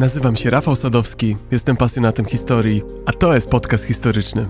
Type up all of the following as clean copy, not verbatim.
Nazywam się Rafał Sadowski, jestem pasjonatem historii, a to jest podcast historyczny.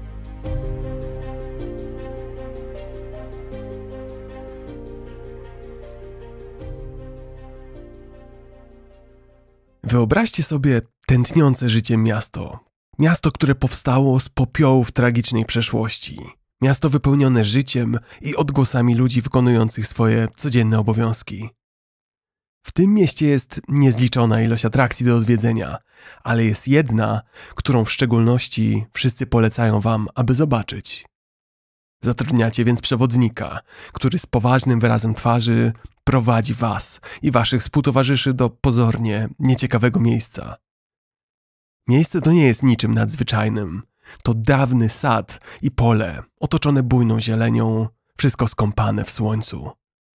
Wyobraźcie sobie tętniące życiem miasto. Miasto, które powstało z popiołów tragicznej przeszłości. Miasto wypełnione życiem i odgłosami ludzi wykonujących swoje codzienne obowiązki. W tym mieście jest niezliczona ilość atrakcji do odwiedzenia, ale jest jedna, którą w szczególności wszyscy polecają wam, aby zobaczyć. Zatrudniacie więc przewodnika, który z poważnym wyrazem twarzy prowadzi was i waszych współtowarzyszy do pozornie nieciekawego miejsca. Miejsce to nie jest niczym nadzwyczajnym. To dawny sad i pole, otoczone bujną zielenią, wszystko skąpane w słońcu.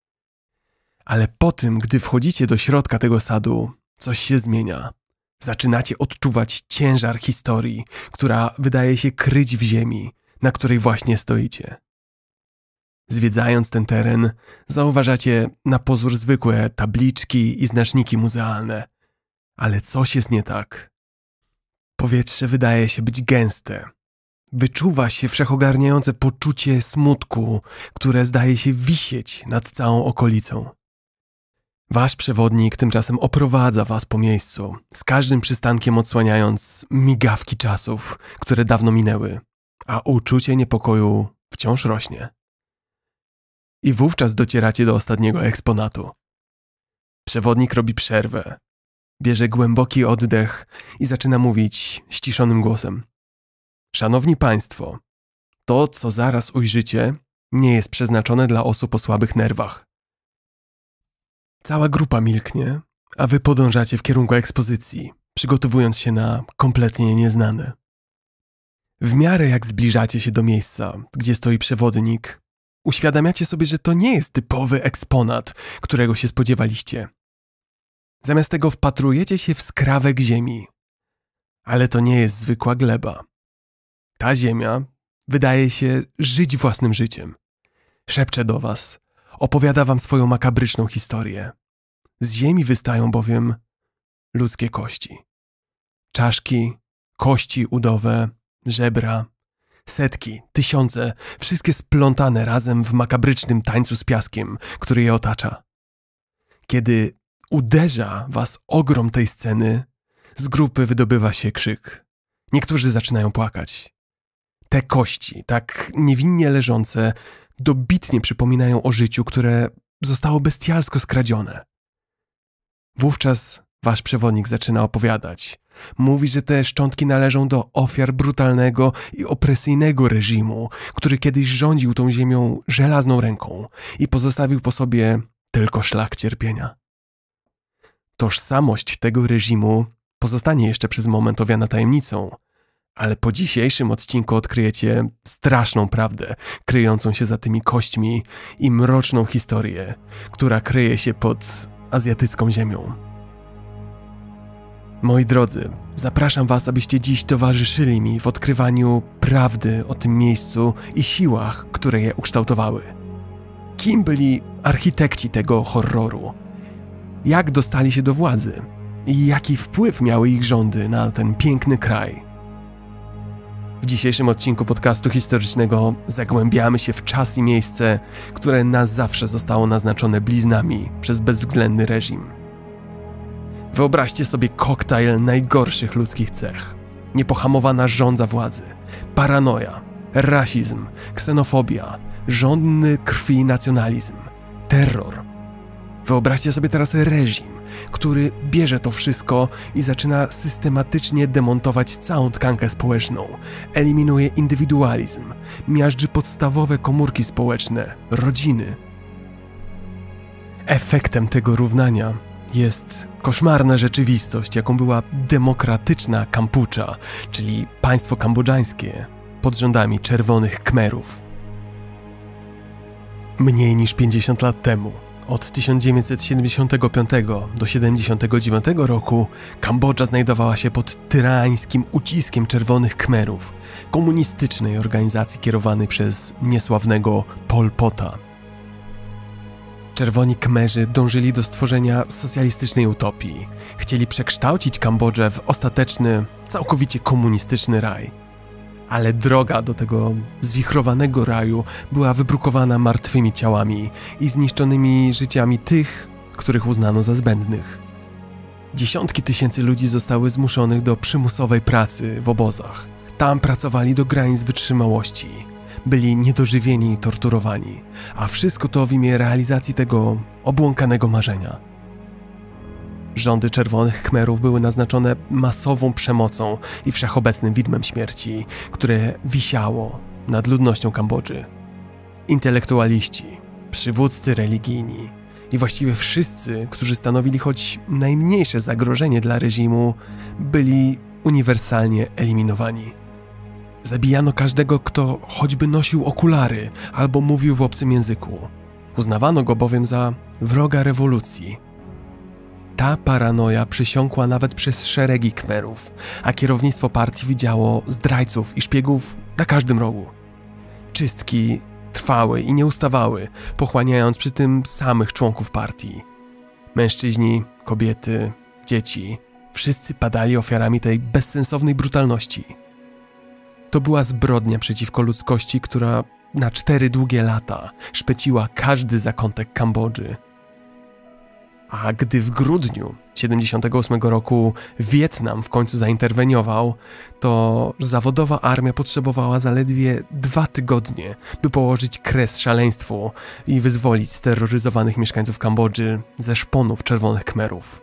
Ale po tym, gdy wchodzicie do środka tego sadu, coś się zmienia. Zaczynacie odczuwać ciężar historii, która wydaje się kryć w ziemi, na której właśnie stoicie. Zwiedzając ten teren, zauważacie na pozór zwykłe tabliczki i znaczniki muzealne. Ale coś jest nie tak. Powietrze wydaje się być gęste. Wyczuwa się wszechogarniające poczucie smutku, które zdaje się wisieć nad całą okolicą. Wasz przewodnik tymczasem oprowadza was po miejscu, z każdym przystankiem odsłaniając migawki czasów, które dawno minęły, a uczucie niepokoju wciąż rośnie. I wówczas docieracie do ostatniego eksponatu. Przewodnik robi przerwę, bierze głęboki oddech i zaczyna mówić ściszonym głosem. Szanowni Państwo, to, co zaraz ujrzycie, nie jest przeznaczone dla osób o słabych nerwach. Cała grupa milknie, a wy podążacie w kierunku ekspozycji, przygotowując się na kompletnie nieznane. W miarę jak zbliżacie się do miejsca, gdzie stoi przewodnik, uświadamiacie sobie, że to nie jest typowy eksponat, którego się spodziewaliście. Zamiast tego wpatrujecie się w skrawek ziemi. Ale to nie jest zwykła gleba. Ta ziemia wydaje się żyć własnym życiem. Szepcze do was, opowiada wam swoją makabryczną historię. Z ziemi wystają bowiem ludzkie kości. Czaszki, kości udowe, żebra, setki, tysiące, wszystkie splątane razem w makabrycznym tańcu z piaskiem, który je otacza. Kiedy uderza was ogrom tej sceny, z grupy wydobywa się krzyk. Niektórzy zaczynają płakać. Te kości, tak niewinnie leżące, dobitnie przypominają o życiu, które zostało bestialsko skradzione. Wówczas wasz przewodnik zaczyna opowiadać. Mówi, że te szczątki należą do ofiar brutalnego i opresyjnego reżimu, który kiedyś rządził tą ziemią żelazną ręką i pozostawił po sobie tylko szlak cierpienia. Tożsamość tego reżimu pozostanie jeszcze przez moment owiana tajemnicą, ale po dzisiejszym odcinku odkryjecie straszną prawdę kryjącą się za tymi kośćmi i mroczną historię, która kryje się pod azjatycką ziemią. Moi drodzy, zapraszam was, abyście dziś towarzyszyli mi w odkrywaniu prawdy o tym miejscu i siłach, które je ukształtowały. Kim byli architekci tego horroru? Jak dostali się do władzy? I jaki wpływ miały ich rządy na ten piękny kraj? W dzisiejszym odcinku podcastu historycznego zagłębiamy się w czas i miejsce, które na zawsze zostało naznaczone bliznami przez bezwzględny reżim. Wyobraźcie sobie koktajl najgorszych ludzkich cech. Niepohamowana żądza władzy, paranoja, rasizm, ksenofobia, żądny krwi nacjonalizm, terror. Wyobraźcie sobie teraz reżim, który bierze to wszystko i zaczyna systematycznie demontować całą tkankę społeczną, eliminuje indywidualizm, miażdży podstawowe komórki społeczne, rodziny. Efektem tego równania jest koszmarna rzeczywistość, jaką była demokratyczna Kampucza, czyli państwo kambodżańskie pod rządami czerwonych Khmerów. Mniej niż 50 lat temu, od 1975 do 1979 roku, Kambodża znajdowała się pod tyrańskim uciskiem czerwonych Khmerów, komunistycznej organizacji kierowanej przez niesławnego Pol Pota. Czerwoni Khmerzy dążyli do stworzenia socjalistycznej utopii. Chcieli przekształcić Kambodżę w ostateczny, całkowicie komunistyczny raj. Ale droga do tego zwichrowanego raju była wybrukowana martwymi ciałami i zniszczonymi życiami tych, których uznano za zbędnych. Dziesiątki tysięcy ludzi zostały zmuszonych do przymusowej pracy w obozach. Tam pracowali do granic wytrzymałości. Byli niedożywieni i torturowani, a wszystko to w imię realizacji tego obłąkanego marzenia. Rządy Czerwonych Khmerów były naznaczone masową przemocą i wszechobecnym widmem śmierci, które wisiało nad ludnością Kambodży. Intelektualiści, przywódcy religijni i właściwie wszyscy, którzy stanowili choć najmniejsze zagrożenie dla reżimu, byli uniwersalnie eliminowani. Zabijano każdego, kto choćby nosił okulary albo mówił w obcym języku. Uznawano go bowiem za wroga rewolucji. Ta paranoja przysiąkła nawet przez szeregi Khmerów, a kierownictwo partii widziało zdrajców i szpiegów na każdym rogu. Czystki trwały i nie ustawały, pochłaniając przy tym samych członków partii. Mężczyźni, kobiety, dzieci, wszyscy padali ofiarami tej bezsensownej brutalności. To była zbrodnia przeciwko ludzkości, która na 4 długie lata szpeciła każdy zakątek Kambodży. A gdy w grudniu 1978 roku Wietnam w końcu zainterweniował, to zawodowa armia potrzebowała zaledwie 2 tygodnie, by położyć kres szaleństwu i wyzwolić steroryzowanych mieszkańców Kambodży ze szponów Czerwonych Khmerów.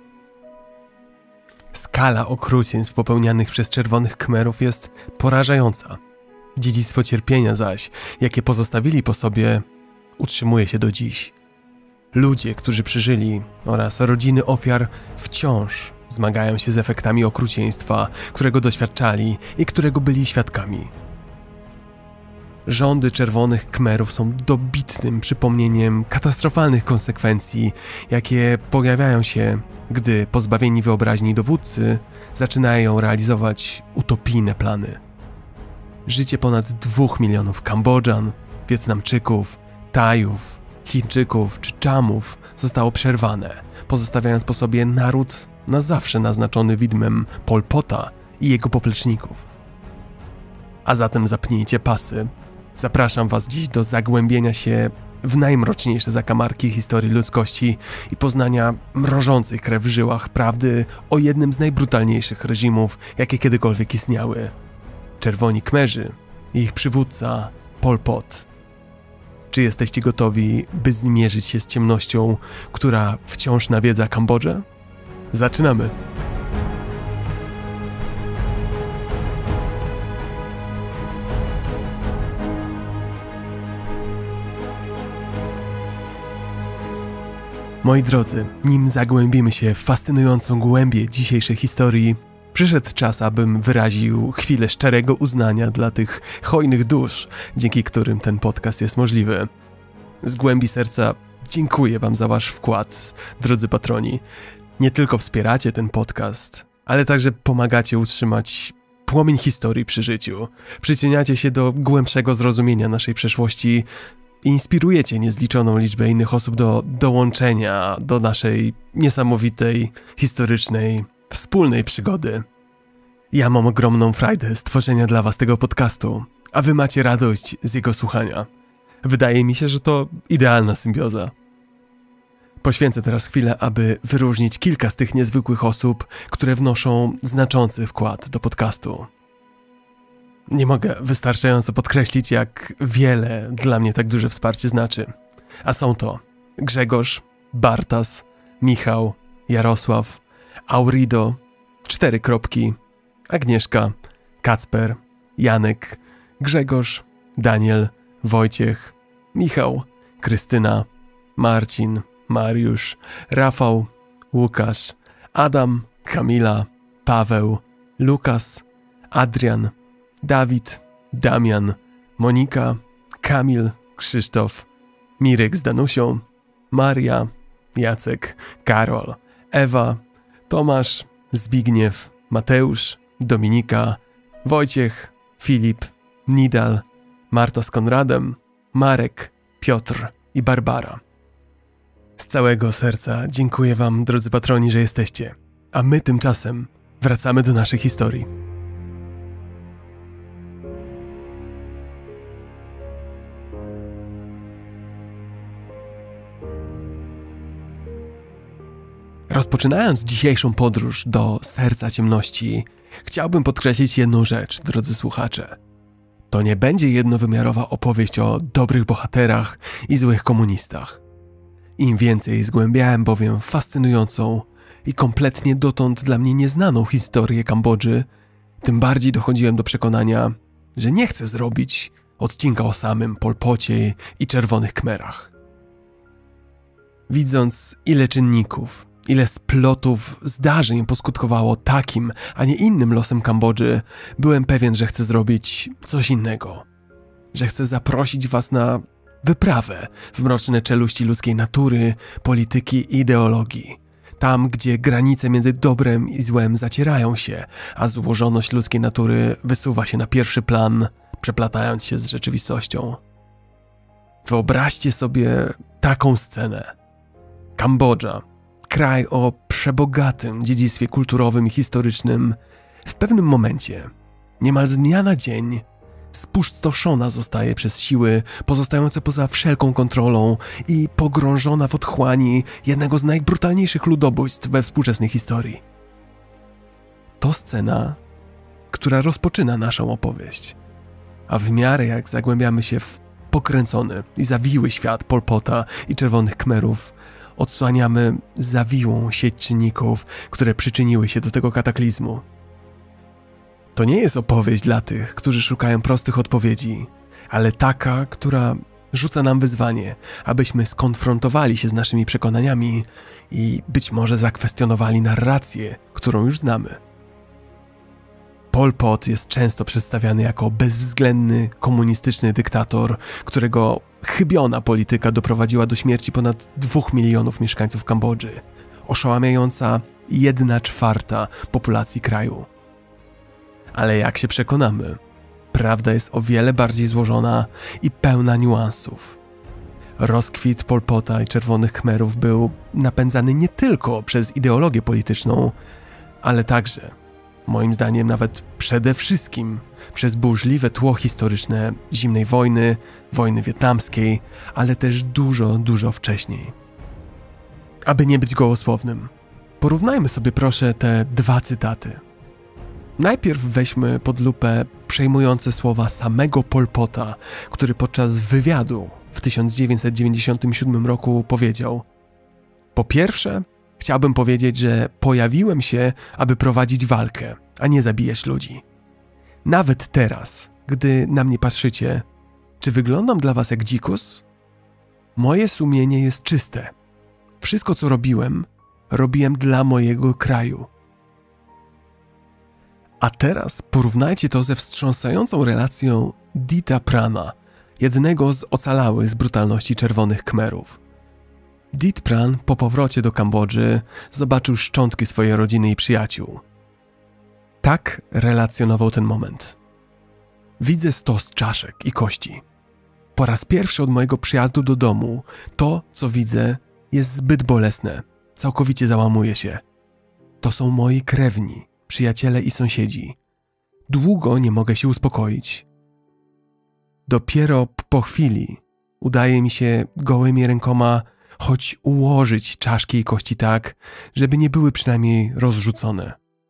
Skala okrucieństw popełnianych przez Czerwonych Khmerów jest porażająca. Dziedzictwo cierpienia zaś, jakie pozostawili po sobie, utrzymuje się do dziś. Ludzie, którzy przeżyli, oraz rodziny ofiar wciąż zmagają się z efektami okrucieństwa, którego doświadczali i którego byli świadkami. Rządy Czerwonych Khmerów są dobitnym przypomnieniem katastrofalnych konsekwencji, jakie pojawiają się, gdy pozbawieni wyobraźni dowódcy zaczynają realizować utopijne plany. Życie ponad 2 milionów Kambodżan, Wietnamczyków, Tajów, Chińczyków czy Czamów zostało przerwane, pozostawiając po sobie naród na zawsze naznaczony widmem Pol Pota i jego popleczników. A zatem zapnijcie pasy. Zapraszam was dziś do zagłębienia się w najmroczniejsze zakamarki historii ludzkości i poznania mrożącej krew w żyłach prawdy o jednym z najbrutalniejszych reżimów, jakie kiedykolwiek istniały. Czerwoni Khmerzy i ich przywódca Pol Pot. Czy jesteście gotowi, by zmierzyć się z ciemnością, która wciąż nawiedza Kambodżę? Zaczynamy! Moi drodzy, nim zagłębimy się w fascynującą głębię dzisiejszej historii, przyszedł czas, abym wyraził chwilę szczerego uznania dla tych hojnych dusz, dzięki którym ten podcast jest możliwy. Z głębi serca dziękuję wam za wasz wkład, drodzy patroni. Nie tylko wspieracie ten podcast, ale także pomagacie utrzymać płomień historii przy życiu. Przyczyniacie się do głębszego zrozumienia naszej przeszłości i inspirujecie niezliczoną liczbę innych osób do dołączenia do naszej niesamowitej, historycznej, wspólnej przygody. Ja mam ogromną frajdę z tworzenia dla was tego podcastu, a wy macie radość z jego słuchania. Wydaje mi się, że to idealna symbioza. Poświęcę teraz chwilę, aby wyróżnić kilka z tych niezwykłych osób, które wnoszą znaczący wkład do podcastu. Nie mogę wystarczająco podkreślić, jak wiele dla mnie tak duże wsparcie znaczy. A są to Grzegorz, Bartas, Michał, Jarosław, Aurido, 4 kropki, Agnieszka, Kacper, Janek, Grzegorz, Daniel, Wojciech, Michał, Krystyna, Marcin, Mariusz, Rafał, Łukasz, Adam, Kamila, Paweł, Lukas, Adrian, Dawid, Damian, Monika, Kamil, Krzysztof, Mirek z Danusią, Maria, Jacek, Karol, Ewa, Tomasz, Zbigniew, Mateusz, Dominika, Wojciech, Filip, Nidal, Marta z Konradem, Marek, Piotr i Barbara. Z całego serca dziękuję wam, drodzy patroni, że jesteście. A my tymczasem wracamy do naszej historii. Rozpoczynając dzisiejszą podróż do serca ciemności, chciałbym podkreślić jedną rzecz, drodzy słuchacze. To nie będzie jednowymiarowa opowieść o dobrych bohaterach i złych komunistach. Im więcej zgłębiałem bowiem fascynującą i kompletnie dotąd dla mnie nieznaną historię Kambodży, tym bardziej dochodziłem do przekonania, że nie chcę zrobić odcinka o samym Pol Pocie i Czerwonych Khmerach. Widząc ile czynników, ile splotów zdarzeń poskutkowało takim, a nie innym losem Kambodży, byłem pewien, że chcę zrobić coś innego. Że chcę zaprosić was na wyprawę w mroczne czeluści ludzkiej natury, polityki i ideologii. Tam, gdzie granice między dobrem i złem zacierają się, a złożoność ludzkiej natury wysuwa się na pierwszy plan, przeplatając się z rzeczywistością. Wyobraźcie sobie taką scenę. Kambodża, kraj o przebogatym dziedzictwie kulturowym i historycznym, w pewnym momencie, niemal z dnia na dzień, spustoszona zostaje przez siły pozostające poza wszelką kontrolą i pogrążona w otchłani jednego z najbrutalniejszych ludobójstw we współczesnej historii. To scena, która rozpoczyna naszą opowieść, a w miarę jak zagłębiamy się w pokręcony i zawiły świat Pol Pota i Czerwonych Khmerów, odsłaniamy zawiłą sieć czynników, które przyczyniły się do tego kataklizmu. To nie jest opowieść dla tych, którzy szukają prostych odpowiedzi, ale taka, która rzuca nam wyzwanie, abyśmy skonfrontowali się z naszymi przekonaniami i być może zakwestionowali narrację, którą już znamy. Pol Pot jest często przedstawiany jako bezwzględny, komunistyczny dyktator, którego chybiona polityka doprowadziła do śmierci ponad 2 milionów mieszkańców Kambodży, oszałamiająca 1/4 populacji kraju. Ale jak się przekonamy, prawda jest o wiele bardziej złożona i pełna niuansów. Rozkwit Pol Pota i Czerwonych Khmerów był napędzany nie tylko przez ideologię polityczną, ale także, moim zdaniem nawet przede wszystkim, przez burzliwe tło historyczne zimnej wojny, wojny wietnamskiej, ale też dużo wcześniej. Aby nie być gołosłownym, porównajmy sobie proszę te 2 cytaty. Najpierw weźmy pod lupę przejmujące słowa samego Pol Pota, który podczas wywiadu w 1997 roku powiedział: po pierwsze, chciałbym powiedzieć, że pojawiłem się, aby prowadzić walkę, a nie zabijać ludzi. Nawet teraz, gdy na mnie patrzycie, czy wyglądam dla was jak dzikus? Moje sumienie jest czyste. Wszystko, co robiłem dla mojego kraju. A teraz porównajcie to ze wstrząsającą relacją Dita Prana, jednego z ocalałych z brutalności Czerwonych Khmerów. Dit Pran po powrocie do Kambodży zobaczył szczątki swojej rodziny i przyjaciół. Tak relacjonował ten moment. Widzę stos czaszek i kości. Po raz pierwszy od mojego przyjazdu do domu to, co widzę, jest zbyt bolesne. Całkowicie załamuję się. To są moi krewni, przyjaciele i sąsiedzi. Długo nie mogę się uspokoić. Dopiero po chwili udaje mi się gołymi rękoma choć ułożyć czaszki i kości tak, żeby nie były przynajmniej rozrzucone.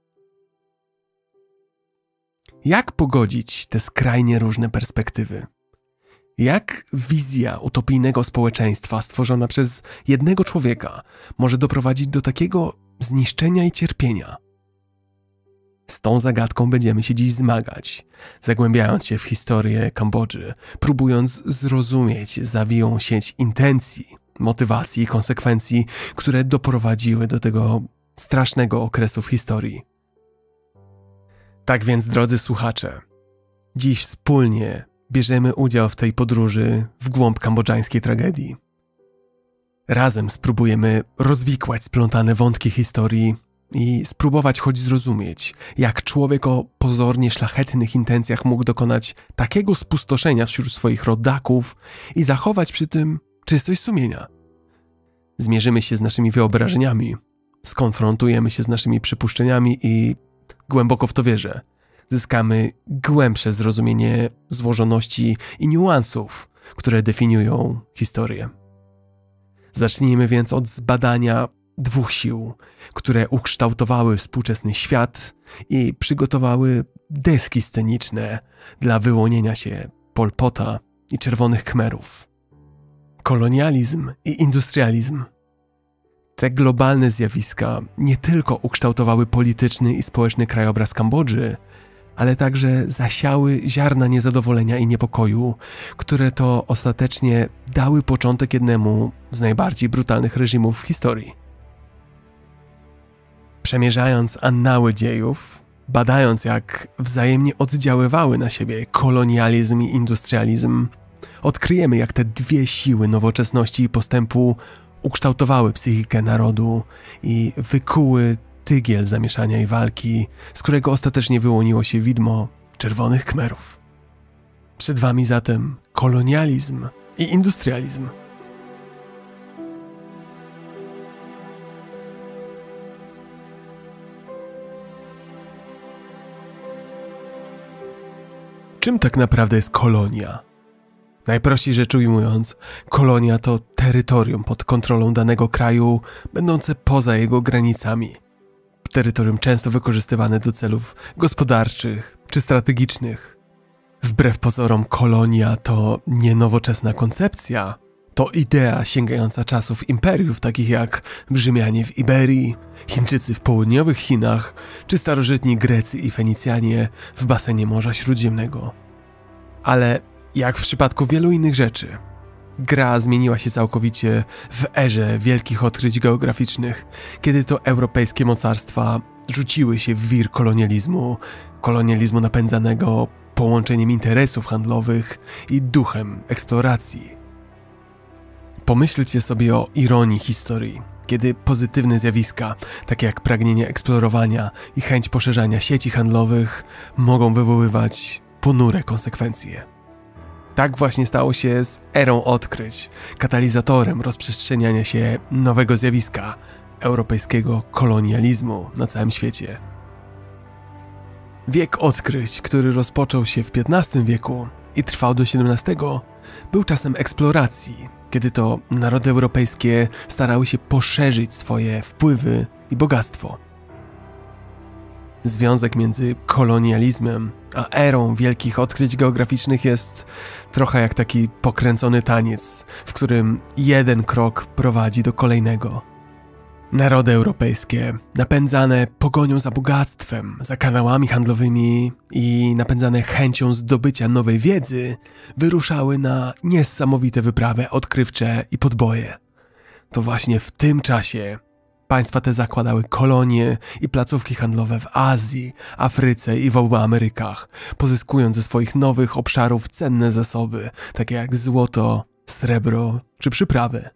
Jak pogodzić te skrajnie różne perspektywy? Jak wizja utopijnego społeczeństwa stworzona przez jednego człowieka może doprowadzić do takiego zniszczenia i cierpienia? Z tą zagadką będziemy się dziś zmagać, zagłębiając się w historię Kambodży, próbując zrozumieć zawiłą sieć intencji, motywacji i konsekwencji, które doprowadziły do tego strasznego okresu w historii. Tak więc, drodzy słuchacze, dziś wspólnie bierzemy udział w tej podróży w głąb kambodżańskiej tragedii. Razem spróbujemy rozwikłać splątane wątki historii i spróbować choć zrozumieć, jak człowiek o pozornie szlachetnych intencjach mógł dokonać takiego spustoszenia wśród swoich rodaków i zachować przy tym czystość sumienia. Zmierzymy się z naszymi wyobrażeniami, skonfrontujemy się z naszymi przypuszczeniami i głęboko w to wierzę. Zyskamy głębsze zrozumienie złożoności i niuansów, które definiują historię. Zacznijmy więc od zbadania dwóch sił, które ukształtowały współczesny świat i przygotowały deski sceniczne dla wyłonienia się Pol Pota i Czerwonych Khmerów. Kolonializm i industrializm. Te globalne zjawiska nie tylko ukształtowały polityczny i społeczny krajobraz Kambodży, ale także zasiały ziarna niezadowolenia i niepokoju, które to ostatecznie dały początek jednemu z najbardziej brutalnych reżimów w historii. Przemierzając annały dziejów, badając jak wzajemnie oddziaływały na siebie kolonializm i industrializm, odkryjemy jak te dwie siły nowoczesności i postępu ukształtowały psychikę narodu i wykuły tygiel zamieszania i walki, z którego ostatecznie wyłoniło się widmo Czerwonych Khmerów. Przed wami zatem kolonializm i industrializm. Czym tak naprawdę jest kolonia? Najprościej rzecz ujmując, kolonia to terytorium pod kontrolą danego kraju, będące poza jego granicami. Terytorium często wykorzystywane do celów gospodarczych czy strategicznych. Wbrew pozorom kolonia to nie nowoczesna koncepcja, to idea sięgająca czasów imperiów takich jak Rzymianie w Iberii, Chińczycy w południowych Chinach czy starożytni Grecy i Fenicjanie w basenie Morza Śródziemnego. Ale jak w przypadku wielu innych rzeczy, gra zmieniła się całkowicie w erze wielkich odkryć geograficznych, kiedy to europejskie mocarstwa rzuciły się w wir kolonializmu napędzanego połączeniem interesów handlowych i duchem eksploracji. Pomyślcie sobie o ironii historii, kiedy pozytywne zjawiska, takie jak pragnienie eksplorowania i chęć poszerzania sieci handlowych, mogą wywoływać ponure konsekwencje. Tak właśnie stało się z erą odkryć, katalizatorem rozprzestrzeniania się nowego zjawiska, europejskiego kolonializmu na całym świecie. Wiek odkryć, który rozpoczął się w XV wieku i trwał do XVII, był czasem eksploracji, kiedy to narody europejskie starały się poszerzyć swoje wpływy i bogactwo. Związek między kolonializmem a erą wielkich odkryć geograficznych jest trochę jak taki pokręcony taniec, w którym jeden krok prowadzi do kolejnego. Narody europejskie, napędzane pogonią za bogactwem, za kanałami handlowymi i napędzane chęcią zdobycia nowej wiedzy, wyruszały na niesamowite wyprawy odkrywcze i podboje. To właśnie w tym czasie państwa te zakładały kolonie i placówki handlowe w Azji, Afryce i w obu Amerykach, pozyskując ze swoich nowych obszarów cenne zasoby, takie jak złoto, srebro czy przyprawy.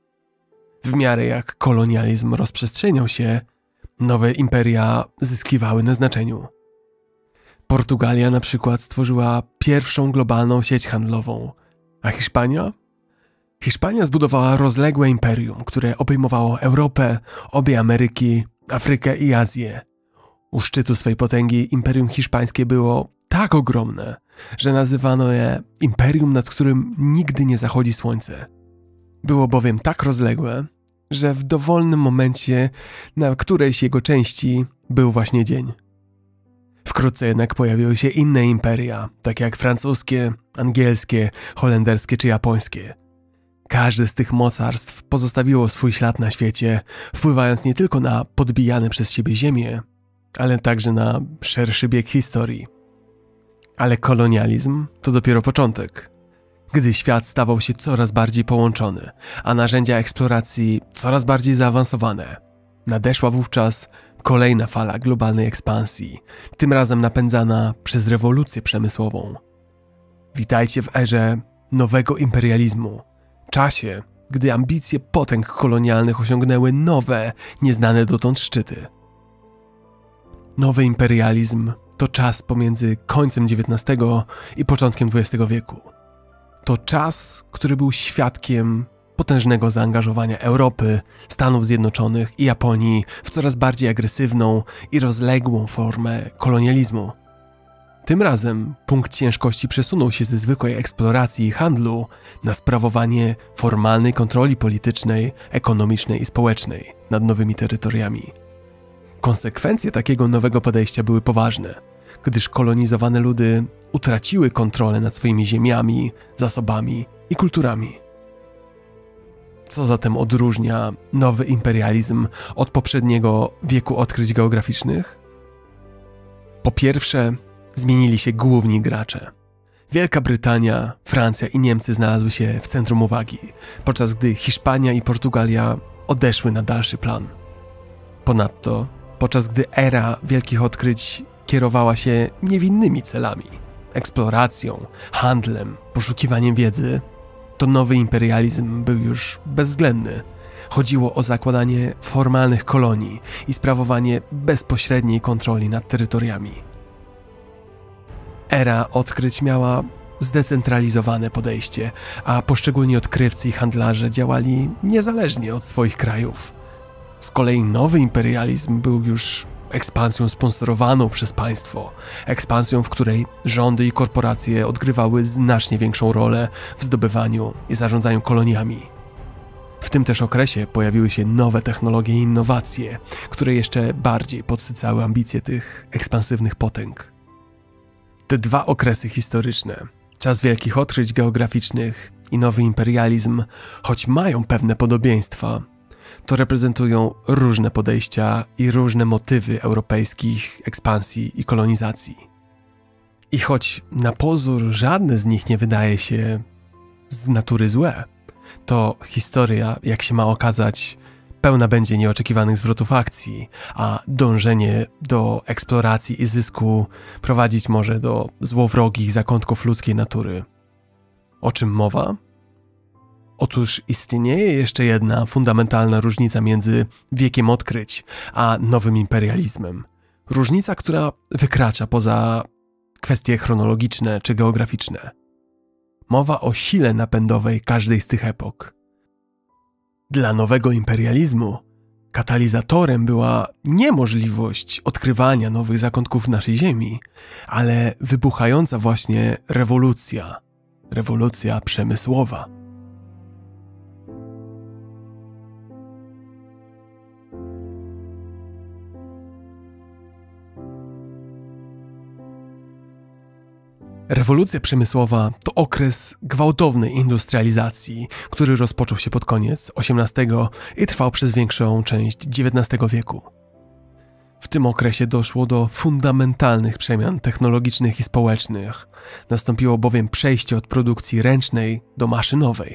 W miarę jak kolonializm rozprzestrzeniał się, nowe imperia zyskiwały na znaczeniu. Portugalia na przykład stworzyła pierwszą globalną sieć handlową, a Hiszpania? Hiszpania zbudowała rozległe imperium, które obejmowało Europę, obie Ameryki, Afrykę i Azję. U szczytu swej potęgi imperium hiszpańskie było tak ogromne, że nazywano je imperium, nad którym nigdy nie zachodzi słońce. Było bowiem tak rozległe, że w dowolnym momencie na którejś jego części był właśnie dzień. Wkrótce jednak pojawiły się inne imperia, takie jak francuskie, angielskie, holenderskie czy japońskie. Każde z tych mocarstw pozostawiło swój ślad na świecie, wpływając nie tylko na podbijane przez siebie ziemię, ale także na szerszy bieg historii. Ale kolonializm to dopiero początek. Gdy świat stawał się coraz bardziej połączony, a narzędzia eksploracji coraz bardziej zaawansowane, nadeszła wówczas kolejna fala globalnej ekspansji, tym razem napędzana przez rewolucję przemysłową. Witajcie w erze nowego imperializmu, czasie, gdy ambicje potęg kolonialnych osiągnęły nowe, nieznane dotąd szczyty. Nowy imperializm to czas pomiędzy końcem XIX i początkiem XX wieku. To czas, który był świadkiem potężnego zaangażowania Europy, Stanów Zjednoczonych i Japonii w coraz bardziej agresywną i rozległą formę kolonializmu. Tym razem punkt ciężkości przesunął się ze zwykłej eksploracji i handlu na sprawowanie formalnej kontroli politycznej, ekonomicznej i społecznej nad nowymi terytoriami. Konsekwencje takiego nowego podejścia były poważne, gdyż kolonizowane ludy utraciły kontrolę nad swoimi ziemiami, zasobami i kulturami. Co zatem odróżnia nowy imperializm od poprzedniego wieku odkryć geograficznych? Po pierwsze, zmienili się główni gracze. Wielka Brytania, Francja i Niemcy znalazły się w centrum uwagi, podczas gdy Hiszpania i Portugalia odeszły na dalszy plan. Ponadto, podczas gdy era wielkich odkryć kierowała się niewinnymi celami, eksploracją, handlem, poszukiwaniem wiedzy, to nowy imperializm był już bezwzględny. Chodziło o zakładanie formalnych kolonii i sprawowanie bezpośredniej kontroli nad terytoriami. Era odkryć miała zdecentralizowane podejście, a poszczególni odkrywcy i handlarze działali niezależnie od swoich krajów. Z kolei nowy imperializm był już ekspansją sponsorowaną przez państwo, ekspansją, w której rządy i korporacje odgrywały znacznie większą rolę w zdobywaniu i zarządzaniu koloniami. W tym też okresie pojawiły się nowe technologie i innowacje, które jeszcze bardziej podsycały ambicje tych ekspansywnych potęg. Te dwa okresy historyczne, czas wielkich odkryć geograficznych i nowy imperializm, choć mają pewne podobieństwa, to reprezentują różne podejścia i różne motywy europejskich ekspansji i kolonizacji. I choć na pozór żadne z nich nie wydaje się z natury złe, to historia, jak się ma okazać, pełna będzie nieoczekiwanych zwrotów akcji, a dążenie do eksploracji i zysku prowadzić może do złowrogich zakątków ludzkiej natury. O czym mowa? Otóż istnieje jeszcze jedna fundamentalna różnica między wiekiem odkryć a nowym imperializmem. Różnica, która wykracza poza kwestie chronologiczne czy geograficzne. Mowa o sile napędowej każdej z tych epok. Dla nowego imperializmu katalizatorem była nie możliwość odkrywania nowych zakątków naszej ziemi, ale wybuchająca właśnie rewolucja przemysłowa. Rewolucja przemysłowa to okres gwałtownej industrializacji, który rozpoczął się pod koniec XVIII i trwał przez większą część XIX wieku. W tym okresie doszło do fundamentalnych przemian technologicznych i społecznych. Nastąpiło bowiem przejście od produkcji ręcznej do maszynowej.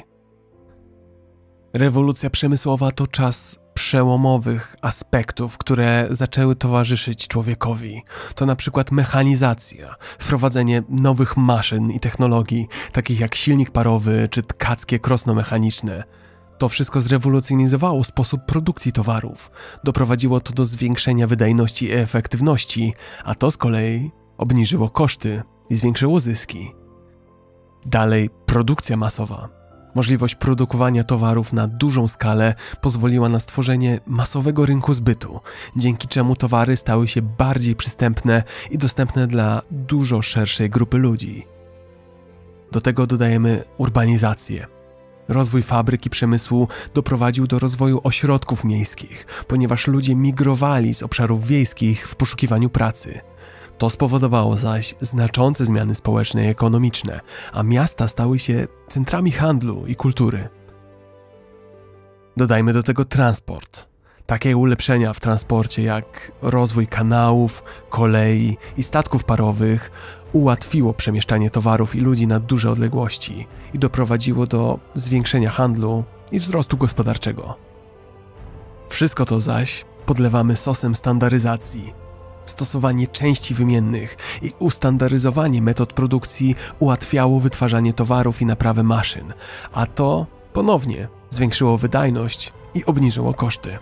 Rewolucja przemysłowa to czas przełomowych aspektów, które zaczęły towarzyszyć człowiekowi. To na przykład mechanizacja, wprowadzenie nowych maszyn i technologii, takich jak silnik parowy czy tkackie krosno mechaniczne. To wszystko zrewolucjonizowało sposób produkcji towarów. Doprowadziło to do zwiększenia wydajności i efektywności, a to z kolei obniżyło koszty i zwiększyło zyski. Dalej produkcja masowa. Możliwość produkowania towarów na dużą skalę pozwoliła na stworzenie masowego rynku zbytu, dzięki czemu towary stały się bardziej przystępne i dostępne dla dużo szerszej grupy ludzi. Do tego dodajemy urbanizację. Rozwój fabryk i przemysłu doprowadził do rozwoju ośrodków miejskich, ponieważ ludzie migrowali z obszarów wiejskich w poszukiwaniu pracy. To spowodowało zaś znaczące zmiany społeczne i ekonomiczne, a miasta stały się centrami handlu i kultury. Dodajmy do tego transport. Takie ulepszenia w transporcie jak rozwój kanałów, kolei i statków parowych ułatwiło przemieszczanie towarów i ludzi na duże odległości i doprowadziło do zwiększenia handlu i wzrostu gospodarczego. Wszystko to zaś podlewamy sosem standaryzacji. Stosowanie części wymiennych i ustandaryzowanie metod produkcji ułatwiało wytwarzanie towarów i naprawę maszyn, a to ponownie zwiększyło wydajność i obniżyło koszty.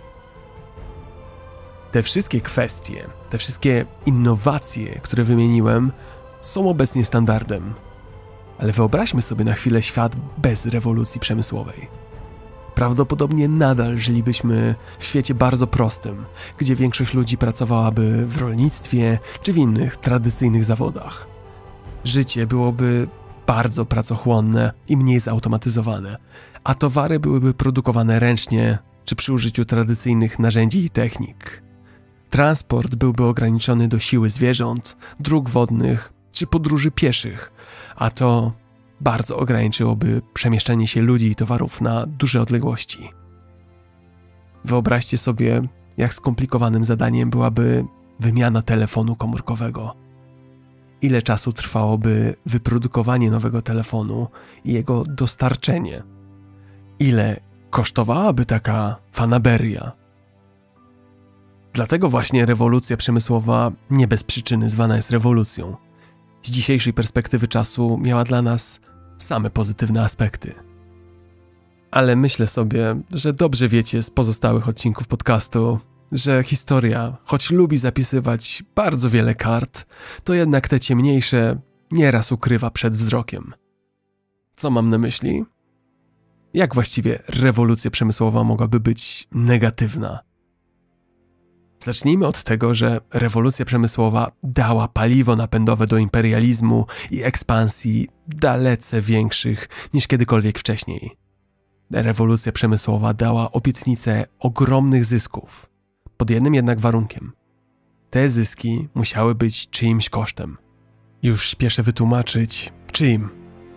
Te wszystkie kwestie, te wszystkie innowacje, które wymieniłem, są obecnie standardem. Ale wyobraźmy sobie na chwilę świat bez rewolucji przemysłowej. Prawdopodobnie nadal żylibyśmy w świecie bardzo prostym, gdzie większość ludzi pracowałaby w rolnictwie czy w innych tradycyjnych zawodach. Życie byłoby bardzo pracochłonne i mniej zautomatyzowane, a towary byłyby produkowane ręcznie czy przy użyciu tradycyjnych narzędzi i technik. Transport byłby ograniczony do siły zwierząt, dróg wodnych czy podróży pieszych, a to bardzo ograniczyłoby przemieszczanie się ludzi i towarów na duże odległości. Wyobraźcie sobie, jak skomplikowanym zadaniem byłaby wymiana telefonu komórkowego. Ile czasu trwałoby wyprodukowanie nowego telefonu i jego dostarczenie? Ile kosztowałaby taka fanaberia? Dlatego właśnie rewolucja przemysłowa nie bez przyczyny zwana jest rewolucją. Z dzisiejszej perspektywy czasu miała dla nas same pozytywne aspekty. Ale myślę sobie, że dobrze wiecie z pozostałych odcinków podcastu, że historia, choć lubi zapisywać bardzo wiele kart, to jednak te ciemniejsze nieraz ukrywa przed wzrokiem. Co mam na myśli? Jak właściwie rewolucja przemysłowa mogłaby być negatywna? Zacznijmy od tego, że rewolucja przemysłowa dała paliwo napędowe do imperializmu i ekspansji dalece większych niż kiedykolwiek wcześniej. Rewolucja przemysłowa dała obietnicę ogromnych zysków, pod jednym jednak warunkiem. Te zyski musiały być czyimś kosztem. Już śpieszę wytłumaczyć, czyim.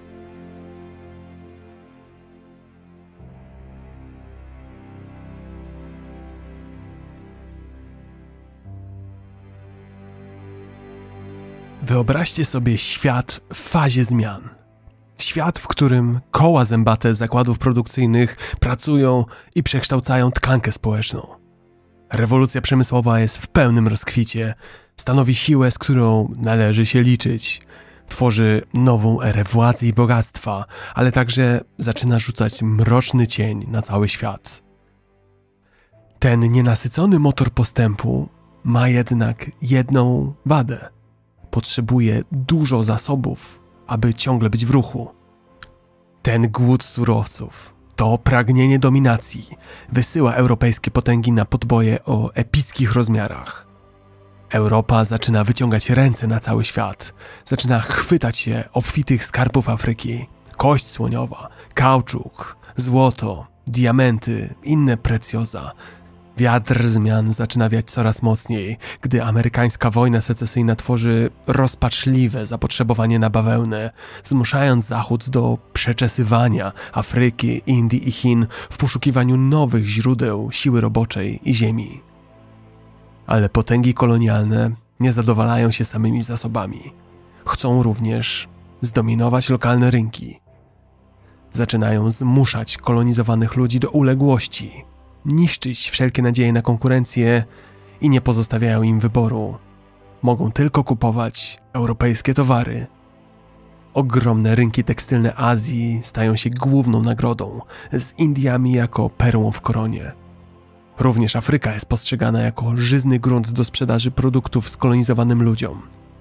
Wyobraźcie sobie świat w fazie zmian. Świat, w którym koła zębate zakładów produkcyjnych pracują i przekształcają tkankę społeczną. Rewolucja przemysłowa jest w pełnym rozkwicie, stanowi siłę, z którą należy się liczyć. Tworzy nową erę władzy i bogactwa, ale także zaczyna rzucać mroczny cień na cały świat. Ten nienasycony motor postępu ma jednak jedną wadę. Potrzebuje dużo zasobów, aby ciągle być w ruchu. Ten głód surowców, to pragnienie dominacji wysyła europejskie potęgi na podboje o epickich rozmiarach. Europa zaczyna wyciągać ręce na cały świat, zaczyna chwytać się obfitych skarbów Afryki, kość słoniowa, kauczuk, złoto, diamenty, inne precjoza. Wiatr zmian zaczyna wiać coraz mocniej, gdy amerykańska wojna secesyjna tworzy rozpaczliwe zapotrzebowanie na bawełnę, zmuszając Zachód do przeczesywania Afryki, Indii i Chin w poszukiwaniu nowych źródeł siły roboczej i ziemi. Ale potęgi kolonialne nie zadowalają się samymi zasobami. Chcą również zdominować lokalne rynki. Zaczynają zmuszać kolonizowanych ludzi do uległości, niszczyć wszelkie nadzieje na konkurencję i nie pozostawiają im wyboru. Mogą tylko kupować europejskie towary. Ogromne rynki tekstylne Azji stają się główną nagrodą, z Indiami jako perłą w koronie. Również Afryka jest postrzegana jako żyzny grunt do sprzedaży produktów skolonizowanym ludziom.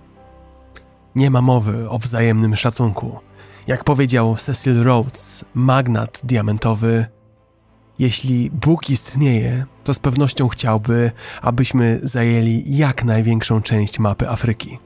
Nie ma mowy o wzajemnym szacunku. Jak powiedział Cecil Rhodes, magnat diamentowy: jeśli Bóg istnieje, to z pewnością chciałby, abyśmy zajęli jak największą część mapy Afryki.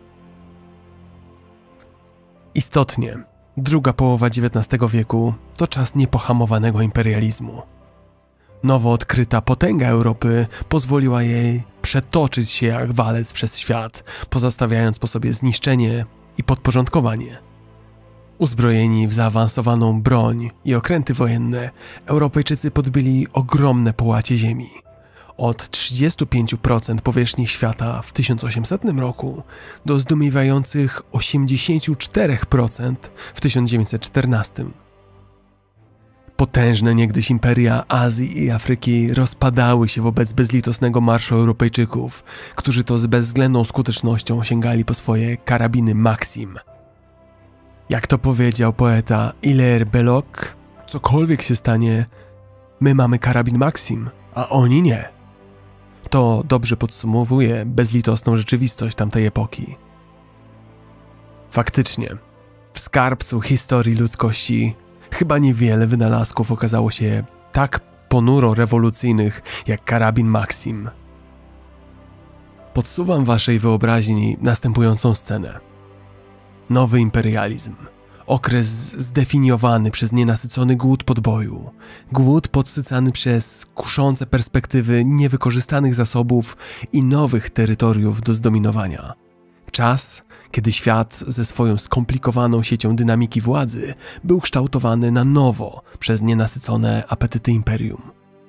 Istotnie, druga połowa XIX wieku to czas niepohamowanego imperializmu. Nowo odkryta potęga Europy pozwoliła jej przetoczyć się jak walec przez świat, pozostawiając po sobie zniszczenie i podporządkowanie. Uzbrojeni w zaawansowaną broń i okręty wojenne, Europejczycy podbyli ogromne połacie ziemi. Od 35% powierzchni świata w 1800 roku do zdumiewających 84% w 1914. Potężne niegdyś imperia Azji i Afryki rozpadały się wobec bezlitosnego marszu Europejczyków, którzy to z bezwzględną skutecznością sięgali po swoje karabiny Maxim. Jak to powiedział poeta Hilaire Belloc, cokolwiek się stanie, my mamy karabin Maxim, a oni nie. To dobrze podsumowuje bezlitosną rzeczywistość tamtej epoki. Faktycznie, w skarbcu historii ludzkości chyba niewiele wynalazków okazało się tak ponuro rewolucyjnych jak karabin Maxim. Podsuwam waszej wyobraźni następującą scenę. Nowy imperializm. Okres zdefiniowany przez nienasycony głód podboju. Głód podsycany przez kuszące perspektywy niewykorzystanych zasobów i nowych terytoriów do zdominowania. Czas, kiedy świat ze swoją skomplikowaną siecią dynamiki władzy był kształtowany na nowo przez nienasycone apetyty imperium.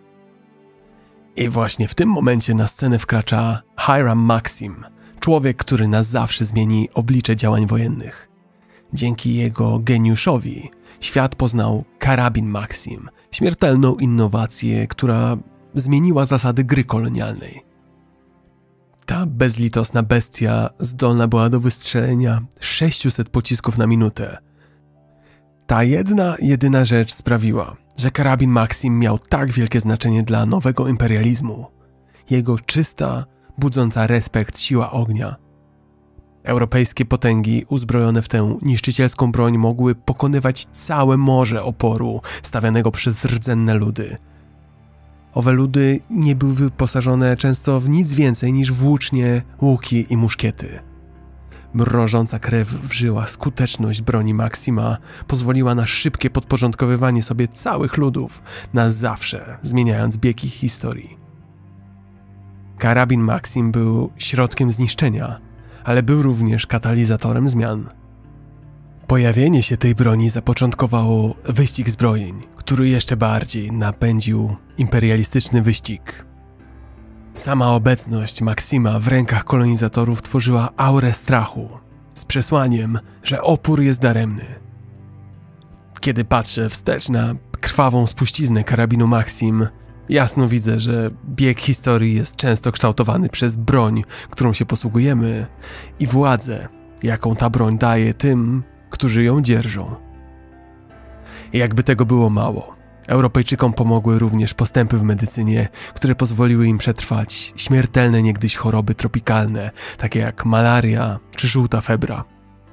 I właśnie w tym momencie na scenę wkracza Hiram Maxim, człowiek, który na zawsze zmieni oblicze działań wojennych. Dzięki jego geniuszowi świat poznał karabin Maxim, śmiertelną innowację, która zmieniła zasady gry kolonialnej. Ta bezlitosna bestia zdolna była do wystrzelenia 600 pocisków na minutę. Ta jedyna rzecz sprawiła, że karabin Maxim miał tak wielkie znaczenie dla nowego imperializmu. Jego czysta, budząca respekt siła ognia. Europejskie potęgi uzbrojone w tę niszczycielską broń mogły pokonywać całe morze oporu stawianego przez rdzenne ludy. Owe ludy nie były wyposażone często w nic więcej niż włócznie, łuki i muszkiety. Mrożąca krew w żyłach skuteczność broni Maxima pozwoliła na szybkie podporządkowywanie sobie całych ludów, na zawsze zmieniając bieg ich historii. Karabin Maxim był środkiem zniszczenia, ale był również katalizatorem zmian. Pojawienie się tej broni zapoczątkowało wyścig zbrojeń, który jeszcze bardziej napędził imperialistyczny wyścig. Sama obecność Maxima w rękach kolonizatorów tworzyła aurę strachu, z przesłaniem, że opór jest daremny. Kiedy patrzę wstecz na krwawą spuściznę karabinu Maxim, jasno widzę, że bieg historii jest często kształtowany przez broń, którą się posługujemy, i władzę, jaką ta broń daje tym, którzy ją dzierżą. I jakby tego było mało, Europejczykom pomogły również postępy w medycynie, które pozwoliły im przetrwać śmiertelne niegdyś choroby tropikalne, takie jak malaria czy żółta febra.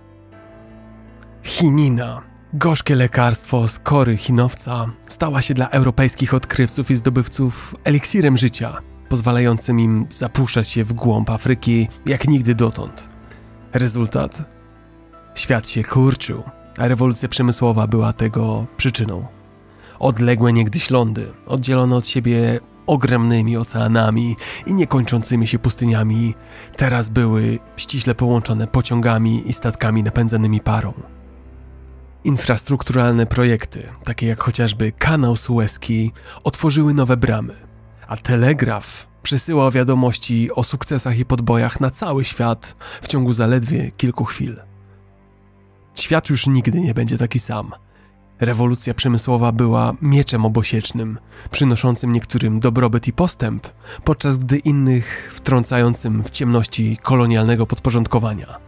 Chinina, gorzkie lekarstwo z kory chinowca, stała się dla europejskich odkrywców i zdobywców eliksirem życia, pozwalającym im zapuszczać się w głąb Afryki jak nigdy dotąd. Rezultat? Świat się kurczył, a rewolucja przemysłowa była tego przyczyną. Odległe niegdyś lądy, oddzielone od siebie ogromnymi oceanami i niekończącymi się pustyniami, teraz były ściśle połączone pociągami i statkami napędzanymi parą. Infrastrukturalne projekty, takie jak chociażby kanał Suezki, otworzyły nowe bramy, a telegraf przesyłał wiadomości o sukcesach i podbojach na cały świat w ciągu zaledwie kilku chwil. Świat już nigdy nie będzie taki sam. Rewolucja przemysłowa była mieczem obosiecznym, przynoszącym niektórym dobrobyt i postęp, podczas gdy innych wtrącającym w ciemności kolonialnego podporządkowania.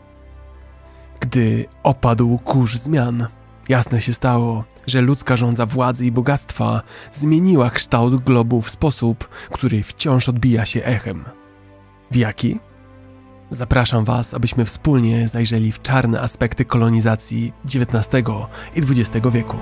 Gdy opadł kurz zmian, jasne się stało, że ludzka żądza władzy i bogactwa zmieniła kształt globu w sposób, który wciąż odbija się echem. W jaki? Zapraszam was, abyśmy wspólnie zajrzeli w czarne aspekty kolonizacji XIX i XX wieku.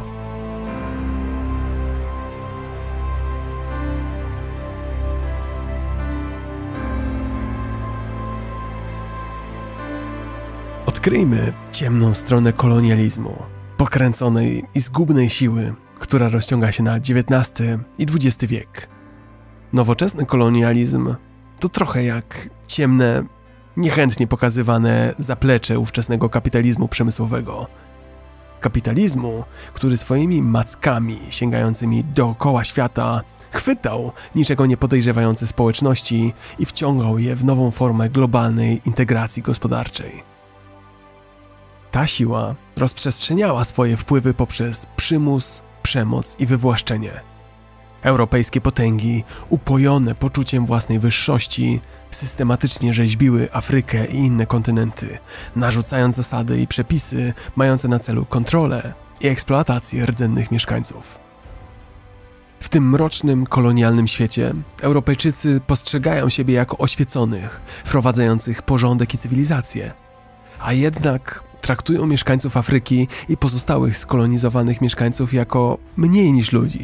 Odkryjmy ciemną stronę kolonializmu, pokręconej i zgubnej siły, która rozciąga się na XIX i XX wiek. Nowoczesny kolonializm to trochę jak ciemne, niechętnie pokazywane zaplecze ówczesnego kapitalizmu przemysłowego. Kapitalizmu, który swoimi mackami sięgającymi dookoła świata chwytał niczego nie podejrzewające społeczności i wciągał je w nową formę globalnej integracji gospodarczej. Ta siła rozprzestrzeniała swoje wpływy poprzez przymus, przemoc i wywłaszczenie. Europejskie potęgi, upojone poczuciem własnej wyższości, systematycznie rzeźbiły Afrykę i inne kontynenty, narzucając zasady i przepisy mające na celu kontrolę i eksploatację rdzennych mieszkańców. W tym mrocznym, kolonialnym świecie Europejczycy postrzegają siebie jako oświeconych, wprowadzających porządek i cywilizację, a jednak traktują mieszkańców Afryki i pozostałych skolonizowanych mieszkańców jako mniej niż ludzi,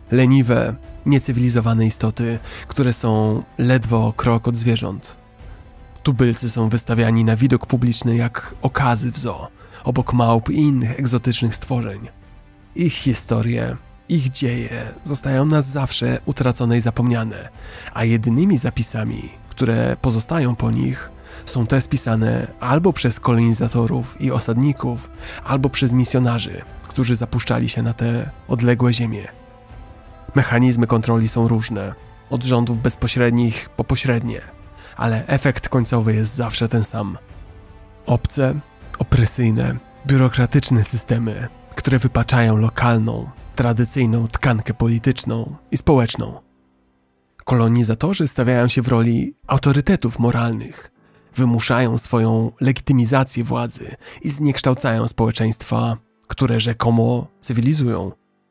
Leniwe, niecywilizowane istoty, które są ledwo o krok od zwierząt. Tubylcy są wystawiani na widok publiczny jak okazy w zoo, obok małp i innych egzotycznych stworzeń. Ich historie, ich dzieje zostają na zawsze utracone i zapomniane, a jedynymi zapisami, które pozostają po nich, są te spisane albo przez kolonizatorów i osadników, albo przez misjonarzy, którzy zapuszczali się na te odległe ziemie. Mechanizmy kontroli są różne, od rządów bezpośrednich po pośrednie, ale efekt końcowy jest zawsze ten sam. Obce, opresyjne, biurokratyczne systemy, które wypaczają lokalną, tradycyjną tkankę polityczną i społeczną. Kolonizatorzy stawiają się w roli autorytetów moralnych, wymuszają swoją legitymizację władzy i zniekształcają społeczeństwa, które rzekomo cywilizują.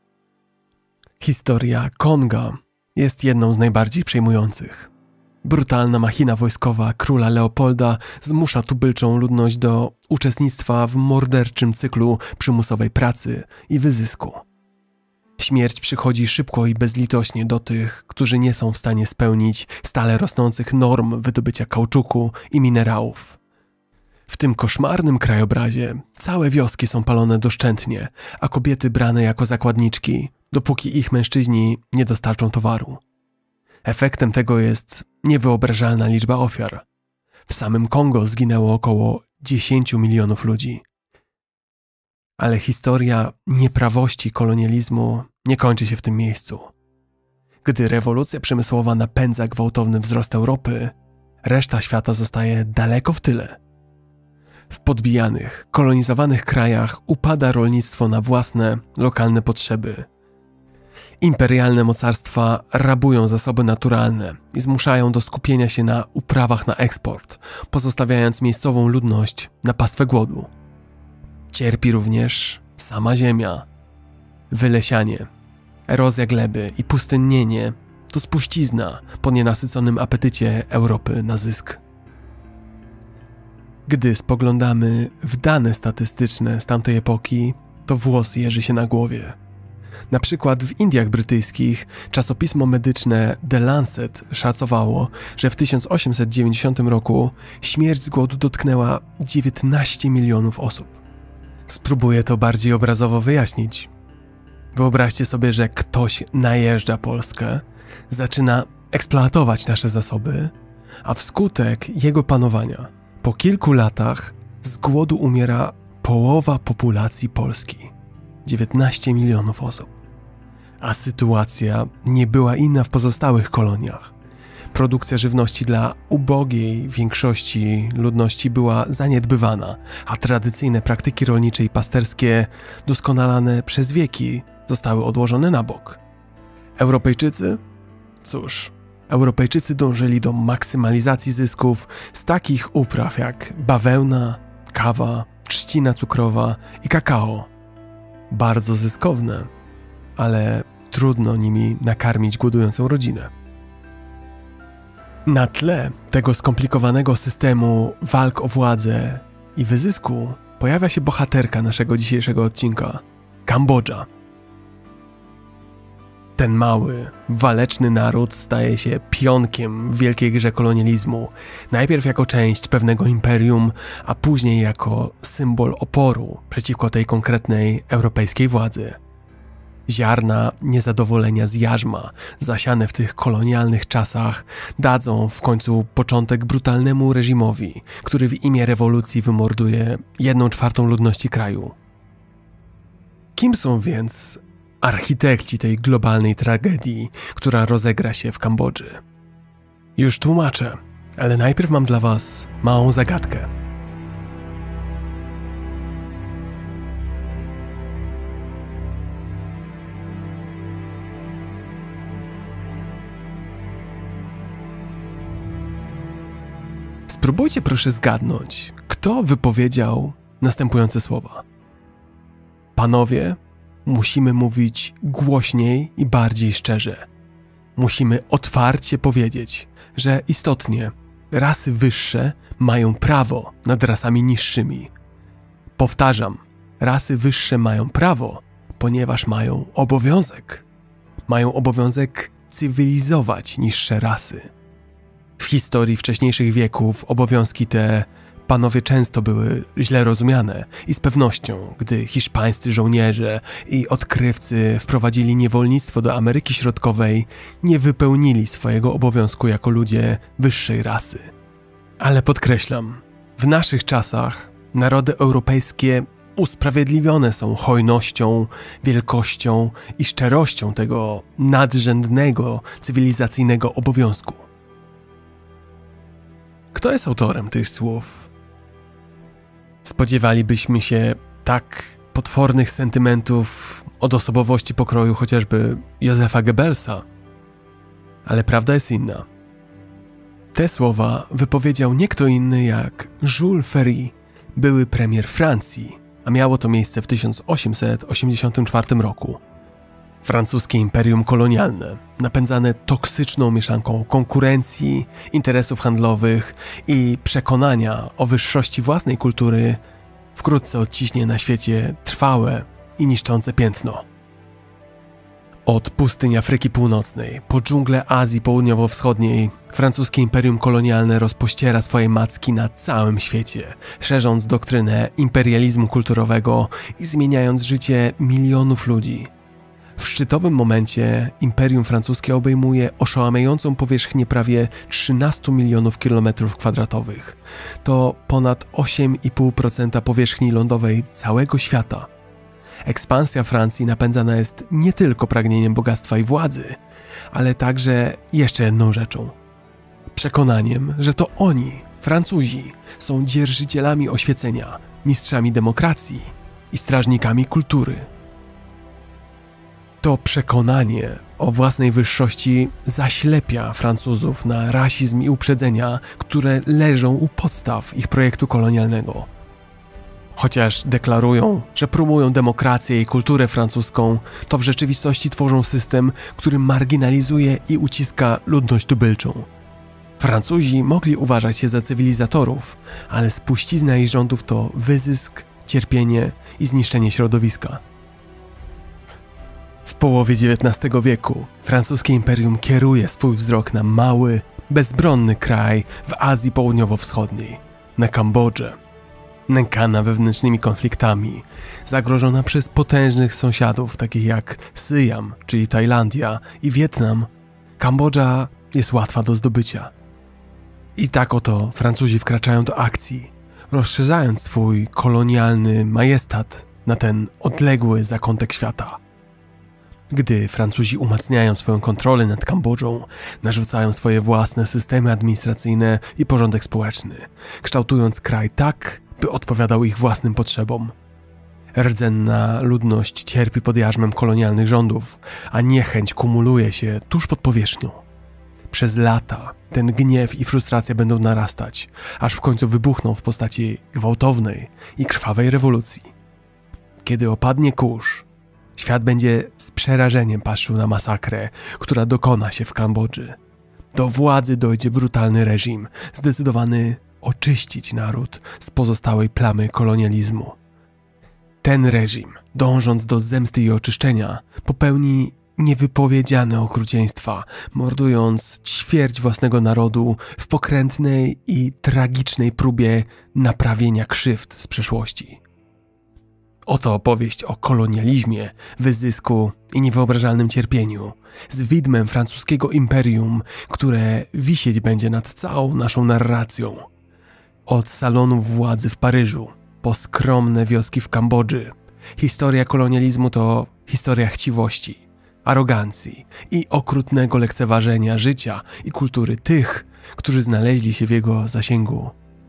Historia Konga jest jedną z najbardziej przejmujących. Brutalna machina wojskowa króla Leopolda zmusza tubylczą ludność do uczestnictwa w morderczym cyklu przymusowej pracy i wyzysku. Śmierć przychodzi szybko i bezlitośnie do tych, którzy nie są w stanie spełnić stale rosnących norm wydobycia kauczuku i minerałów. W tym koszmarnym krajobrazie całe wioski są palone doszczętnie, a kobiety brane jako zakładniczki, dopóki ich mężczyźni nie dostarczą towaru. Efektem tego jest niewyobrażalna liczba ofiar. W samym Kongo zginęło około 10 milionów ludzi. Ale historia nieprawości kolonializmu nie kończy się w tym miejscu. Gdy rewolucja przemysłowa napędza gwałtowny wzrost Europy, reszta świata zostaje daleko w tyle. W podbijanych, kolonizowanych krajach upada rolnictwo na własne, lokalne potrzeby. Imperialne mocarstwa rabują zasoby naturalne i zmuszają do skupienia się na uprawach na eksport, pozostawiając miejscową ludność na pastwę głodu. Cierpi również sama ziemia. Wylesianie, erozja gleby i pustynnienie to spuścizna po nienasyconym apetycie Europy na zysk. Gdy spoglądamy w dane statystyczne z tamtej epoki, to włos jeży się na głowie. Na przykład w Indiach Brytyjskich czasopismo medyczne The Lancet szacowało, że w 1890 roku śmierć z głodu dotknęła 19 milionów osób. Spróbuję to bardziej obrazowo wyjaśnić. Wyobraźcie sobie, że ktoś najeżdża Polskę, zaczyna eksploatować nasze zasoby, a wskutek jego panowania po kilku latach z głodu umiera połowa populacji Polski. 19 milionów osób. A sytuacja nie była inna w pozostałych koloniach. Produkcja żywności dla ubogiej większości ludności była zaniedbywana, a tradycyjne praktyki rolnicze i pasterskie, doskonalane przez wieki, zostały odłożone na bok. Europejczycy? Cóż, Europejczycy dążyli do maksymalizacji zysków z takich upraw jak bawełna, kawa, trzcina cukrowa i kakao. Bardzo zyskowne, ale trudno nimi nakarmić głodującą rodzinę. Na tle tego skomplikowanego systemu walk o władzę i wyzysku pojawia się bohaterka naszego dzisiejszego odcinka – Kambodża. Ten mały, waleczny naród staje się pionkiem w wielkiej grze kolonializmu, najpierw jako część pewnego imperium, a później jako symbol oporu przeciwko tej konkretnej europejskiej władzy. Ziarna niezadowolenia z jarzma, zasiane w tych kolonialnych czasach, dadzą w końcu początek brutalnemu reżimowi, który w imię rewolucji wymorduje 1/4 ludności kraju. Kim są więc architekci tej globalnej tragedii, która rozegra się w Kambodży? Już tłumaczę, ale najpierw mam dla was małą zagadkę. Spróbujcie proszę zgadnąć, kto wypowiedział następujące słowa. Panowie, musimy mówić głośniej i bardziej szczerze. Musimy otwarcie powiedzieć, że istotnie rasy wyższe mają prawo nad rasami niższymi. Powtarzam, rasy wyższe mają prawo, ponieważ mają obowiązek. mają obowiązek cywilizować niższe rasy. W historii wcześniejszych wieków obowiązki te, panowie, często były źle rozumiane i z pewnością, gdy hiszpańscy żołnierze i odkrywcy wprowadzili niewolnictwo do Ameryki Środkowej, nie wypełnili swojego obowiązku jako ludzie wyższej rasy. Ale podkreślam, w naszych czasach narody europejskie usprawiedliwione są hojnością, wielkością i szczerością tego nadrzędnego, cywilizacyjnego obowiązku. Kto jest autorem tych słów? Spodziewalibyśmy się tak potwornych sentymentów od osobowości pokroju chociażby Józefa Goebbelsa. Ale prawda jest inna. Te słowa wypowiedział nie kto inny jak Jules Ferry, były premier Francji, a miało to miejsce w 1884 roku. Francuskie imperium kolonialne, napędzane toksyczną mieszanką konkurencji, interesów handlowych i przekonania o wyższości własnej kultury, wkrótce odciśnie na świecie trwałe i niszczące piętno. Od pustyń Afryki Północnej po dżunglę Azji Południowo-Wschodniej francuskie imperium kolonialne rozpościera swoje macki na całym świecie, szerząc doktrynę imperializmu kulturowego i zmieniając życie milionów ludzi. W szczytowym momencie imperium francuskie obejmuje oszałamiającą powierzchnię prawie 13 milionów kilometrów kwadratowych. To ponad 8,5% powierzchni lądowej całego świata. Ekspansja Francji napędzana jest nie tylko pragnieniem bogactwa i władzy, ale także jeszcze jedną rzeczą. Przekonaniem, że to oni, Francuzi, są dzierżycielami oświecenia, mistrzami demokracji i strażnikami kultury. To przekonanie o własnej wyższości zaślepia Francuzów na rasizm i uprzedzenia, które leżą u podstaw ich projektu kolonialnego. Chociaż deklarują, że promują demokrację i kulturę francuską, to w rzeczywistości tworzą system, który marginalizuje i uciska ludność tubylczą. Francuzi mogli uważać się za cywilizatorów, ale spuścizna ich rządów to wyzysk, cierpienie i zniszczenie środowiska. W połowie XIX wieku francuskie imperium kieruje swój wzrok na mały, bezbronny kraj w Azji Południowo-Wschodniej, na Kambodżę. Nękana wewnętrznymi konfliktami, zagrożona przez potężnych sąsiadów takich jak Syjam, czyli Tajlandia i Wietnam, Kambodża jest łatwa do zdobycia. I tak oto Francuzi wkraczają do akcji, rozszerzając swój kolonialny majestat na ten odległy zakątek świata. Gdy Francuzi umacniają swoją kontrolę nad Kambodżą, narzucają swoje własne systemy administracyjne i porządek społeczny, kształtując kraj tak, by odpowiadał ich własnym potrzebom. Rdzenna ludność cierpi pod jarzmem kolonialnych rządów, a niechęć kumuluje się tuż pod powierzchnią. Przez lata ten gniew i frustracja będą narastać, aż w końcu wybuchną w postaci gwałtownej i krwawej rewolucji. Kiedy opadnie kurz, świat będzie z przerażeniem patrzył na masakrę, która dokona się w Kambodży. Do władzy dojdzie brutalny reżim, zdecydowany oczyścić naród z pozostałej plamy kolonializmu. Ten reżim, dążąc do zemsty i oczyszczenia, popełni niewypowiedziane okrucieństwa, mordując ćwierć własnego narodu w pokrętnej i tragicznej próbie naprawienia krzywd z przeszłości. Oto opowieść o kolonializmie, wyzysku i niewyobrażalnym cierpieniu, z widmem francuskiego imperium, które wisieć będzie nad całą naszą narracją. Od salonów władzy w Paryżu, po skromne wioski w Kambodży, historia kolonializmu to historia chciwości, arogancji i okrutnego lekceważenia życia i kultury tych, którzy znaleźli się w jego zasięgu.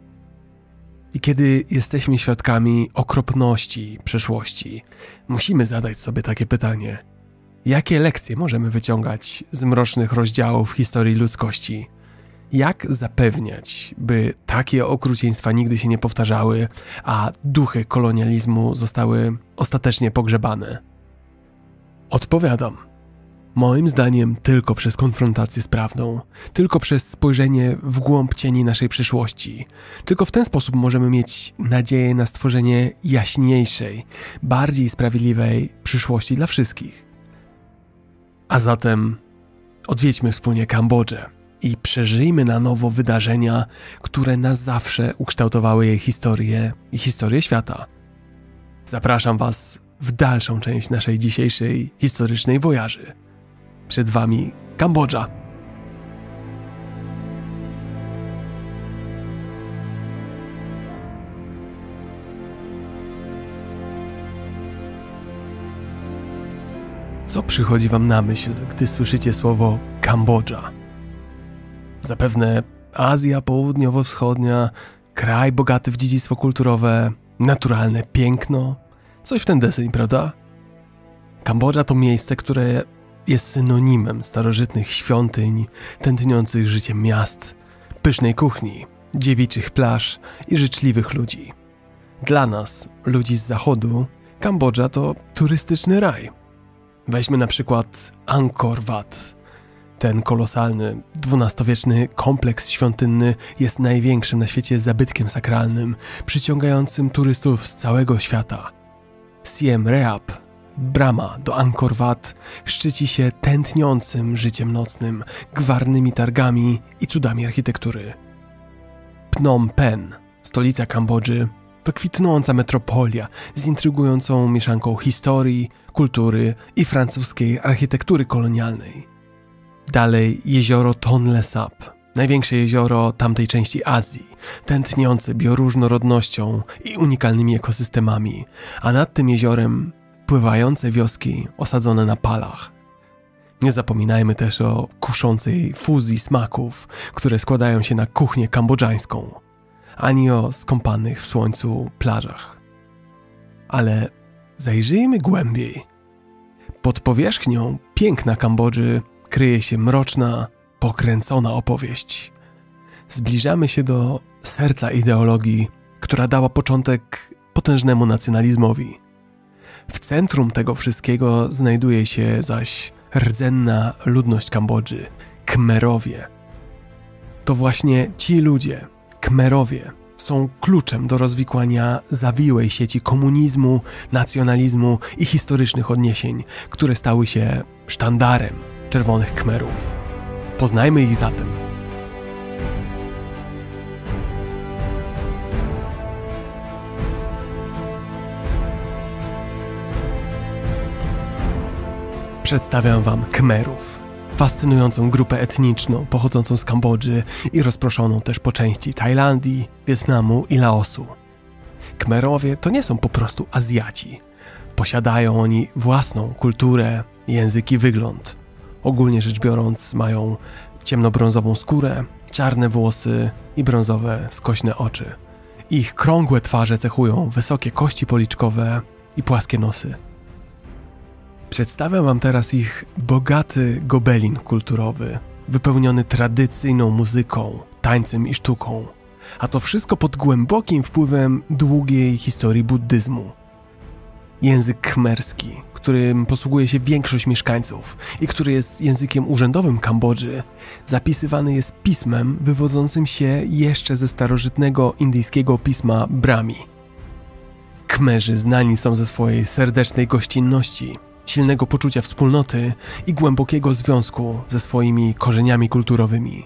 I kiedy jesteśmy świadkami okropności przeszłości, musimy zadać sobie takie pytanie: jakie lekcje możemy wyciągać z mrocznych rozdziałów historii ludzkości? Jak zapewniać, by takie okrucieństwa nigdy się nie powtarzały, a duchy kolonializmu zostały ostatecznie pogrzebane? Odpowiadam. Moim zdaniem tylko przez konfrontację z prawdą, tylko przez spojrzenie w głąb cieni naszej przyszłości. Tylko w ten sposób możemy mieć nadzieję na stworzenie jaśniejszej, bardziej sprawiedliwej przyszłości dla wszystkich. A zatem odwiedźmy wspólnie Kambodżę i przeżyjmy na nowo wydarzenia, które na zawsze ukształtowały jej historię i historię świata. Zapraszam Was w dalszą część naszej dzisiejszej historycznej wojaży. Przed Wami Kambodża. Co przychodzi Wam na myśl, gdy słyszycie słowo Kambodża? Zapewne Azja Południowo-Wschodnia, kraj bogaty w dziedzictwo kulturowe, naturalne piękno, coś w ten deseń, prawda? Kambodża to miejsce, które jest synonimem starożytnych świątyń, tętniących życiem miast, pysznej kuchni, dziewiczych plaż i życzliwych ludzi. Dla nas, ludzi z zachodu, Kambodża to turystyczny raj. Weźmy na przykład Angkor Wat. Ten kolosalny, XII-wieczny kompleks świątynny jest największym na świecie zabytkiem sakralnym, przyciągającym turystów z całego świata. Siem Reap, brama do Angkor Wat, szczyci się tętniącym życiem nocnym, gwarnymi targami i cudami architektury. Phnom Penh, stolica Kambodży, to kwitnąca metropolia z intrygującą mieszanką historii, kultury i francuskiej architektury kolonialnej. Dalej jezioro Tonle Sap, największe jezioro tamtej części Azji, tętniące bioróżnorodnością i unikalnymi ekosystemami, a nad tym jeziorem pływające wioski osadzone na palach. Nie zapominajmy też o kuszącej fuzji smaków, które składają się na kuchnię kambodżańską, ani o skąpanych w słońcu plażach. Ale zajrzyjmy głębiej. Pod powierzchnią piękna Kambodży kryje się mroczna, pokręcona opowieść. Zbliżamy się do serca ideologii, która dała początek potężnemu nacjonalizmowi. W centrum tego wszystkiego znajduje się zaś rdzenna ludność Kambodży, Khmerowie. To właśnie ci ludzie, Khmerowie, są kluczem do rozwikłania zawiłej sieci komunizmu, nacjonalizmu i historycznych odniesień, które stały się sztandarem Czerwonych Khmerów. Poznajmy ich zatem. Przedstawiam Wam Khmerów, fascynującą grupę etniczną pochodzącą z Kambodży i rozproszoną też po części Tajlandii, Wietnamu i Laosu. Khmerowie to nie są po prostu Azjaci. Posiadają oni własną kulturę, język i wygląd. Ogólnie rzecz biorąc mają ciemnobrązową skórę, czarne włosy i brązowe, skośne oczy. Ich krągłe twarze cechują wysokie kości policzkowe i płaskie nosy. Przedstawiam Wam teraz ich bogaty gobelin kulturowy, wypełniony tradycyjną muzyką, tańcem i sztuką, a to wszystko pod głębokim wpływem długiej historii buddyzmu. Język khmerski, którym posługuje się większość mieszkańców i który jest językiem urzędowym Kambodży, zapisywany jest pismem wywodzącym się jeszcze ze starożytnego indyjskiego pisma Brahmi. Khmerzy znani są ze swojej serdecznej gościnności, silnego poczucia wspólnoty i głębokiego związku ze swoimi korzeniami kulturowymi.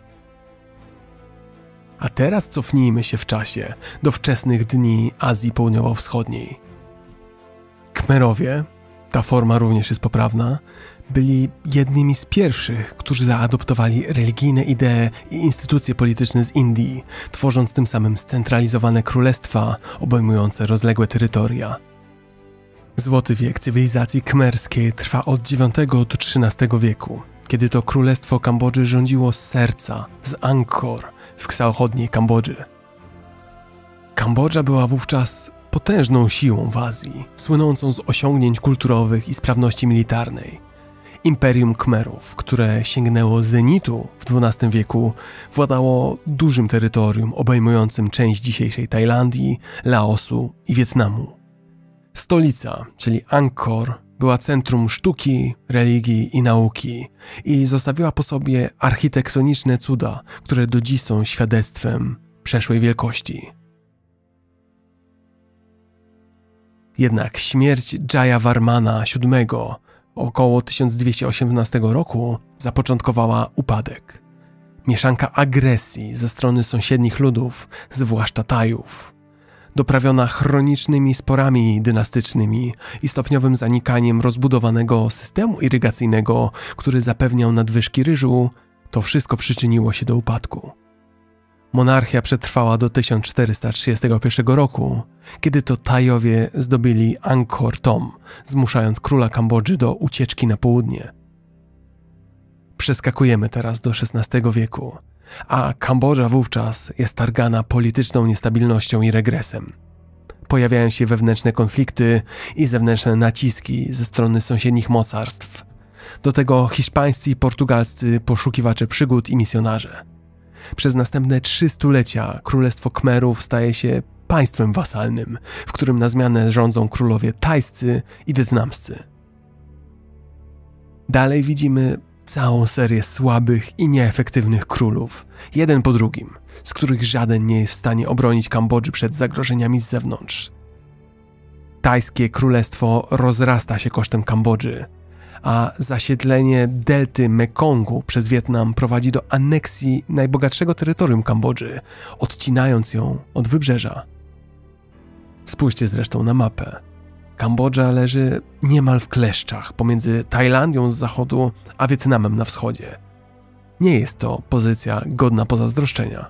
A teraz cofnijmy się w czasie do wczesnych dni Azji Południowo-Wschodniej. Khmerowie, ta forma również jest poprawna, byli jednymi z pierwszych, którzy zaadoptowali religijne idee i instytucje polityczne z Indii, tworząc tym samym scentralizowane królestwa obejmujące rozległe terytoria. Złoty wiek cywilizacji khmerskiej trwa od IX do XIII wieku, kiedy to królestwo Kambodży rządziło z serca, z Angkor w zachodniej Kambodży. Kambodża była wówczas potężną siłą w Azji, słynącą z osiągnięć kulturowych i sprawności militarnej. Imperium Khmerów, które sięgnęło zenitu w XII wieku, władało dużym terytorium obejmującym część dzisiejszej Tajlandii, Laosu i Wietnamu. Stolica, czyli Angkor, była centrum sztuki, religii i nauki i zostawiła po sobie architektoniczne cuda, które do dziś są świadectwem przeszłej wielkości. Jednak śmierć Jayavarmana VII około 1218 roku zapoczątkowała upadek. Mieszanka agresji ze strony sąsiednich ludów, zwłaszcza Tajów, doprawiona chronicznymi sporami dynastycznymi i stopniowym zanikaniem rozbudowanego systemu irygacyjnego, który zapewniał nadwyżki ryżu, to wszystko przyczyniło się do upadku. Monarchia przetrwała do 1431 roku, kiedy to Tajowie zdobyli Angkor Thom, zmuszając króla Kambodży do ucieczki na południe. Przeskakujemy teraz do XVI wieku, a Kambodża wówczas jest targana polityczną niestabilnością i regresem. Pojawiają się wewnętrzne konflikty i zewnętrzne naciski ze strony sąsiednich mocarstw. Do tego hiszpańscy i portugalscy poszukiwacze przygód i misjonarze. Przez następne 3 stulecia Królestwo Khmerów staje się państwem wasalnym, w którym na zmianę rządzą królowie tajscy i wietnamscy. Dalej widzimy całą serię słabych i nieefektywnych królów, jeden po drugim, z których żaden nie jest w stanie obronić Kambodży przed zagrożeniami z zewnątrz. Tajskie królestwo rozrasta się kosztem Kambodży, a zasiedlenie delty Mekongu przez Wietnam prowadzi do aneksji najbogatszego terytorium Kambodży, odcinając ją od wybrzeża. Spójrzcie zresztą na mapę. Kambodża leży niemal w kleszczach pomiędzy Tajlandią z zachodu a Wietnamem na wschodzie. Nie jest to pozycja godna pozazdroszczenia.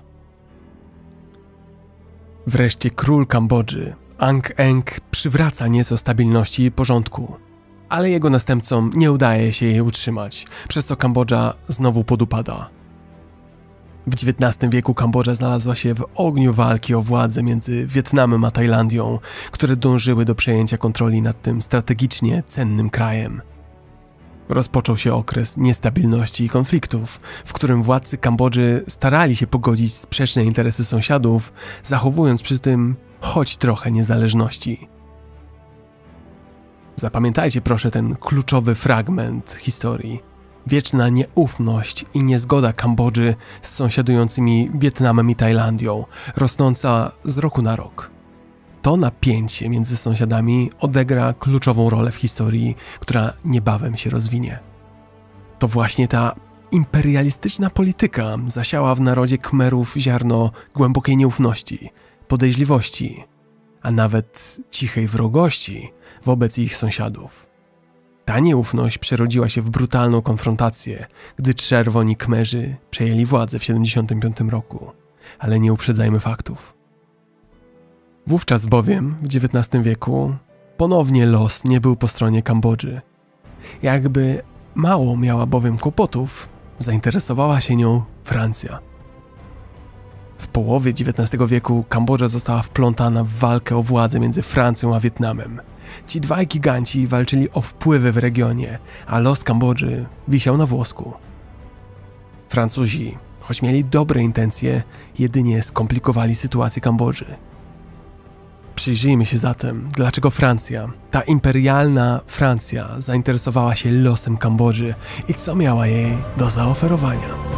Wreszcie król Kambodży, Ang Eng, przywraca nieco stabilności i porządku, ale jego następcom nie udaje się jej utrzymać, przez co Kambodża znowu podupada. W XIX wieku Kambodża znalazła się w ogniu walki o władzę między Wietnamem a Tajlandią, które dążyły do przejęcia kontroli nad tym strategicznie cennym krajem. Rozpoczął się okres niestabilności i konfliktów, w którym władcy Kambodży starali się pogodzić sprzeczne interesy sąsiadów, zachowując przy tym choć trochę niezależności. Zapamiętajcie proszę ten kluczowy fragment historii. Wieczna nieufność i niezgoda Kambodży z sąsiadującymi Wietnamem i Tajlandią, rosnąca z roku na rok. To napięcie między sąsiadami odegra kluczową rolę w historii, która niebawem się rozwinie. To właśnie ta imperialistyczna polityka zasiała w narodzie Khmerów ziarno głębokiej nieufności, podejrzliwości, a nawet cichej wrogości wobec ich sąsiadów. Ta nieufność przerodziła się w brutalną konfrontację, gdy czerwoni Khmerzy przejęli władzę w 1975 roku, ale nie uprzedzajmy faktów. Wówczas bowiem, w XIX wieku, ponownie los nie był po stronie Kambodży. Jakby mało miała bowiem kłopotów, zainteresowała się nią Francja. W połowie XIX wieku Kambodża została wplątana w walkę o władzę między Francją a Wietnamem. Ci dwaj giganci walczyli o wpływy w regionie, a los Kambodży wisiał na włosku. Francuzi, choć mieli dobre intencje, jedynie skomplikowali sytuację Kambodży. Przyjrzyjmy się zatem, dlaczego Francja, ta imperialna Francja, zainteresowała się losem Kambodży i co miała jej do zaoferowania.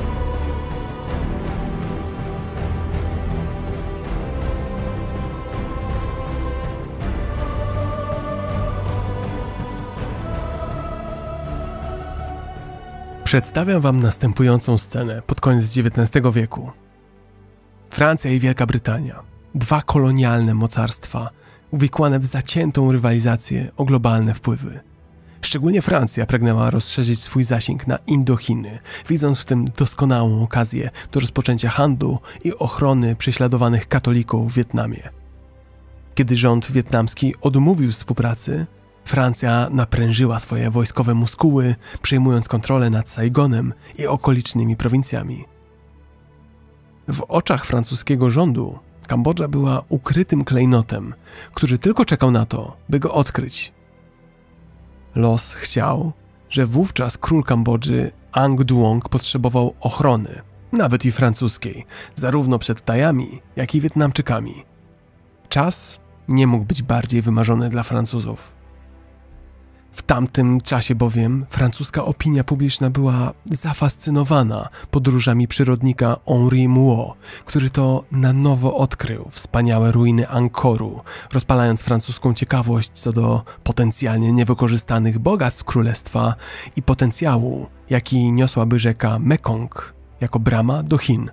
Przedstawiam wam następującą scenę pod koniec XIX wieku. Francja i Wielka Brytania, dwa kolonialne mocarstwa, uwikłane w zaciętą rywalizację o globalne wpływy. Szczególnie Francja pragnęła rozszerzyć swój zasięg na Indochiny, widząc w tym doskonałą okazję do rozpoczęcia handlu i ochrony prześladowanych katolików w Wietnamie. Kiedy rząd wietnamski odmówił współpracy, Francja naprężyła swoje wojskowe muskuły, przejmując kontrolę nad Saigonem i okolicznymi prowincjami. W oczach francuskiego rządu Kambodża była ukrytym klejnotem, który tylko czekał na to, by go odkryć. Los chciał, że wówczas król Kambodży Ang Duong potrzebował ochrony, nawet i francuskiej, zarówno przed Tajami, jak i Wietnamczykami. Czas nie mógł być bardziej wymarzony dla Francuzów. W tamtym czasie bowiem francuska opinia publiczna była zafascynowana podróżami przyrodnika Henri Mouot, który to na nowo odkrył wspaniałe ruiny Angkoru, rozpalając francuską ciekawość co do potencjalnie niewykorzystanych bogactw królestwa i potencjału, jaki niosłaby rzeka Mekong jako brama do Chin.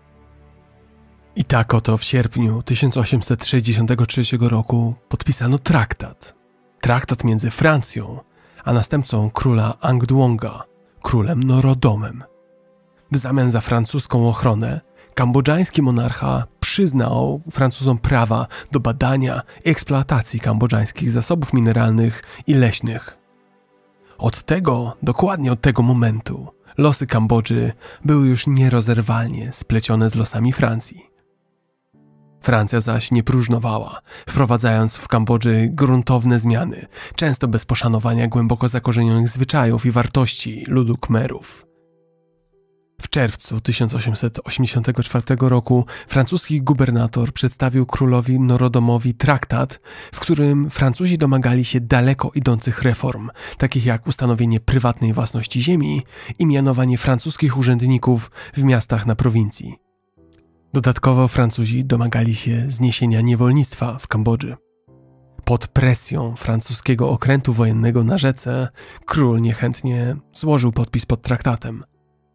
I tak oto w sierpniu 1863 roku podpisano traktat między Francją a następcą króla Angduonga, królem Norodomem. W zamian za francuską ochronę kambodżański monarcha przyznał Francuzom prawa do badania i eksploatacji kambodżańskich zasobów mineralnych i leśnych. Dokładnie od tego momentu, losy Kambodży były już nierozerwalnie splecione z losami Francji. Francja zaś nie próżnowała, wprowadzając w Kambodży gruntowne zmiany, często bez poszanowania głęboko zakorzenionych zwyczajów i wartości ludu Khmerów. W czerwcu 1884 roku francuski gubernator przedstawił królowi Norodomowi traktat, w którym Francuzi domagali się daleko idących reform, takich jak ustanowienie prywatnej własności ziemi i mianowanie francuskich urzędników w miastach na prowincji. Dodatkowo Francuzi domagali się zniesienia niewolnictwa w Kambodży. Pod presją francuskiego okrętu wojennego na rzece król niechętnie złożył podpis pod traktatem.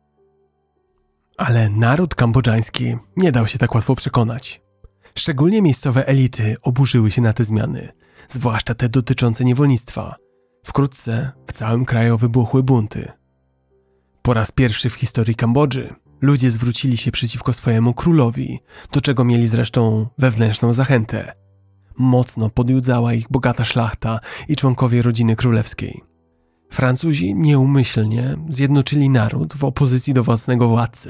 Ale naród kambodżański nie dał się tak łatwo przekonać. Szczególnie miejscowe elity oburzyły się na te zmiany, zwłaszcza te dotyczące niewolnictwa. Wkrótce w całym kraju wybuchły bunty. Po raz pierwszy w historii Kambodży ludzie zwrócili się przeciwko swojemu królowi, do czego mieli zresztą wewnętrzną zachętę. Mocno podjudzała ich bogata szlachta i członkowie rodziny królewskiej. Francuzi nieumyślnie zjednoczyli naród w opozycji do własnego władcy.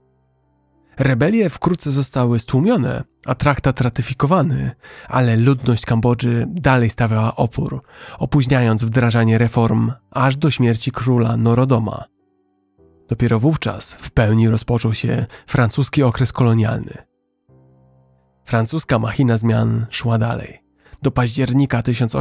Rebelie wkrótce zostały stłumione, a traktat ratyfikowany, ale ludność Kambodży dalej stawiała opór, opóźniając wdrażanie reform aż do śmierci króla Norodoma. Dopiero wówczas w pełni rozpoczął się francuski okres kolonialny. Francuska machina zmian szła dalej. Do października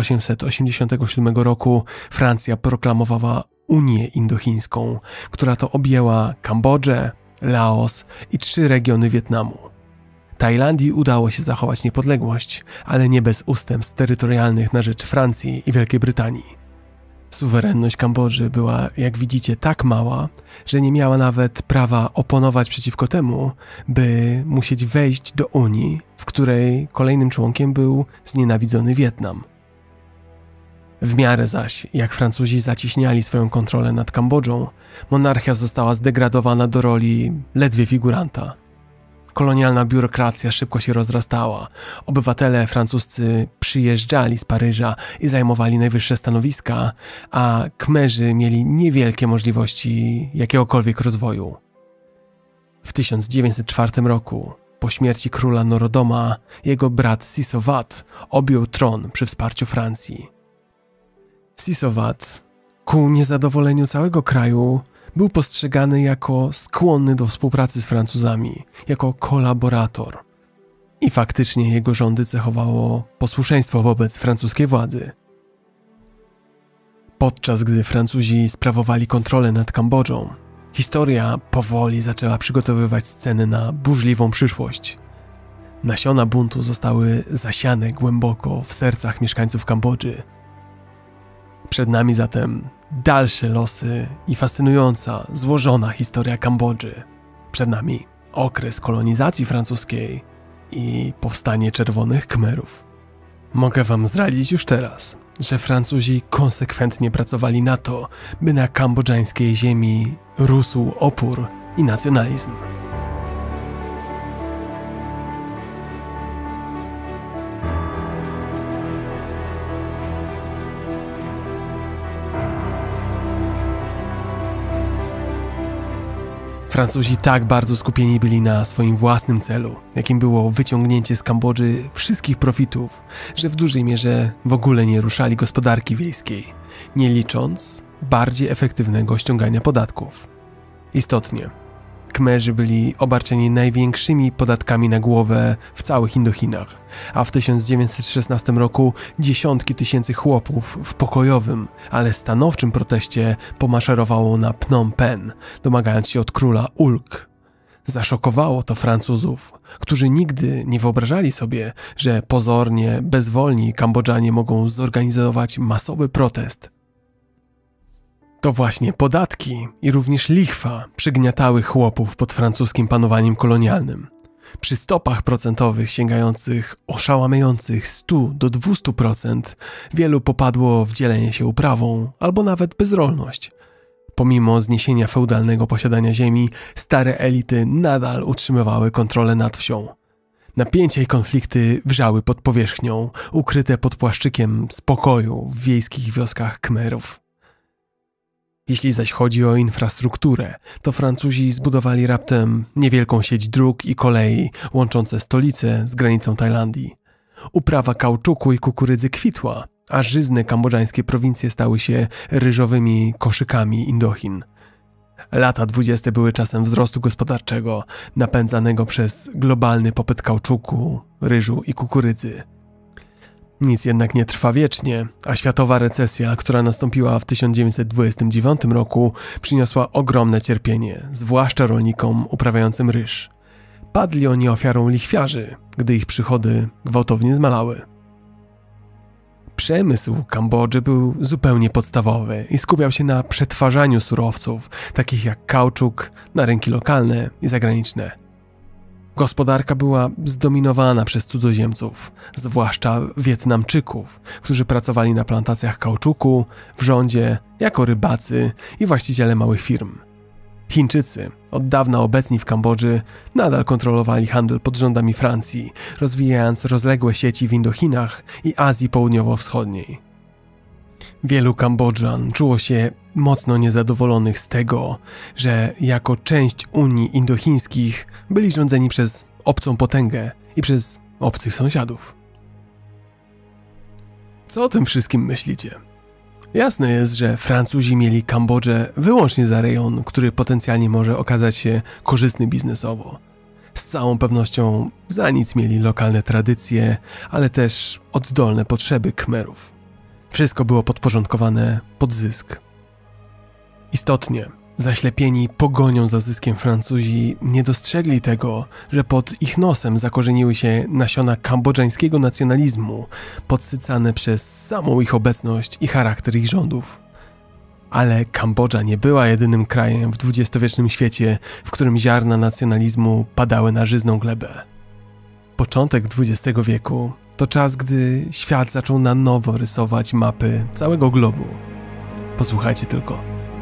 1887 roku Francja proklamowała Unię Indochińską, która to objęła Kambodżę, Laos i 3 regiony Wietnamu. Tajlandii udało się zachować niepodległość, ale nie bez ustępstw terytorialnych na rzecz Francji i Wielkiej Brytanii. Suwerenność Kambodży była, jak widzicie, tak mała, że nie miała nawet prawa oponować przeciwko temu, by musieć wejść do Unii, w której kolejnym członkiem był znienawidzony Wietnam. W miarę zaś, jak Francuzi zacieśniali swoją kontrolę nad Kambodżą, monarchia została zdegradowana do roli ledwie figuranta. Kolonialna biurokracja szybko się rozrastała. Obywatele francuscy przyjeżdżali z Paryża i zajmowali najwyższe stanowiska, a Khmerzy mieli niewielkie możliwości jakiegokolwiek rozwoju. W 1904 roku, po śmierci króla Norodoma, jego brat Sisowat objął tron przy wsparciu Francji. Sisowat, ku niezadowoleniu całego kraju, był postrzegany jako skłonny do współpracy z Francuzami, jako kolaborator. I faktycznie jego rządy cechowało posłuszeństwo wobec francuskiej władzy. Podczas gdy Francuzi sprawowali kontrolę nad Kambodżą, historia powoli zaczęła przygotowywać sceny na burzliwą przyszłość. Nasiona buntu zostały zasiane głęboko w sercach mieszkańców Kambodży. Przed nami zatem dalsze losy i fascynująca, złożona historia Kambodży. Przed nami okres kolonizacji francuskiej i powstanie Czerwonych Khmerów. Mogę wam zdradzić już teraz, że Francuzi konsekwentnie pracowali na to, by na kambodżańskiej ziemi rósł opór i nacjonalizm. Francuzi tak bardzo skupieni byli na swoim własnym celu, jakim było wyciągnięcie z Kambodży wszystkich profitów, że w dużej mierze w ogóle nie ruszali gospodarki wiejskiej, nie licząc bardziej efektywnego ściągania podatków. Istotnie, Kmerzy byli obarczeni największymi podatkami na głowę w całych Indochinach, a w 1916 roku dziesiątki tysięcy chłopów w pokojowym, ale stanowczym proteście pomaszerowało na Phnom Penh, domagając się od króla ulg. Zaszokowało to Francuzów, którzy nigdy nie wyobrażali sobie, że pozornie bezwolni Kambodżanie mogą zorganizować masowy protest. To właśnie podatki i również lichwa przygniatały chłopów pod francuskim panowaniem kolonialnym. Przy stopach procentowych sięgających oszałamiających 100 do 200% wielu popadło w dzielenie się uprawą albo nawet bezrolność. Pomimo zniesienia feudalnego posiadania ziemi, stare elity nadal utrzymywały kontrolę nad wsią. Napięcia i konflikty wrzały pod powierzchnią, ukryte pod płaszczykiem spokoju w wiejskich wioskach Khmerów. Jeśli zaś chodzi o infrastrukturę, to Francuzi zbudowali raptem niewielką sieć dróg i kolei łączące stolicę z granicą Tajlandii. Uprawa kauczuku i kukurydzy kwitła, a żyzne kambodżańskie prowincje stały się ryżowymi koszykami Indochin. Lata 20. były czasem wzrostu gospodarczego, napędzanego przez globalny popyt kauczuku, ryżu i kukurydzy. Nic jednak nie trwa wiecznie, a światowa recesja, która nastąpiła w 1929 roku, przyniosła ogromne cierpienie, zwłaszcza rolnikom uprawiającym ryż. Padli oni ofiarą lichwiarzy, gdy ich przychody gwałtownie zmalały. Przemysł Kambodży był zupełnie podstawowy i skupiał się na przetwarzaniu surowców, takich jak kauczuk, na rynki lokalne i zagraniczne. Gospodarka była zdominowana przez cudzoziemców, zwłaszcza Wietnamczyków, którzy pracowali na plantacjach kauczuku, w rządzie, jako rybacy i właściciele małych firm. Chińczycy, od dawna obecni w Kambodży, nadal kontrolowali handel pod rządami Francji, rozwijając rozległe sieci w Indochinach i Azji Południowo-Wschodniej. Wielu Kambodżan czuło się mocno niezadowolonych z tego, że jako część Unii Indochińskich byli rządzeni przez obcą potęgę i przez obcych sąsiadów. Co o tym wszystkim myślicie? Jasne jest, że Francuzi mieli Kambodżę wyłącznie za rejon, który potencjalnie może okazać się korzystny biznesowo. Z całą pewnością za nic mieli lokalne tradycje, ale też oddolne potrzeby Khmerów. Wszystko było podporządkowane pod zysk. Istotnie, zaślepieni pogonią za zyskiem Francuzi nie dostrzegli tego, że pod ich nosem zakorzeniły się nasiona kambodżańskiego nacjonalizmu, podsycane przez samą ich obecność i charakter ich rządów. Ale Kambodża nie była jedynym krajem w dwudziestowiecznym świecie, w którym ziarna nacjonalizmu padały na żyzną glebę. Początek XX wieku to czas, gdy świat zaczął na nowo rysować mapy całego globu. Posłuchajcie tylko.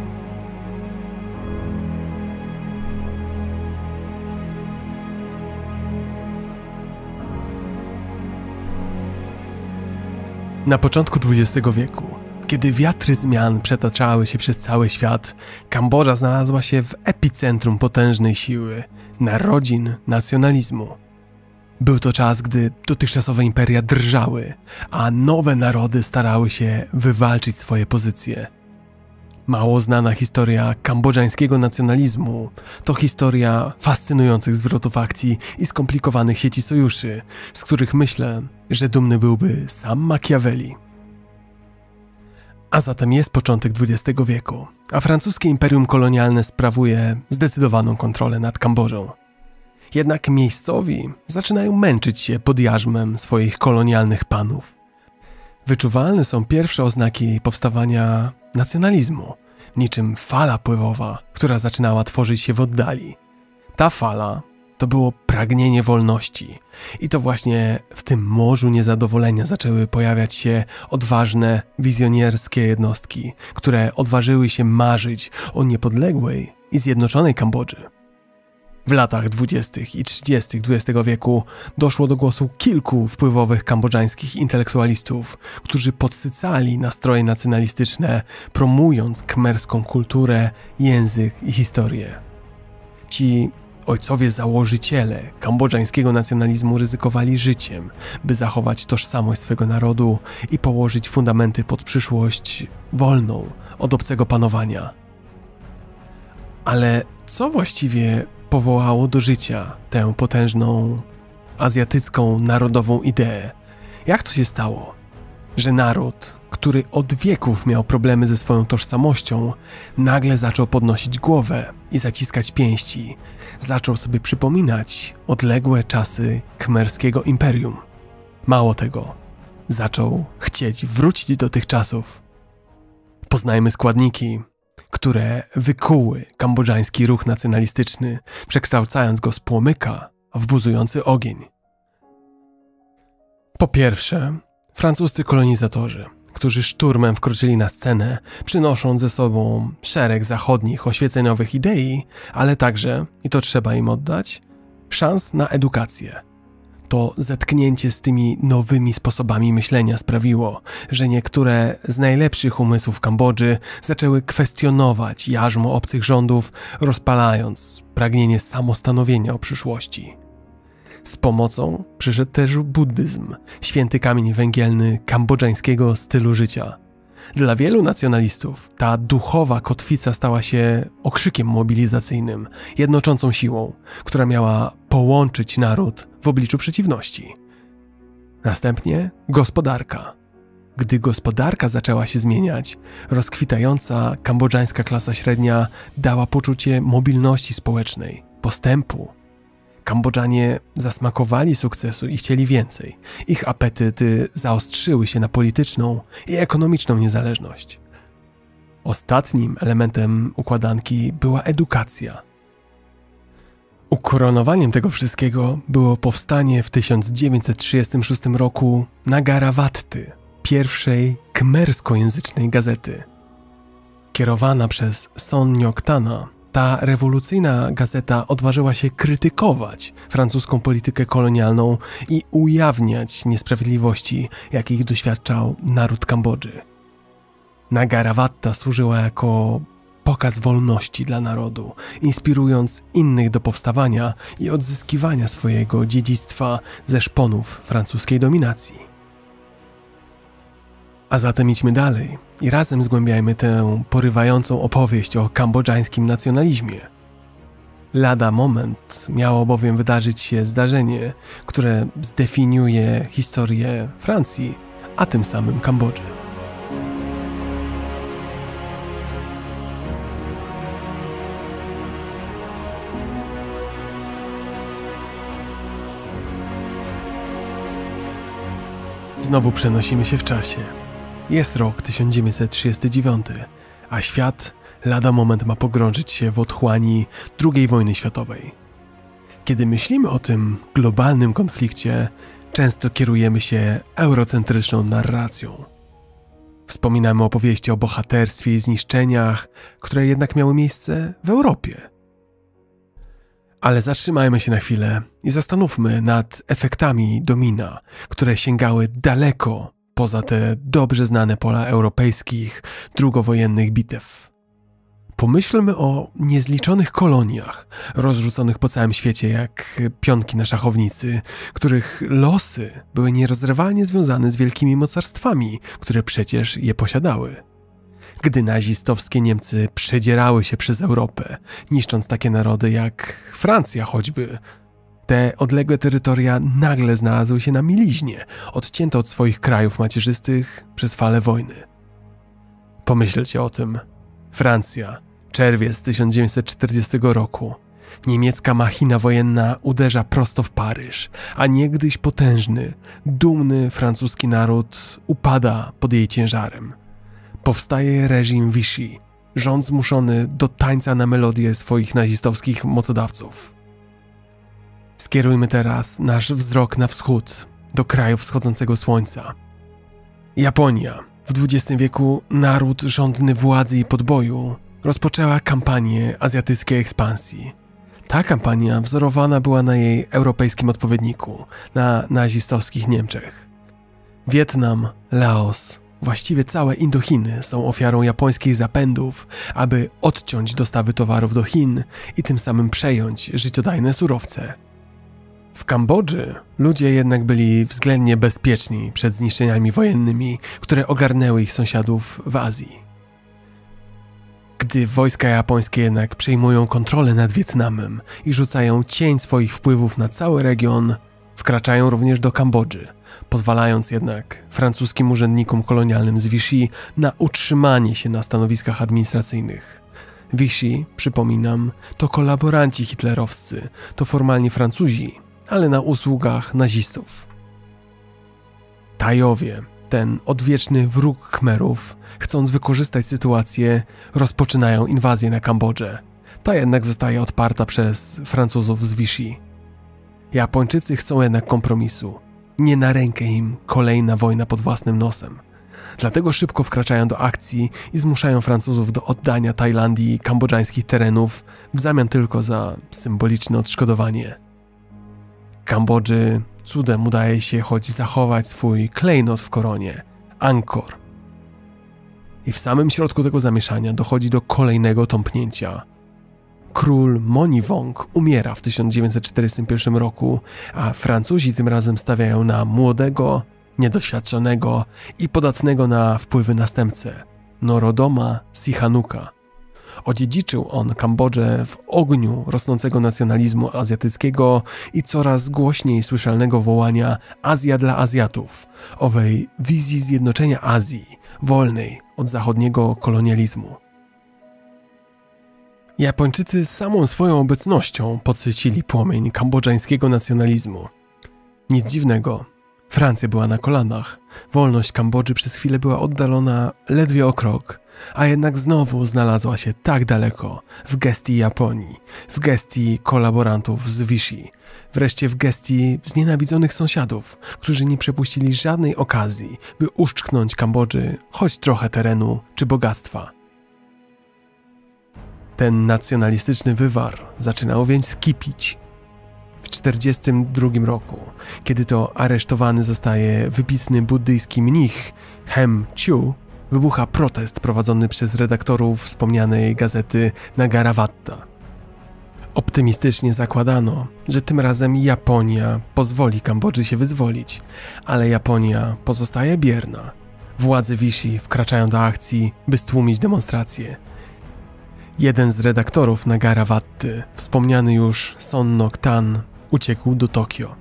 Na początku XX wieku, kiedy wiatry zmian przetaczały się przez cały świat, Kambodża znalazła się w epicentrum potężnej siły, narodzin nacjonalizmu. Był to czas, gdy dotychczasowe imperia drżały, a nowe narody starały się wywalczyć swoje pozycje. Mało znana historia kambodżańskiego nacjonalizmu to historia fascynujących zwrotów akcji i skomplikowanych sieci sojuszy, z których myślę, że dumny byłby sam Machiavelli. A zatem jest początek XX wieku, a francuskie imperium kolonialne sprawuje zdecydowaną kontrolę nad Kambodżą. Jednak miejscowi zaczynają męczyć się pod jarzmem swoich kolonialnych panów. Wyczuwalne są pierwsze oznaki powstawania nacjonalizmu, niczym fala pływowa, która zaczynała tworzyć się w oddali. Ta fala to było pragnienie wolności i to właśnie w tym morzu niezadowolenia zaczęły pojawiać się odważne, wizjonierskie jednostki, które odważyły się marzyć o niepodległej i zjednoczonej Kambodży. W latach 20. i 30. XX wieku doszło do głosu kilku wpływowych kambodżańskich intelektualistów, którzy podsycali nastroje nacjonalistyczne, promując khmerską kulturę, język i historię. Ci ojcowie założyciele kambodżańskiego nacjonalizmu ryzykowali życiem, by zachować tożsamość swego narodu i położyć fundamenty pod przyszłość wolną od obcego panowania. Ale co właściwie powołało do życia tę potężną azjatycką narodową ideę. Jak to się stało, że naród, który od wieków miał problemy ze swoją tożsamością, nagle zaczął podnosić głowę i zaciskać pięści, zaczął sobie przypominać odległe czasy Khmerskiego Imperium. Mało tego, zaczął chcieć wrócić do tych czasów. Poznajmy składniki, które wykuły kambodżański ruch nacjonalistyczny, przekształcając go z płomyka w buzujący ogień. Po pierwsze, francuscy kolonizatorzy, którzy szturmem wkroczyli na scenę, przynosząc ze sobą szereg zachodnich, oświeceniowych idei, ale także, i to trzeba im oddać, szans na edukację. To zetknięcie z tymi nowymi sposobami myślenia sprawiło, że niektóre z najlepszych umysłów Kambodży zaczęły kwestionować jarzmo obcych rządów, rozpalając pragnienie samostanowienia o przyszłości. Z pomocą przyszedł też buddyzm, święty kamień węgielny kambodżańskiego stylu życia. Dla wielu nacjonalistów ta duchowa kotwica stała się okrzykiem mobilizacyjnym, jednoczącą siłą, która miała połączyć naród w obliczu przeciwności. Następnie gospodarka. Gdy gospodarka zaczęła się zmieniać, rozkwitająca kambodżańska klasa średnia dała poczucie mobilności społecznej, postępu. Kambodżanie zasmakowali sukcesu i chcieli więcej. Ich apetyty zaostrzyły się na polityczną i ekonomiczną niezależność. Ostatnim elementem układanki była edukacja. Ukoronowaniem tego wszystkiego było powstanie w 1936 roku Nagarawatty, pierwszej khmerskojęzycznej gazety. Kierowana przez Son Ngoc-Thana, ta rewolucyjna gazeta odważyła się krytykować francuską politykę kolonialną i ujawniać niesprawiedliwości, jakich doświadczał naród Kambodży. Nagarawatta służyła jako pokaz wolności dla narodu, inspirując innych do powstawania i odzyskiwania swojego dziedzictwa ze szponów francuskiej dominacji. A zatem idźmy dalej i razem zgłębiajmy tę porywającą opowieść o kambodżańskim nacjonalizmie. Lada moment miało bowiem wydarzyć się zdarzenie, które zdefiniuje historię Francji, a tym samym Kambodży. Znowu przenosimy się w czasie. Jest rok 1939, a świat lada moment ma pogrążyć się w otchłani II wojny światowej. Kiedy myślimy o tym globalnym konflikcie, często kierujemy się eurocentryczną narracją. Wspominamy opowieści o bohaterstwie i zniszczeniach, które jednak miały miejsce w Europie. Ale zatrzymajmy się na chwilę i zastanówmy nad efektami domina, które sięgały daleko poza te dobrze znane pola europejskich, drugowojennych bitew. Pomyślmy o niezliczonych koloniach rozrzuconych po całym świecie jak pionki na szachownicy, których losy były nierozerwalnie związane z wielkimi mocarstwami, które przecież je posiadały. Gdy nazistowskie Niemcy przedzierały się przez Europę, niszcząc takie narody jak Francja choćby, te odległe terytoria nagle znalazły się na mieliźnie, odcięte od swoich krajów macierzystych przez falę wojny. Pomyślcie o tym. Francja, czerwiec 1940 roku. Niemiecka machina wojenna uderza prosto w Paryż, a niegdyś potężny, dumny francuski naród upada pod jej ciężarem. Powstaje reżim Vichy, rząd zmuszony do tańca na melodię swoich nazistowskich mocodawców. Skierujmy teraz nasz wzrok na wschód, do krajów wschodzącego słońca. Japonia. W XX wieku naród żądny władzy i podboju rozpoczęła kampanię azjatyckiej ekspansji. Ta kampania wzorowana była na jej europejskim odpowiedniku, na nazistowskich Niemczech. Wietnam, Laos, właściwie całe Indochiny są ofiarą japońskich zapędów, aby odciąć dostawy towarów do Chin i tym samym przejąć życiodajne surowce. W Kambodży ludzie jednak byli względnie bezpieczni przed zniszczeniami wojennymi, które ogarnęły ich sąsiadów w Azji. Gdy wojska japońskie jednak przejmują kontrolę nad Wietnamem i rzucają cień swoich wpływów na cały region, wkraczają również do Kambodży, pozwalając jednak francuskim urzędnikom kolonialnym z Vichy na utrzymanie się na stanowiskach administracyjnych. Vichy, przypominam, to kolaboranci hitlerowscy, to formalnie Francuzi, ale na usługach nazistów. Tajowie, ten odwieczny wróg Khmerów, chcąc wykorzystać sytuację, rozpoczynają inwazję na Kambodżę. Ta jednak zostaje odparta przez Francuzów z Vichy. Japończycy chcą jednak kompromisu. Nie na rękę im kolejna wojna pod własnym nosem. Dlatego szybko wkraczają do akcji i zmuszają Francuzów do oddania Tajlandii kambodżańskich terenów w zamian tylko za symboliczne odszkodowanie. Kambodży cudem udaje się choć zachować swój klejnot w koronie – Angkor. I w samym środku tego zamieszania dochodzi do kolejnego tąpnięcia. Król Monivong umiera w 1941 roku, a Francuzi tym razem stawiają na młodego, niedoświadczonego i podatnego na wpływy następcę – Norodoma Sihanouk'a. Odziedziczył on Kambodżę w ogniu rosnącego nacjonalizmu azjatyckiego i coraz głośniej słyszalnego wołania Azja dla Azjatów, owej wizji zjednoczenia Azji, wolnej od zachodniego kolonializmu. Japończycy samą swoją obecnością podsycili płomień kambodżańskiego nacjonalizmu. Nic dziwnego, Francja była na kolanach, wolność Kambodży przez chwilę była oddalona ledwie o krok, a jednak znowu znalazła się tak daleko, w gestii Japonii, w gestii kolaborantów z Vichy, wreszcie w gestii znienawidzonych sąsiadów, którzy nie przepuścili żadnej okazji, by uszczknąć Kambodży choć trochę terenu czy bogactwa. Ten nacjonalistyczny wywar zaczynał więc kipić. W 1942 roku, kiedy to aresztowany zostaje wybitny buddyjski mnich Hem Chiu, wybucha protest prowadzony przez redaktorów wspomnianej gazety Nagara-Watta. Optymistycznie zakładano, że tym razem Japonia pozwoli Kambodży się wyzwolić, ale Japonia pozostaje bierna. Władze Vichy wkraczają do akcji, by stłumić demonstracje. Jeden z redaktorów Nagara-Watty, wspomniany już Son Ngoc-Tan, uciekł do Tokio.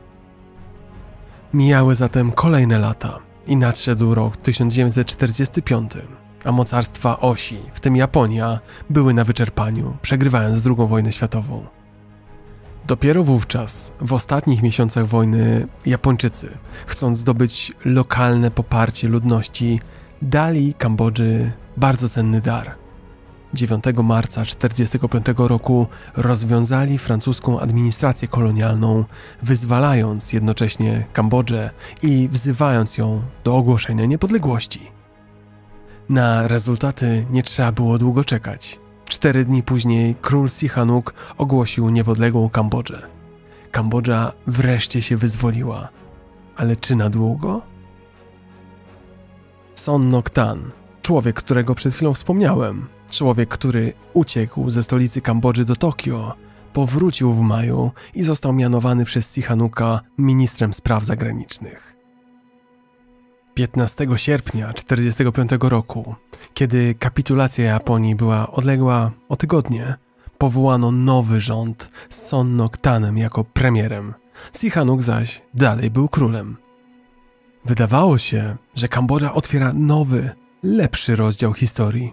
Mijały zatem kolejne lata i nadszedł rok 1945, a mocarstwa osi, w tym Japonia, były na wyczerpaniu, przegrywając II wojnę światową. Dopiero wówczas, w ostatnich miesiącach wojny, Japończycy, chcąc zdobyć lokalne poparcie ludności, dali Kambodży bardzo cenny dar. 9 marca 1945 roku rozwiązali francuską administrację kolonialną, wyzwalając jednocześnie Kambodżę i wzywając ją do ogłoszenia niepodległości. Na rezultaty nie trzeba było długo czekać. 4 dni później król Sihanouk ogłosił niepodległą Kambodżę. Kambodża wreszcie się wyzwoliła. Ale czy na długo? Son Ngoc-Tan, człowiek, którego przed chwilą wspomniałem, człowiek, który uciekł ze stolicy Kambodży do Tokio, powrócił w maju i został mianowany przez Sihanouk'a ministrem spraw zagranicznych. 15 sierpnia 1945 roku, kiedy kapitulacja Japonii była odległa o tygodnie, powołano nowy rząd z Son Ngoc-Tanem jako premierem. Sihanouk zaś dalej był królem. Wydawało się, że Kambodża otwiera nowy, lepszy rozdział historii.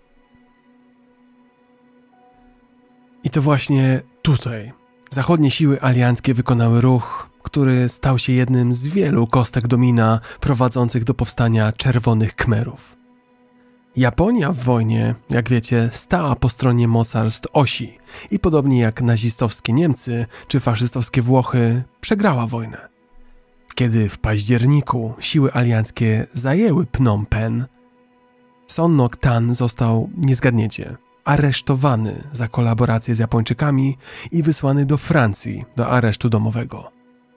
I to właśnie tutaj zachodnie siły alianckie wykonały ruch, który stał się jednym z wielu kostek domina prowadzących do powstania Czerwonych Khmerów. Japonia w wojnie, jak wiecie, stała po stronie mocarstw osi i podobnie jak nazistowskie Niemcy czy faszystowskie Włochy przegrała wojnę. Kiedy w październiku siły alianckie zajęły Phnom Penh, Son Ngoc-Tan został, nie zgadniecie, aresztowany za kolaborację z Japończykami i wysłany do Francji do aresztu domowego.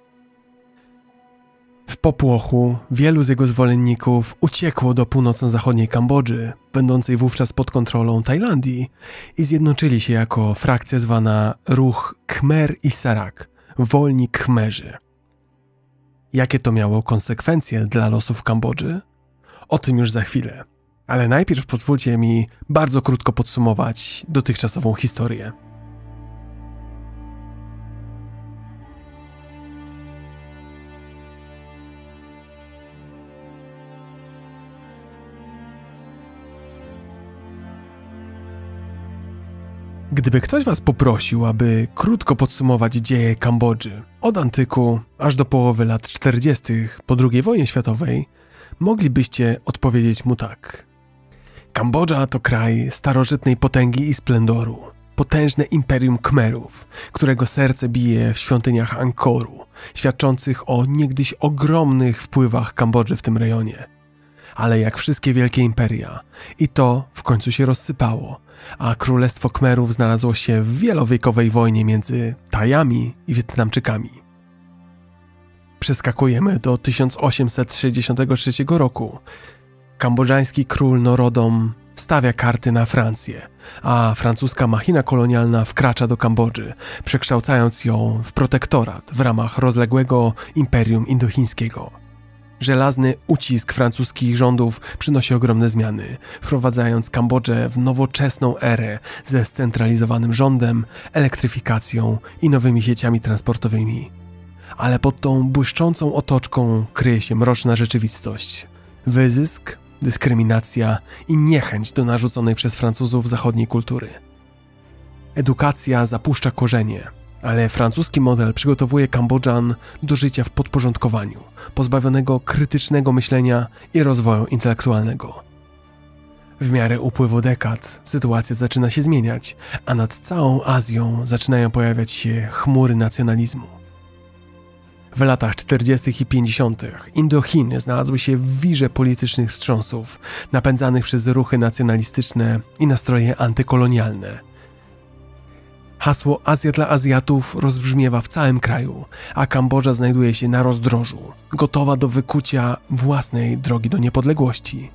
W popłochu wielu z jego zwolenników uciekło do północno-zachodniej Kambodży, będącej wówczas pod kontrolą Tajlandii, i zjednoczyli się jako frakcja zwana Ruch Khmer i Sarak, Wolni Khmerzy. Jakie to miało konsekwencje dla losów Kambodży? O tym już za chwilę. Ale najpierw pozwólcie mi bardzo krótko podsumować dotychczasową historię. Gdyby ktoś was poprosił, aby krótko podsumować dzieje Kambodży od antyku aż do połowy lat 40. po II wojnie światowej, moglibyście odpowiedzieć mu tak. Kambodża to kraj starożytnej potęgi i splendoru, potężne imperium Khmerów, którego serce bije w świątyniach Angkoru, świadczących o niegdyś ogromnych wpływach Kambodży w tym rejonie. Ale jak wszystkie wielkie imperia, i to w końcu się rozsypało, a królestwo Khmerów znalazło się w wielowiekowej wojnie między Tajami i Wietnamczykami. Przeskakujemy do 1863 roku. Kambodżański król Norodom stawia karty na Francję, a francuska machina kolonialna wkracza do Kambodży, przekształcając ją w protektorat w ramach rozległego imperium indochińskiego. Żelazny ucisk francuskich rządów przynosi ogromne zmiany, wprowadzając Kambodżę w nowoczesną erę ze scentralizowanym rządem, elektryfikacją i nowymi sieciami transportowymi. Ale pod tą błyszczącą otoczką kryje się mroczna rzeczywistość. Wyzysk, dyskryminacja i niechęć do narzuconej przez Francuzów zachodniej kultury. Edukacja zapuszcza korzenie, ale francuski model przygotowuje Kambodżan do życia w podporządkowaniu, pozbawionego krytycznego myślenia i rozwoju intelektualnego. W miarę upływu dekad sytuacja zaczyna się zmieniać, a nad całą Azją zaczynają pojawiać się chmury nacjonalizmu. W latach 40. i 50. Indochiny znalazły się w wirze politycznych wstrząsów, napędzanych przez ruchy nacjonalistyczne i nastroje antykolonialne. Hasło Azja dla Azjatów rozbrzmiewa w całym kraju, a Kambodża znajduje się na rozdrożu, gotowa do wykucia własnej drogi do niepodległości.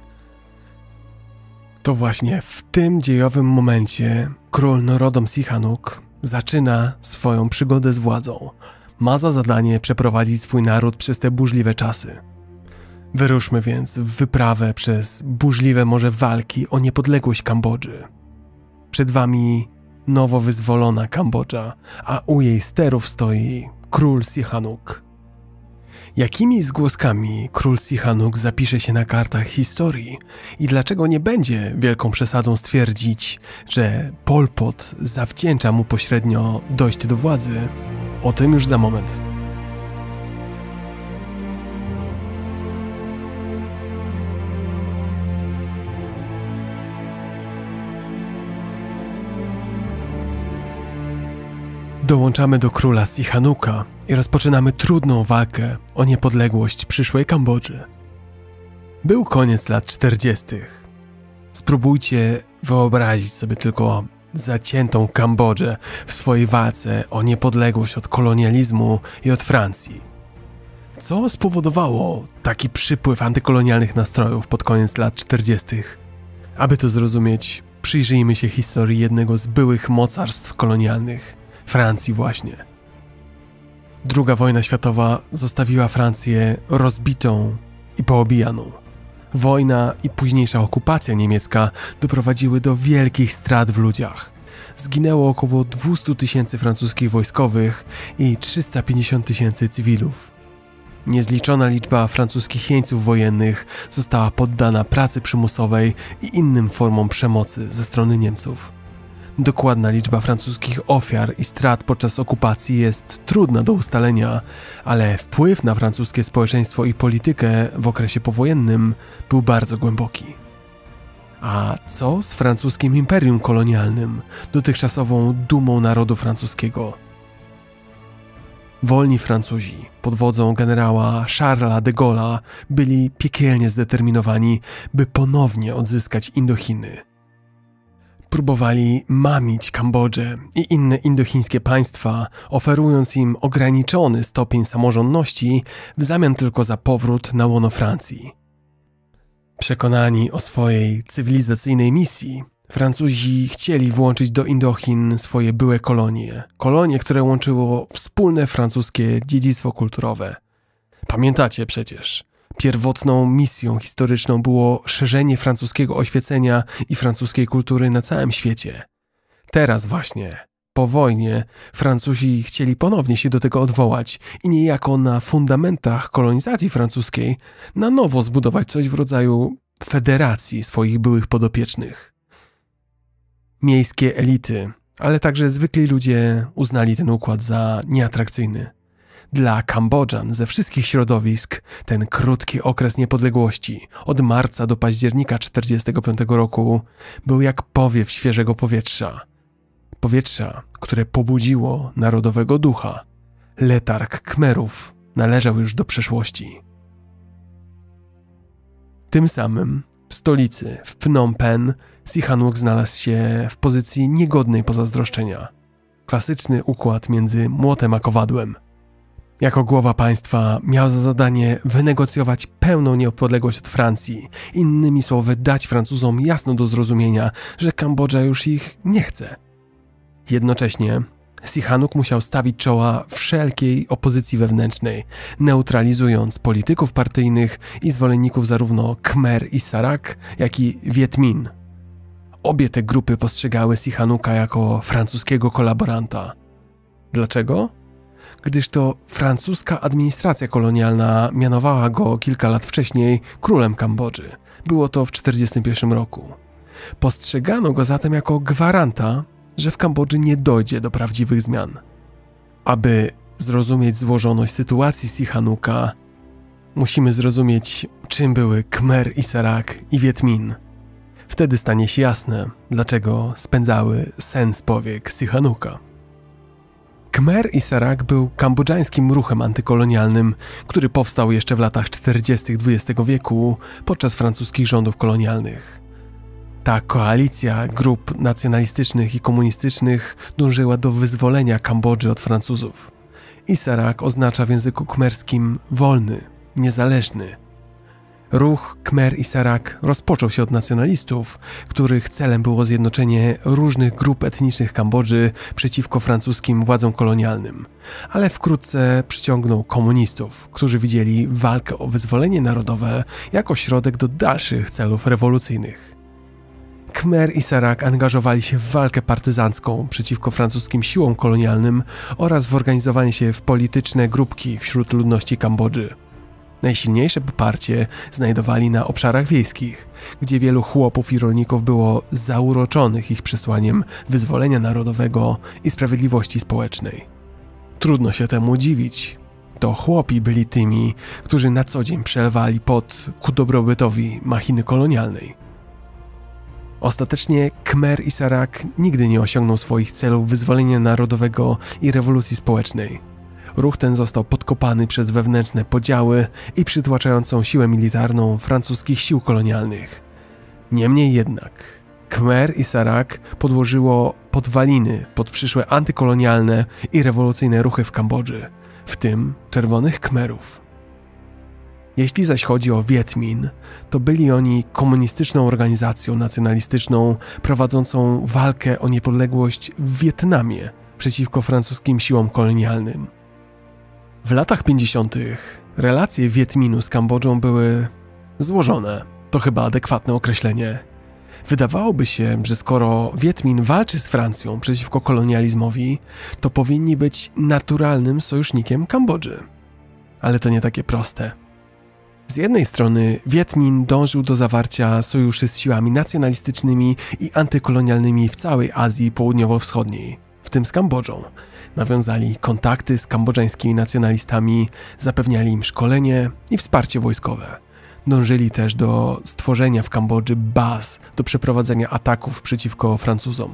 To właśnie w tym dziejowym momencie król Norodom Sihanouk zaczyna swoją przygodę z władzą. Ma za zadanie przeprowadzić swój naród przez te burzliwe czasy. Wyruszmy więc w wyprawę przez burzliwe morze walki o niepodległość Kambodży. Przed wami nowo wyzwolona Kambodża, a u jej sterów stoi król Sihanouk. Jakimi zgłoskami król Sihanouk zapisze się na kartach historii i dlaczego nie będzie wielką przesadą stwierdzić, że Pol Pot zawdzięcza mu pośrednio dojście do władzy? O tym już za moment. Dołączamy do króla Sihanouka i rozpoczynamy trudną walkę o niepodległość przyszłej Kambodży. Był koniec lat 40. Spróbujcie wyobrazić sobie tylko zaciętą Kambodżę w swojej walce o niepodległość od kolonializmu i od Francji. Co spowodowało taki przypływ antykolonialnych nastrojów pod koniec lat 40. Aby to zrozumieć, przyjrzyjmy się historii jednego z byłych mocarstw kolonialnych, Francji właśnie. II wojna światowa zostawiła Francję rozbitą i poobijaną. Wojna i późniejsza okupacja niemiecka doprowadziły do wielkich strat w ludziach. Zginęło około 200 000 francuskich wojskowych i 350 000 cywilów. Niezliczona liczba francuskich jeńców wojennych została poddana pracy przymusowej i innym formom przemocy ze strony Niemców. Dokładna liczba francuskich ofiar i strat podczas okupacji jest trudna do ustalenia, ale wpływ na francuskie społeczeństwo i politykę w okresie powojennym był bardzo głęboki. A co z francuskim imperium kolonialnym, dotychczasową dumą narodu francuskiego? Wolni Francuzi pod wodzą generała Charlesa de Gaulle'a byli piekielnie zdeterminowani, by ponownie odzyskać Indochiny. Próbowali mamić Kambodżę i inne indochińskie państwa, oferując im ograniczony stopień samorządności w zamian tylko za powrót na łono Francji. Przekonani o swojej cywilizacyjnej misji, Francuzi chcieli włączyć do Indochin swoje byłe kolonie, które łączyło wspólne francuskie dziedzictwo kulturowe. Pamiętacie przecież, Pierwotną misją historyczną było szerzenie francuskiego oświecenia i francuskiej kultury na całym świecie. Teraz właśnie, po wojnie, Francuzi chcieli ponownie się do tego odwołać i niejako na fundamentach kolonizacji francuskiej na nowo zbudować coś w rodzaju federacji swoich byłych podopiecznych. Miejskie elity, ale także zwykli ludzie uznali ten układ za nieatrakcyjny. Dla Kambodżan ze wszystkich środowisk ten krótki okres niepodległości od marca do października 1945 roku był jak powiew świeżego powietrza. Powietrza, które pobudziło narodowego ducha. Letarg Khmerów należał już do przeszłości. Tym samym w stolicy, w Phnom Penh, Sihanouk znalazł się w pozycji niegodnej pozazdroszczenia. Klasyczny układ między młotem a kowadłem. Jako głowa państwa miał za zadanie wynegocjować pełną niepodległość od Francji, innymi słowy dać Francuzom jasno do zrozumienia, że Kambodża już ich nie chce. Jednocześnie Sihanouk musiał stawić czoła wszelkiej opozycji wewnętrznej, neutralizując polityków partyjnych i zwolenników zarówno Khmer i Sarak, jak i Viet Minh. Obie te grupy postrzegały Sihanouka jako francuskiego kolaboranta. Dlaczego? Gdyż to francuska administracja kolonialna mianowała go kilka lat wcześniej królem Kambodży. Było to w 1941 roku. Postrzegano go zatem jako gwaranta, że w Kambodży nie dojdzie do prawdziwych zmian. Aby zrozumieć złożoność sytuacji Sihanouka, musimy zrozumieć, czym były Khmer i Sarak i Viet Minh. Wtedy stanie się jasne, dlaczego spędzały sen z powiek Sihanouka. Khmer i Sarak był kambodżańskim ruchem antykolonialnym, który powstał jeszcze w latach 40. XX wieku podczas francuskich rządów kolonialnych. Ta koalicja grup nacjonalistycznych i komunistycznych dążyła do wyzwolenia Kambodży od Francuzów. I Sarak oznacza w języku khmerskim wolny, niezależny. Ruch Khmer i Sarak rozpoczął się od nacjonalistów, których celem było zjednoczenie różnych grup etnicznych Kambodży przeciwko francuskim władzom kolonialnym, ale wkrótce przyciągnął komunistów, którzy widzieli walkę o wyzwolenie narodowe jako środek do dalszych celów rewolucyjnych. Khmer i Sarak angażowali się w walkę partyzancką przeciwko francuskim siłom kolonialnym oraz w organizowanie się w polityczne grupki wśród ludności Kambodży. Najsilniejsze poparcie znajdowali na obszarach wiejskich, gdzie wielu chłopów i rolników było zauroczonych ich przesłaniem wyzwolenia narodowego i sprawiedliwości społecznej. Trudno się temu dziwić. To chłopi byli tymi, którzy na co dzień przelewali pot ku dobrobytowi machiny kolonialnej. Ostatecznie Khmer i Sarak nigdy nie osiągnął swoich celów wyzwolenia narodowego i rewolucji społecznej. Ruch ten został podkopany przez wewnętrzne podziały i przytłaczającą siłę militarną francuskich sił kolonialnych. Niemniej jednak Khmer i Sarak podłożyło podwaliny pod przyszłe antykolonialne i rewolucyjne ruchy w Kambodży, w tym Czerwonych Khmerów. Jeśli zaś chodzi o Viet Minh, to byli oni komunistyczną organizacją nacjonalistyczną prowadzącą walkę o niepodległość w Wietnamie przeciwko francuskim siłom kolonialnym. W latach 50. relacje Viet Minhu z Kambodżą były złożone. To chyba adekwatne określenie. Wydawałoby się, że skoro Viet Minh walczy z Francją przeciwko kolonializmowi, to powinni być naturalnym sojusznikiem Kambodży. Ale to nie takie proste. Z jednej strony Viet Minh dążył do zawarcia sojuszy z siłami nacjonalistycznymi i antykolonialnymi w całej Azji Południowo-Wschodniej, w tym z Kambodżą. Nawiązali kontakty z kambodżańskimi nacjonalistami, zapewniali im szkolenie i wsparcie wojskowe. Dążyli też do stworzenia w Kambodży baz do przeprowadzenia ataków przeciwko Francuzom.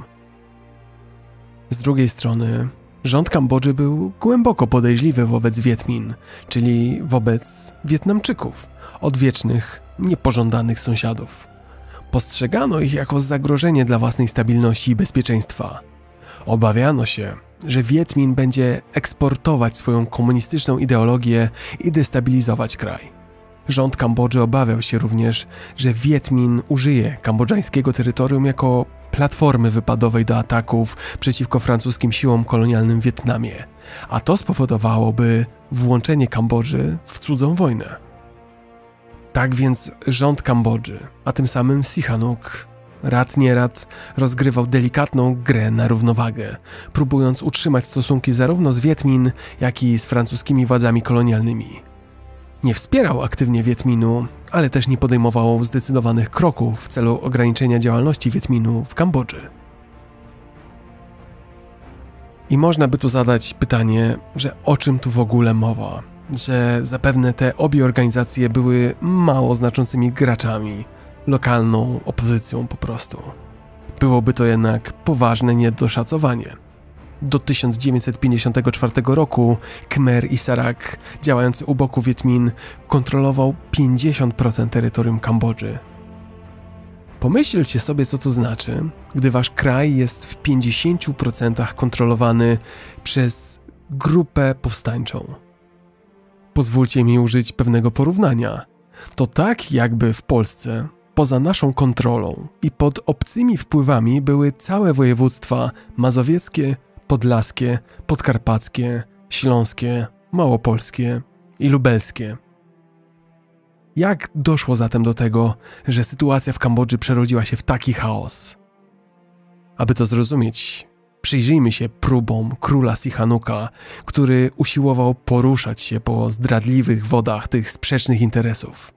Z drugiej strony rząd Kambodży był głęboko podejrzliwy wobec Viet Minh, czyli wobec Wietnamczyków, odwiecznych, niepożądanych sąsiadów. Postrzegano ich jako zagrożenie dla własnej stabilności i bezpieczeństwa. Obawiano się, że Viet Minh będzie eksportować swoją komunistyczną ideologię i destabilizować kraj. Rząd Kambodży obawiał się również, że Viet Minh użyje kambodżańskiego terytorium jako platformy wypadowej do ataków przeciwko francuskim siłom kolonialnym w Wietnamie, a to spowodowałoby włączenie Kambodży w cudzą wojnę. Tak więc rząd Kambodży, a tym samym Sihanouk, rad nierad rozgrywał delikatną grę na równowagę, próbując utrzymać stosunki zarówno z Wietmin, jak i z francuskimi władzami kolonialnymi. Nie wspierał aktywnie Wietminu, ale też nie podejmował zdecydowanych kroków w celu ograniczenia działalności Wietminu w Kambodży. I można by tu zadać pytanie, że o czym tu w ogóle mowa? Że zapewne te obie organizacje były mało znaczącymi graczami, lokalną opozycją po prostu. Byłoby to jednak poważne niedoszacowanie. Do 1954 roku Khmer i Sarak, działający u boku Wietmin, kontrolował 50% terytorium Kambodży. Pomyślcie sobie, co to znaczy, gdy wasz kraj jest w 50% kontrolowany przez grupę powstańczą. Pozwólcie mi użyć pewnego porównania. To tak, jakby w Polsce, poza naszą kontrolą i pod obcymi wpływami były całe województwa mazowieckie, podlaskie, podkarpackie, śląskie, małopolskie i lubelskie. Jak doszło zatem do tego, że sytuacja w Kambodży przerodziła się w taki chaos? Aby to zrozumieć, przyjrzyjmy się próbom króla Sihanouka, który usiłował poruszać się po zdradliwych wodach tych sprzecznych interesów.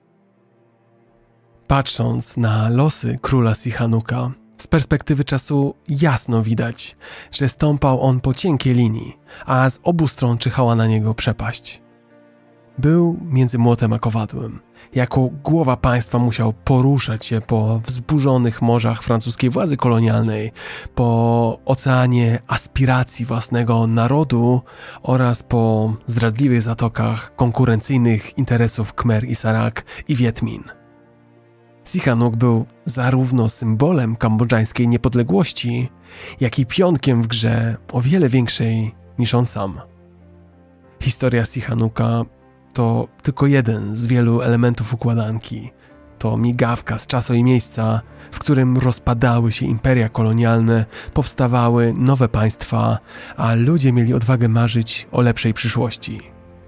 Patrząc na losy króla Sihanouka, z perspektywy czasu jasno widać, że stąpał on po cienkiej linii, a z obu stron czyhała na niego przepaść. Był między młotem a kowadłem. Jako głowa państwa musiał poruszać się po wzburzonych morzach francuskiej władzy kolonialnej, po oceanie aspiracji własnego narodu oraz po zdradliwych zatokach konkurencyjnych interesów Khmer i Sarak i Wietmin. Sihanouk był zarówno symbolem kambodżańskiej niepodległości, jak i pionkiem w grze o wiele większej niż on sam. Historia Sihanouka to tylko jeden z wielu elementów układanki. To migawka z czasu i miejsca, w którym rozpadały się imperia kolonialne, powstawały nowe państwa, a ludzie mieli odwagę marzyć o lepszej przyszłości.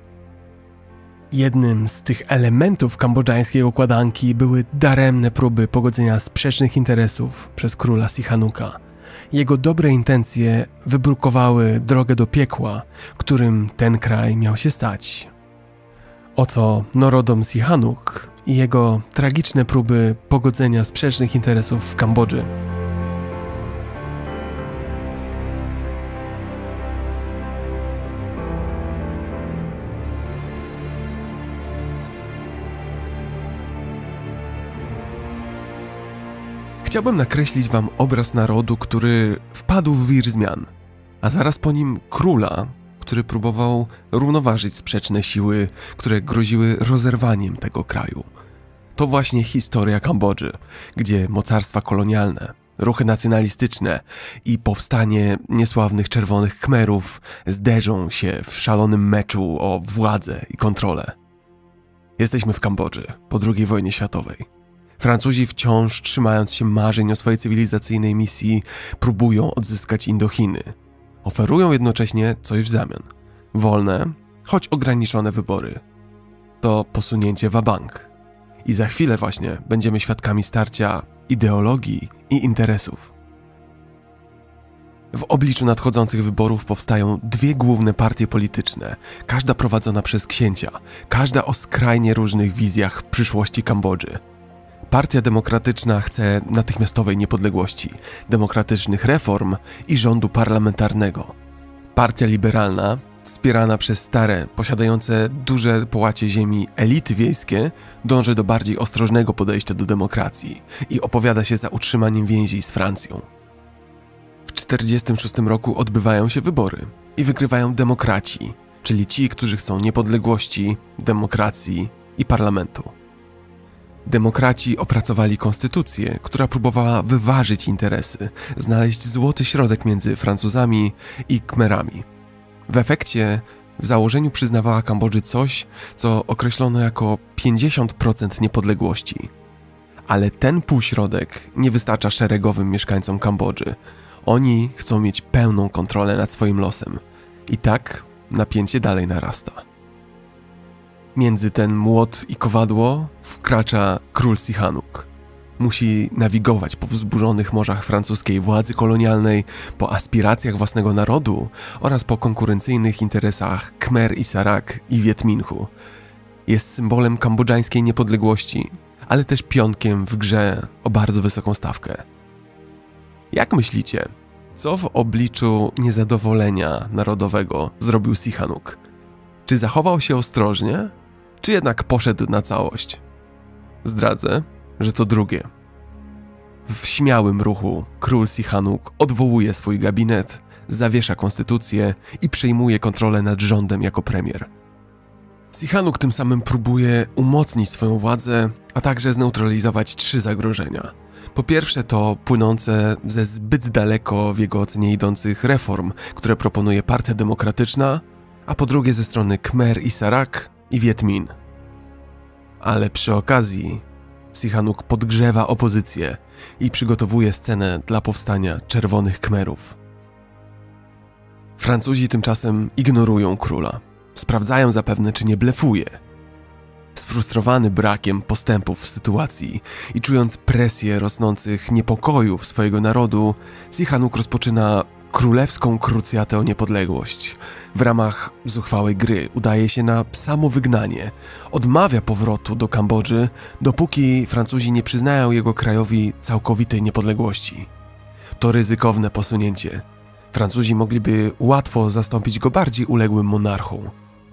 Jednym z tych elementów kambodżańskiej układanki były daremne próby pogodzenia sprzecznych interesów przez króla Sihanouka. Jego dobre intencje wybrukowały drogę do piekła, którym ten kraj miał się stać. Oto Norodom Sihanouk i jego tragiczne próby pogodzenia sprzecznych interesów w Kambodży. Chciałbym nakreślić wam obraz narodu, który wpadł w wir zmian, a zaraz po nim króla, który próbował równoważyć sprzeczne siły, które groziły rozerwaniem tego kraju. To właśnie historia Kambodży, gdzie mocarstwa kolonialne, ruchy nacjonalistyczne i powstanie niesławnych czerwonych Khmerów zderzą się w szalonym meczu o władzę i kontrolę. Jesteśmy w Kambodży po II wojnie światowej. Francuzi wciąż, trzymając się marzeń o swojej cywilizacyjnej misji, próbują odzyskać Indochiny. Oferują jednocześnie coś w zamian. Wolne, choć ograniczone wybory. To posunięcie wabank. I za chwilę właśnie będziemy świadkami starcia ideologii i interesów. W obliczu nadchodzących wyborów powstają dwie główne partie polityczne, każda prowadzona przez księcia, każda o skrajnie różnych wizjach przyszłości Kambodży. Partia Demokratyczna chce natychmiastowej niepodległości, demokratycznych reform i rządu parlamentarnego. Partia Liberalna, wspierana przez stare, posiadające duże połacie ziemi elity wiejskie, dąży do bardziej ostrożnego podejścia do demokracji i opowiada się za utrzymaniem więzi z Francją. W 1946 roku odbywają się wybory i wygrywają demokraci, czyli ci, którzy chcą niepodległości, demokracji i parlamentu. Demokraci opracowali konstytucję, która próbowała wyważyć interesy, znaleźć złoty środek między Francuzami i Khmerami. W efekcie w założeniu przyznawała Kambodży coś, co określono jako 50% niepodległości. Ale ten półśrodek nie wystarcza szeregowym mieszkańcom Kambodży. Oni chcą mieć pełną kontrolę nad swoim losem. I tak napięcie dalej narasta. Między ten młot i kowadło wkracza król Sihanouk. Musi nawigować po wzburzonych morzach francuskiej władzy kolonialnej, po aspiracjach własnego narodu oraz po konkurencyjnych interesach Khmer i Sarak i Wietminhu. Jest symbolem kambodżańskiej niepodległości, ale też pionkiem w grze o bardzo wysoką stawkę. Jak myślicie, co w obliczu niezadowolenia narodowego zrobił Sihanouk? Czy zachował się ostrożnie, czy jednak poszedł na całość? Zdradzę, że to drugie. W śmiałym ruchu król Sihanouk odwołuje swój gabinet, zawiesza konstytucję i przejmuje kontrolę nad rządem jako premier. Sihanouk tym samym próbuje umocnić swoją władzę, a także zneutralizować 3 zagrożenia. Po pierwsze to płynące ze zbyt daleko w jego ocenie idących reform, które proponuje Partia Demokratyczna, a po drugie ze strony Khmer i Sarak i Wietmin. Ale przy okazji Sihanouk podgrzewa opozycję i przygotowuje scenę dla powstania Czerwonych Khmerów. Francuzi tymczasem ignorują króla. Sprawdzają zapewne, czy nie blefuje. Sfrustrowany brakiem postępów w sytuacji i czując presję rosnących niepokojów swojego narodu, Sihanouk rozpoczyna królewską krucjatę o niepodległość. W ramach zuchwałej gry udaje się na samowygnanie. Odmawia powrotu do Kambodży, dopóki Francuzi nie przyznają jego krajowi całkowitej niepodległości. To ryzykowne posunięcie. Francuzi mogliby łatwo zastąpić go bardziej uległym monarchą.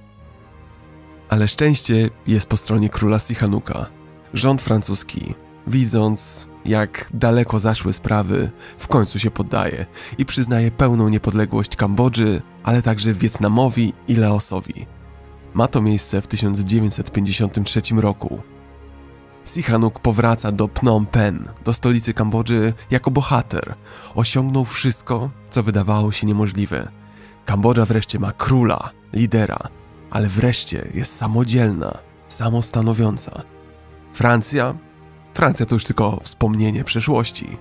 Ale szczęście jest po stronie króla Sihanouka. Rząd francuski, widząc jak daleko zaszły sprawy, w końcu się poddaje i przyznaje pełną niepodległość Kambodży, ale także Wietnamowi i Laosowi. Ma to miejsce w 1953 roku. Sihanouk powraca do Phnom Penh, do stolicy Kambodży, jako bohater. Osiągnął wszystko, co wydawało się niemożliwe. Kambodża wreszcie ma króla, lidera, ale wreszcie jest samodzielna, samostanowiąca. Francja to już tylko wspomnienie przeszłości.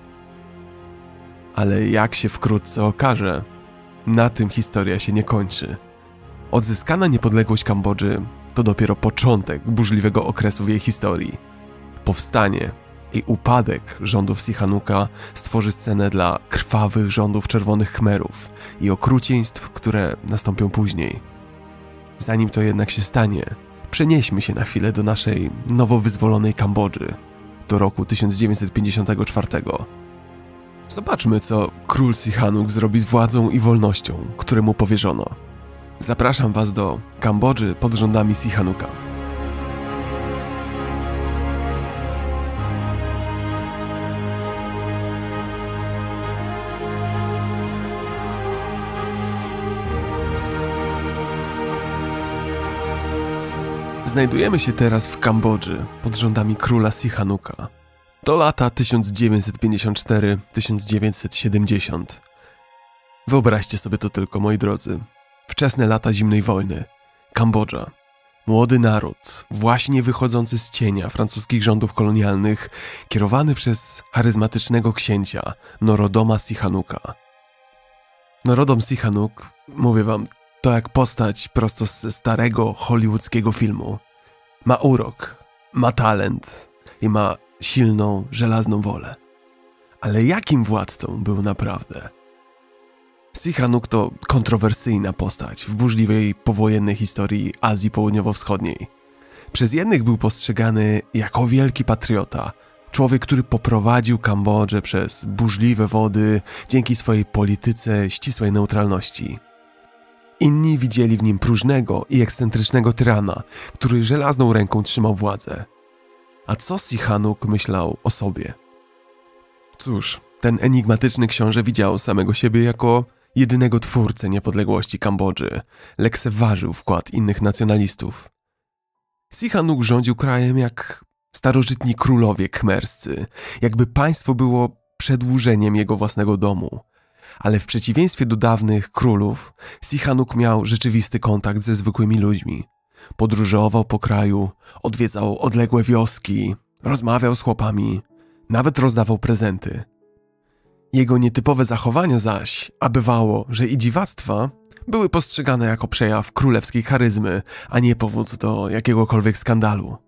Ale jak się wkrótce okaże, na tym historia się nie kończy. Odzyskana niepodległość Kambodży to dopiero początek burzliwego okresu w jej historii. Powstanie i upadek rządów Sihanouka stworzy scenę dla krwawych rządów Czerwonych Khmerów i okrucieństw, które nastąpią później. Zanim to jednak się stanie, przenieśmy się na chwilę do naszej nowo wyzwolonej Kambodży, do roku 1954. Zobaczmy, co król Sihanouk zrobi z władzą i wolnością, które mu powierzono. Zapraszam Was do Kambodży pod rządami Sihanouka. Znajdujemy się teraz w Kambodży pod rządami króla Sihanouka. To lata 1954-1970. Wyobraźcie sobie to tylko, moi drodzy. Wczesne lata zimnej wojny. Kambodża. Młody naród, właśnie wychodzący z cienia francuskich rządów kolonialnych, kierowany przez charyzmatycznego księcia Norodoma Sihanouka. Norodom Sihanouk, mówię wam, to jak postać prosto ze starego hollywoodzkiego filmu. Ma urok, ma talent i ma silną, żelazną wolę. Ale jakim władcą był naprawdę? Sihanouk to kontrowersyjna postać w burzliwej powojennej historii Azji Południowo-Wschodniej. Przez jednych był postrzegany jako wielki patriota, człowiek, który poprowadził Kambodżę przez burzliwe wody dzięki swojej polityce ścisłej neutralności. Inni widzieli w nim próżnego i ekscentrycznego tyrana, który żelazną ręką trzymał władzę. A co Sihanouk myślał o sobie? Cóż, ten enigmatyczny książę widział samego siebie jako jedynego twórcę niepodległości Kambodży, lekceważył wkład innych nacjonalistów. Sihanouk rządził krajem jak starożytni królowie khmerscy, jakby państwo było przedłużeniem jego własnego domu. Ale w przeciwieństwie do dawnych królów, Sihanouk miał rzeczywisty kontakt ze zwykłymi ludźmi. Podróżował po kraju, odwiedzał odległe wioski, rozmawiał z chłopami, nawet rozdawał prezenty. Jego nietypowe zachowania zaś, a bywało, że i dziwactwa, były postrzegane jako przejaw królewskiej charyzmy, a nie powód do jakiegokolwiek skandalu.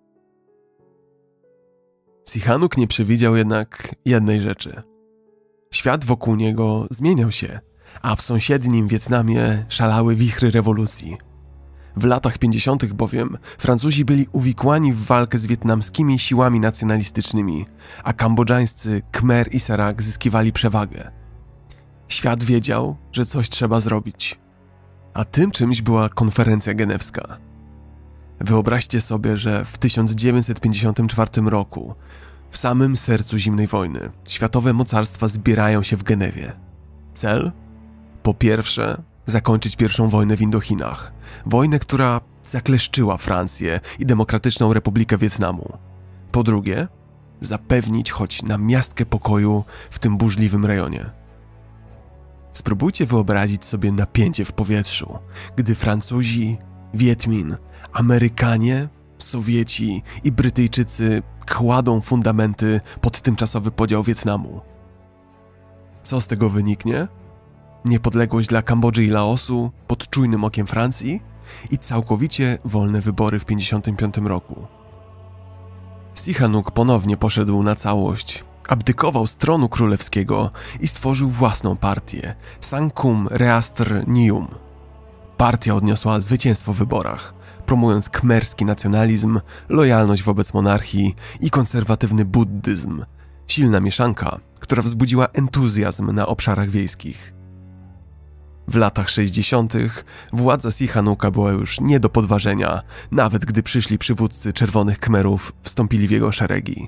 Sihanouk nie przewidział jednak jednej rzeczy. Świat wokół niego zmieniał się, a w sąsiednim Wietnamie szalały wichry rewolucji. W latach 50. bowiem Francuzi byli uwikłani w walkę z wietnamskimi siłami nacjonalistycznymi, a kambodżańscy Khmer i Serak zyskiwali przewagę. Świat wiedział, że coś trzeba zrobić. A tym czymś była konferencja genewska. Wyobraźcie sobie, że w 1954 roku, w samym sercu zimnej wojny, światowe mocarstwa zbierają się w Genewie. Cel? Po pierwsze, zakończyć pierwszą wojnę w Indochinach. Wojnę, która zakleszczyła Francję i Demokratyczną Republikę Wietnamu. Po drugie, zapewnić choć namiastkę pokoju w tym burzliwym rejonie. Spróbujcie wyobrazić sobie napięcie w powietrzu, gdy Francuzi, Wietmin, Amerykanie, Sowieci i Brytyjczycy kładą fundamenty pod tymczasowy podział Wietnamu. Co z tego wyniknie? Niepodległość dla Kambodży i Laosu pod czujnym okiem Francji i całkowicie wolne wybory w 1955 roku. Sihanouk ponownie poszedł na całość, abdykował z tronu królewskiego i stworzył własną partię, Sangkum Reastr Nium. Partia odniosła zwycięstwo w wyborach, promując khmerski nacjonalizm, lojalność wobec monarchii i konserwatywny buddyzm, silna mieszanka, która wzbudziła entuzjazm na obszarach wiejskich. W latach 60. władza Sihanouka była już nie do podważenia, nawet gdy przyszli przywódcy Czerwonych Khmerów wstąpili w jego szeregi.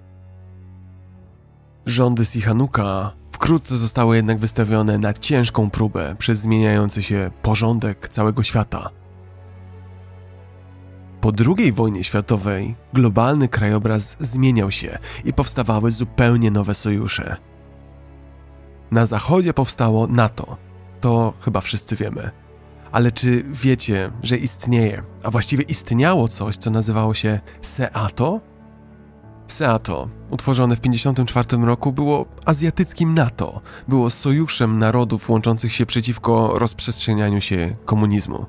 Rządy Sihanouka wkrótce zostały jednak wystawione na ciężką próbę przez zmieniający się porządek całego świata. Po II wojnie światowej globalny krajobraz zmieniał się i powstawały zupełnie nowe sojusze. Na zachodzie powstało NATO. To chyba wszyscy wiemy. Ale czy wiecie, że istnieje, a właściwie istniało coś, co nazywało się SEATO? SEATO, utworzone w 1954 roku, było azjatyckim NATO. Było sojuszem narodów łączących się przeciwko rozprzestrzenianiu się komunizmu.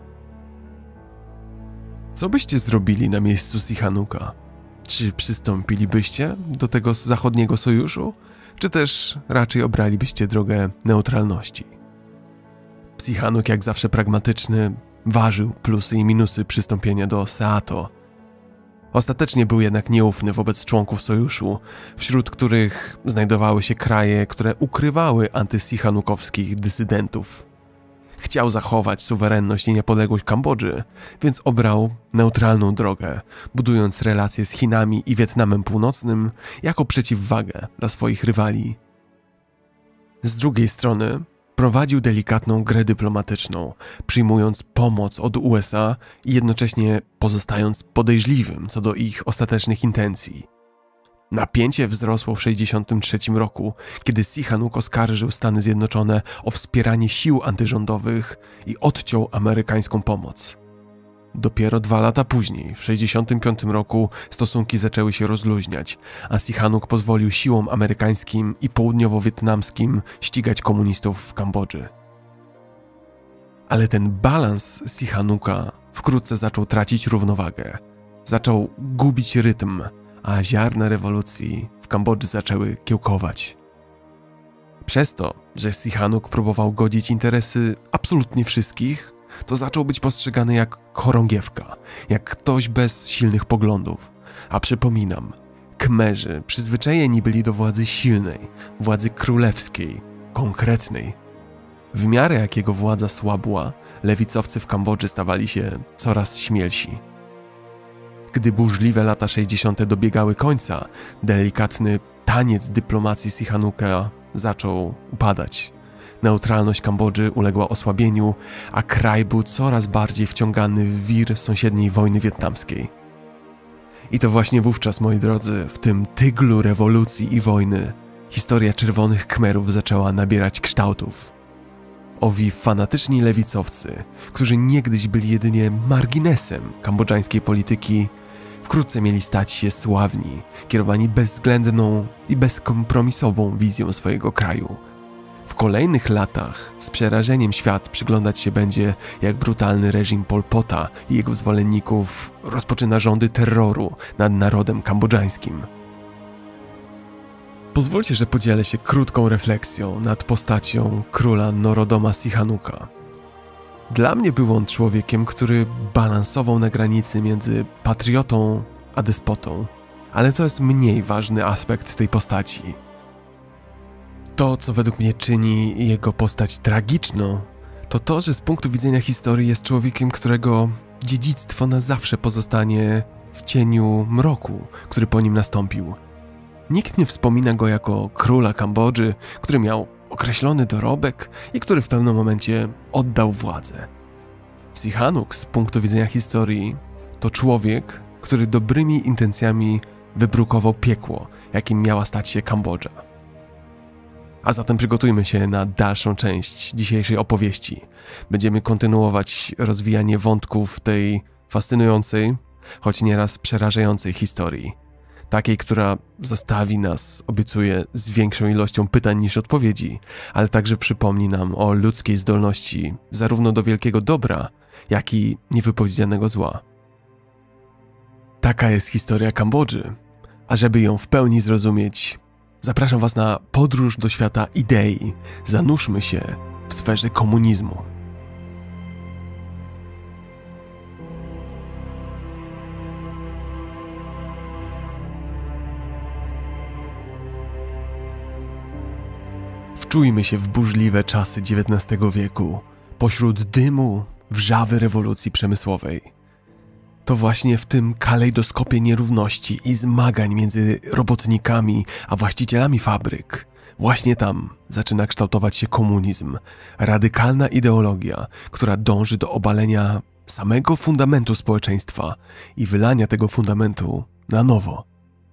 Co byście zrobili na miejscu Sihanouka? Czy przystąpilibyście do tego zachodniego sojuszu? Czy też raczej obralibyście drogę neutralności? Sihanouk, jak zawsze pragmatyczny, ważył plusy i minusy przystąpienia do SEATO. Ostatecznie był jednak nieufny wobec członków sojuszu, wśród których znajdowały się kraje, które ukrywały antysihanoukowskich dysydentów. Chciał zachować suwerenność i niepodległość Kambodży, więc obrał neutralną drogę, budując relacje z Chinami i Wietnamem Północnym jako przeciwwagę dla swoich rywali. Z drugiej strony prowadził delikatną grę dyplomatyczną, przyjmując pomoc od USA i jednocześnie pozostając podejrzliwym co do ich ostatecznych intencji. Napięcie wzrosło w 1963 roku, kiedy Sihanouk oskarżył Stany Zjednoczone o wspieranie sił antyrządowych i odciął amerykańską pomoc. Dopiero 2 lata później, w 1965 roku, stosunki zaczęły się rozluźniać, a Sihanouk pozwolił siłom amerykańskim i południowo-wietnamskim ścigać komunistów w Kambodży. Ale ten balans Sihanouka wkrótce zaczął tracić równowagę. Zaczął gubić rytm, a ziarna rewolucji w Kambodży zaczęły kiełkować. Przez to, że Sihanouk próbował godzić interesy absolutnie wszystkich, to zaczął być postrzegany jak chorągiewka, jak ktoś bez silnych poglądów. A przypominam, Khmerzy przyzwyczajeni byli do władzy silnej, władzy królewskiej, konkretnej. W miarę jak jego władza słabła, lewicowcy w Kambodży stawali się coraz śmielsi. Gdy burzliwe lata 60. dobiegały końca, delikatny taniec dyplomacji Sihanouka zaczął upadać. Neutralność Kambodży uległa osłabieniu, a kraj był coraz bardziej wciągany w wir sąsiedniej wojny wietnamskiej. I to właśnie wówczas, moi drodzy, w tym tyglu rewolucji i wojny, historia Czerwonych Khmerów zaczęła nabierać kształtów. Owi fanatyczni lewicowcy, którzy niegdyś byli jedynie marginesem kambodżańskiej polityki, wkrótce mieli stać się sławni, kierowani bezwzględną i bezkompromisową wizją swojego kraju. W kolejnych latach z przerażeniem świat przyglądać się będzie, jak brutalny reżim Pol Pota i jego zwolenników rozpoczyna rządy terroru nad narodem kambodżańskim. Pozwólcie, że podzielę się krótką refleksją nad postacią króla Norodoma Sihanuka. Dla mnie był on człowiekiem, który balansował na granicy między patriotą a despotą, ale to jest mniej ważny aspekt tej postaci. To, co według mnie czyni jego postać tragiczną, to to, że z punktu widzenia historii jest człowiekiem, którego dziedzictwo na zawsze pozostanie w cieniu mroku, który po nim nastąpił. Nikt nie wspomina go jako króla Kambodży, który miał określony dorobek i który w pewnym momencie oddał władzę. Sihanouk z punktu widzenia historii to człowiek, który dobrymi intencjami wybrukował piekło, jakim miała stać się Kambodża. A zatem przygotujmy się na dalszą część dzisiejszej opowieści. Będziemy kontynuować rozwijanie wątków tej fascynującej, choć nieraz przerażającej historii. Takiej, która zostawi nas, obiecuję, z większą ilością pytań niż odpowiedzi, ale także przypomni nam o ludzkiej zdolności zarówno do wielkiego dobra, jak i niewypowiedzianego zła. Taka jest historia Kambodży, a żeby ją w pełni zrozumieć, zapraszam Was na podróż do świata idei. Zanurzmy się w sferze komunizmu. Wczujmy się w burzliwe czasy XIX wieku, pośród dymu wrzawy rewolucji przemysłowej. To właśnie w tym kalejdoskopie nierówności i zmagań między robotnikami a właścicielami fabryk, właśnie tam zaczyna kształtować się komunizm, radykalna ideologia, która dąży do obalenia samego fundamentu społeczeństwa i wylania tego fundamentu na nowo.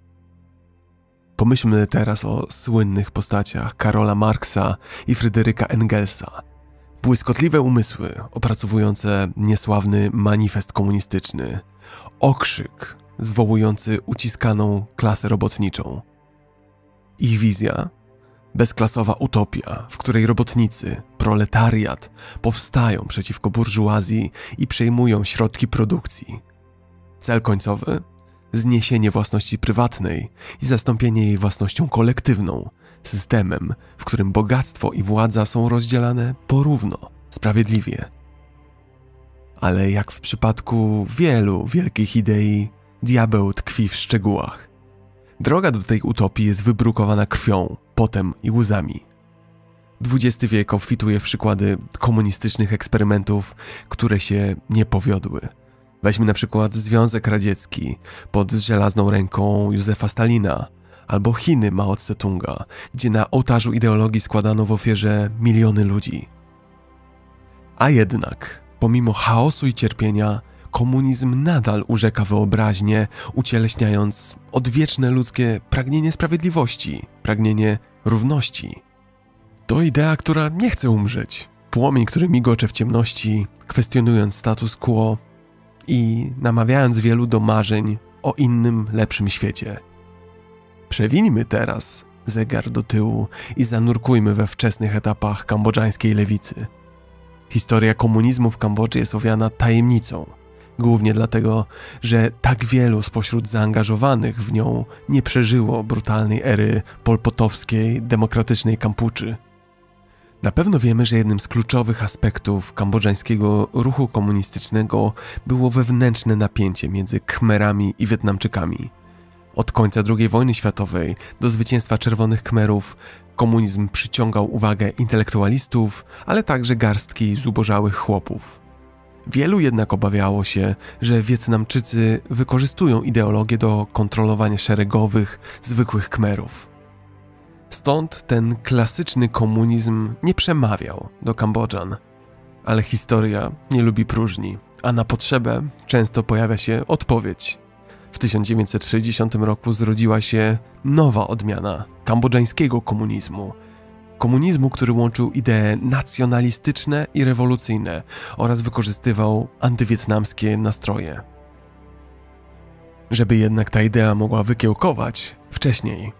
Pomyślmy teraz o słynnych postaciach Karola Marksa i Fryderyka Engelsa. Błyskotliwe umysły opracowujące niesławny manifest komunistyczny. Okrzyk zwołujący uciskaną klasę robotniczą. Ich wizja? Bezklasowa utopia, w której robotnicy, proletariat powstają przeciwko burżuazji i przejmują środki produkcji. Cel końcowy? Zniesienie własności prywatnej i zastąpienie jej własnością kolektywną, systemem, w którym bogactwo i władza są rozdzielane porówno, sprawiedliwie. Ale jak w przypadku wielu wielkich idei, diabeł tkwi w szczegółach. Droga do tej utopii jest wybrukowana krwią, potem i łzami. XX wiek obfituje w przykłady komunistycznych eksperymentów, które się nie powiodły. Weźmy na przykład Związek Radziecki pod żelazną ręką Józefa Stalina, albo Chiny Mao Tse-tunga, gdzie na ołtarzu ideologii składano w ofierze miliony ludzi. A jednak, pomimo chaosu i cierpienia, komunizm nadal urzeka wyobraźnię, ucieleśniając odwieczne ludzkie pragnienie sprawiedliwości, pragnienie równości. To idea, która nie chce umrzeć. Płomień, który migocze w ciemności, kwestionując status quo i namawiając wielu do marzeń o innym, lepszym świecie. Przewinijmy teraz zegar do tyłu i zanurkujmy we wczesnych etapach kambodżańskiej lewicy. Historia komunizmu w Kambodży jest owiana tajemnicą, głównie dlatego, że tak wielu spośród zaangażowanych w nią nie przeżyło brutalnej ery polpotowskiej, demokratycznej Kampuczy. Na pewno wiemy, że jednym z kluczowych aspektów kambodżańskiego ruchu komunistycznego było wewnętrzne napięcie między Khmerami i Wietnamczykami. Od końca II wojny światowej do zwycięstwa Czerwonych Khmerów komunizm przyciągał uwagę intelektualistów, ale także garstki zubożałych chłopów. Wielu jednak obawiało się, że Wietnamczycy wykorzystują ideologię do kontrolowania szeregowych, zwykłych Khmerów. Stąd ten klasyczny komunizm nie przemawiał do Kambodżan. Ale historia nie lubi próżni, a na potrzebę często pojawia się odpowiedź. W 1960 roku zrodziła się nowa odmiana kambodżańskiego komunizmu. Komunizmu, który łączył idee nacjonalistyczne i rewolucyjne oraz wykorzystywał antywietnamskie nastroje. Żeby jednak ta idea mogła wykiełkować, wcześniej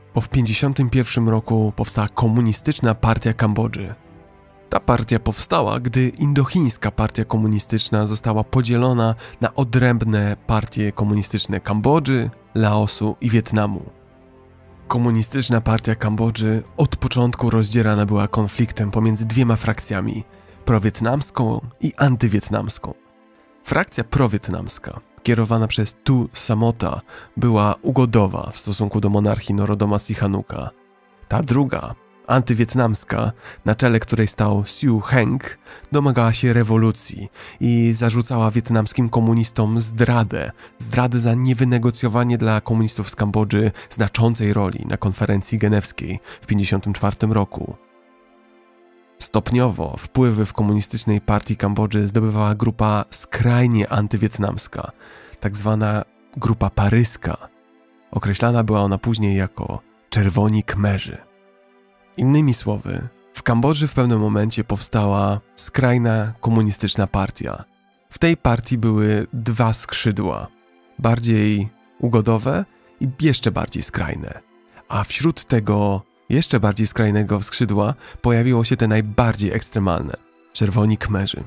bo w 1951 roku powstała Komunistyczna Partia Kambodży. Ta partia powstała, gdy Indochińska Partia Komunistyczna została podzielona na odrębne partie komunistyczne Kambodży, Laosu i Wietnamu. Komunistyczna Partia Kambodży od początku rozdzierana była konfliktem pomiędzy dwiema frakcjami, prowietnamską i antywietnamską. Frakcja prowietnamska, kierowana przez Tu Samota, była ugodowa w stosunku do monarchii Norodoma Sihanuka. Ta druga, antywietnamska, na czele której stał Siu Heng, domagała się rewolucji i zarzucała wietnamskim komunistom zdradę za niewynegocjowanie dla komunistów z Kambodży znaczącej roli na konferencji genewskiej w 1954 roku. Stopniowo wpływy w komunistycznej partii Kambodży zdobywała grupa skrajnie antywietnamska, tak zwana grupa paryska. Określana była ona później jako Czerwoni Khmerzy. Innymi słowy, w Kambodży w pewnym momencie powstała skrajna komunistyczna partia. W tej partii były dwa skrzydła, bardziej ugodowe i jeszcze bardziej skrajne. A wśród tego jeszcze bardziej skrajnego skrzydła pojawiło się te najbardziej ekstremalne – Czerwoni Khmerzy.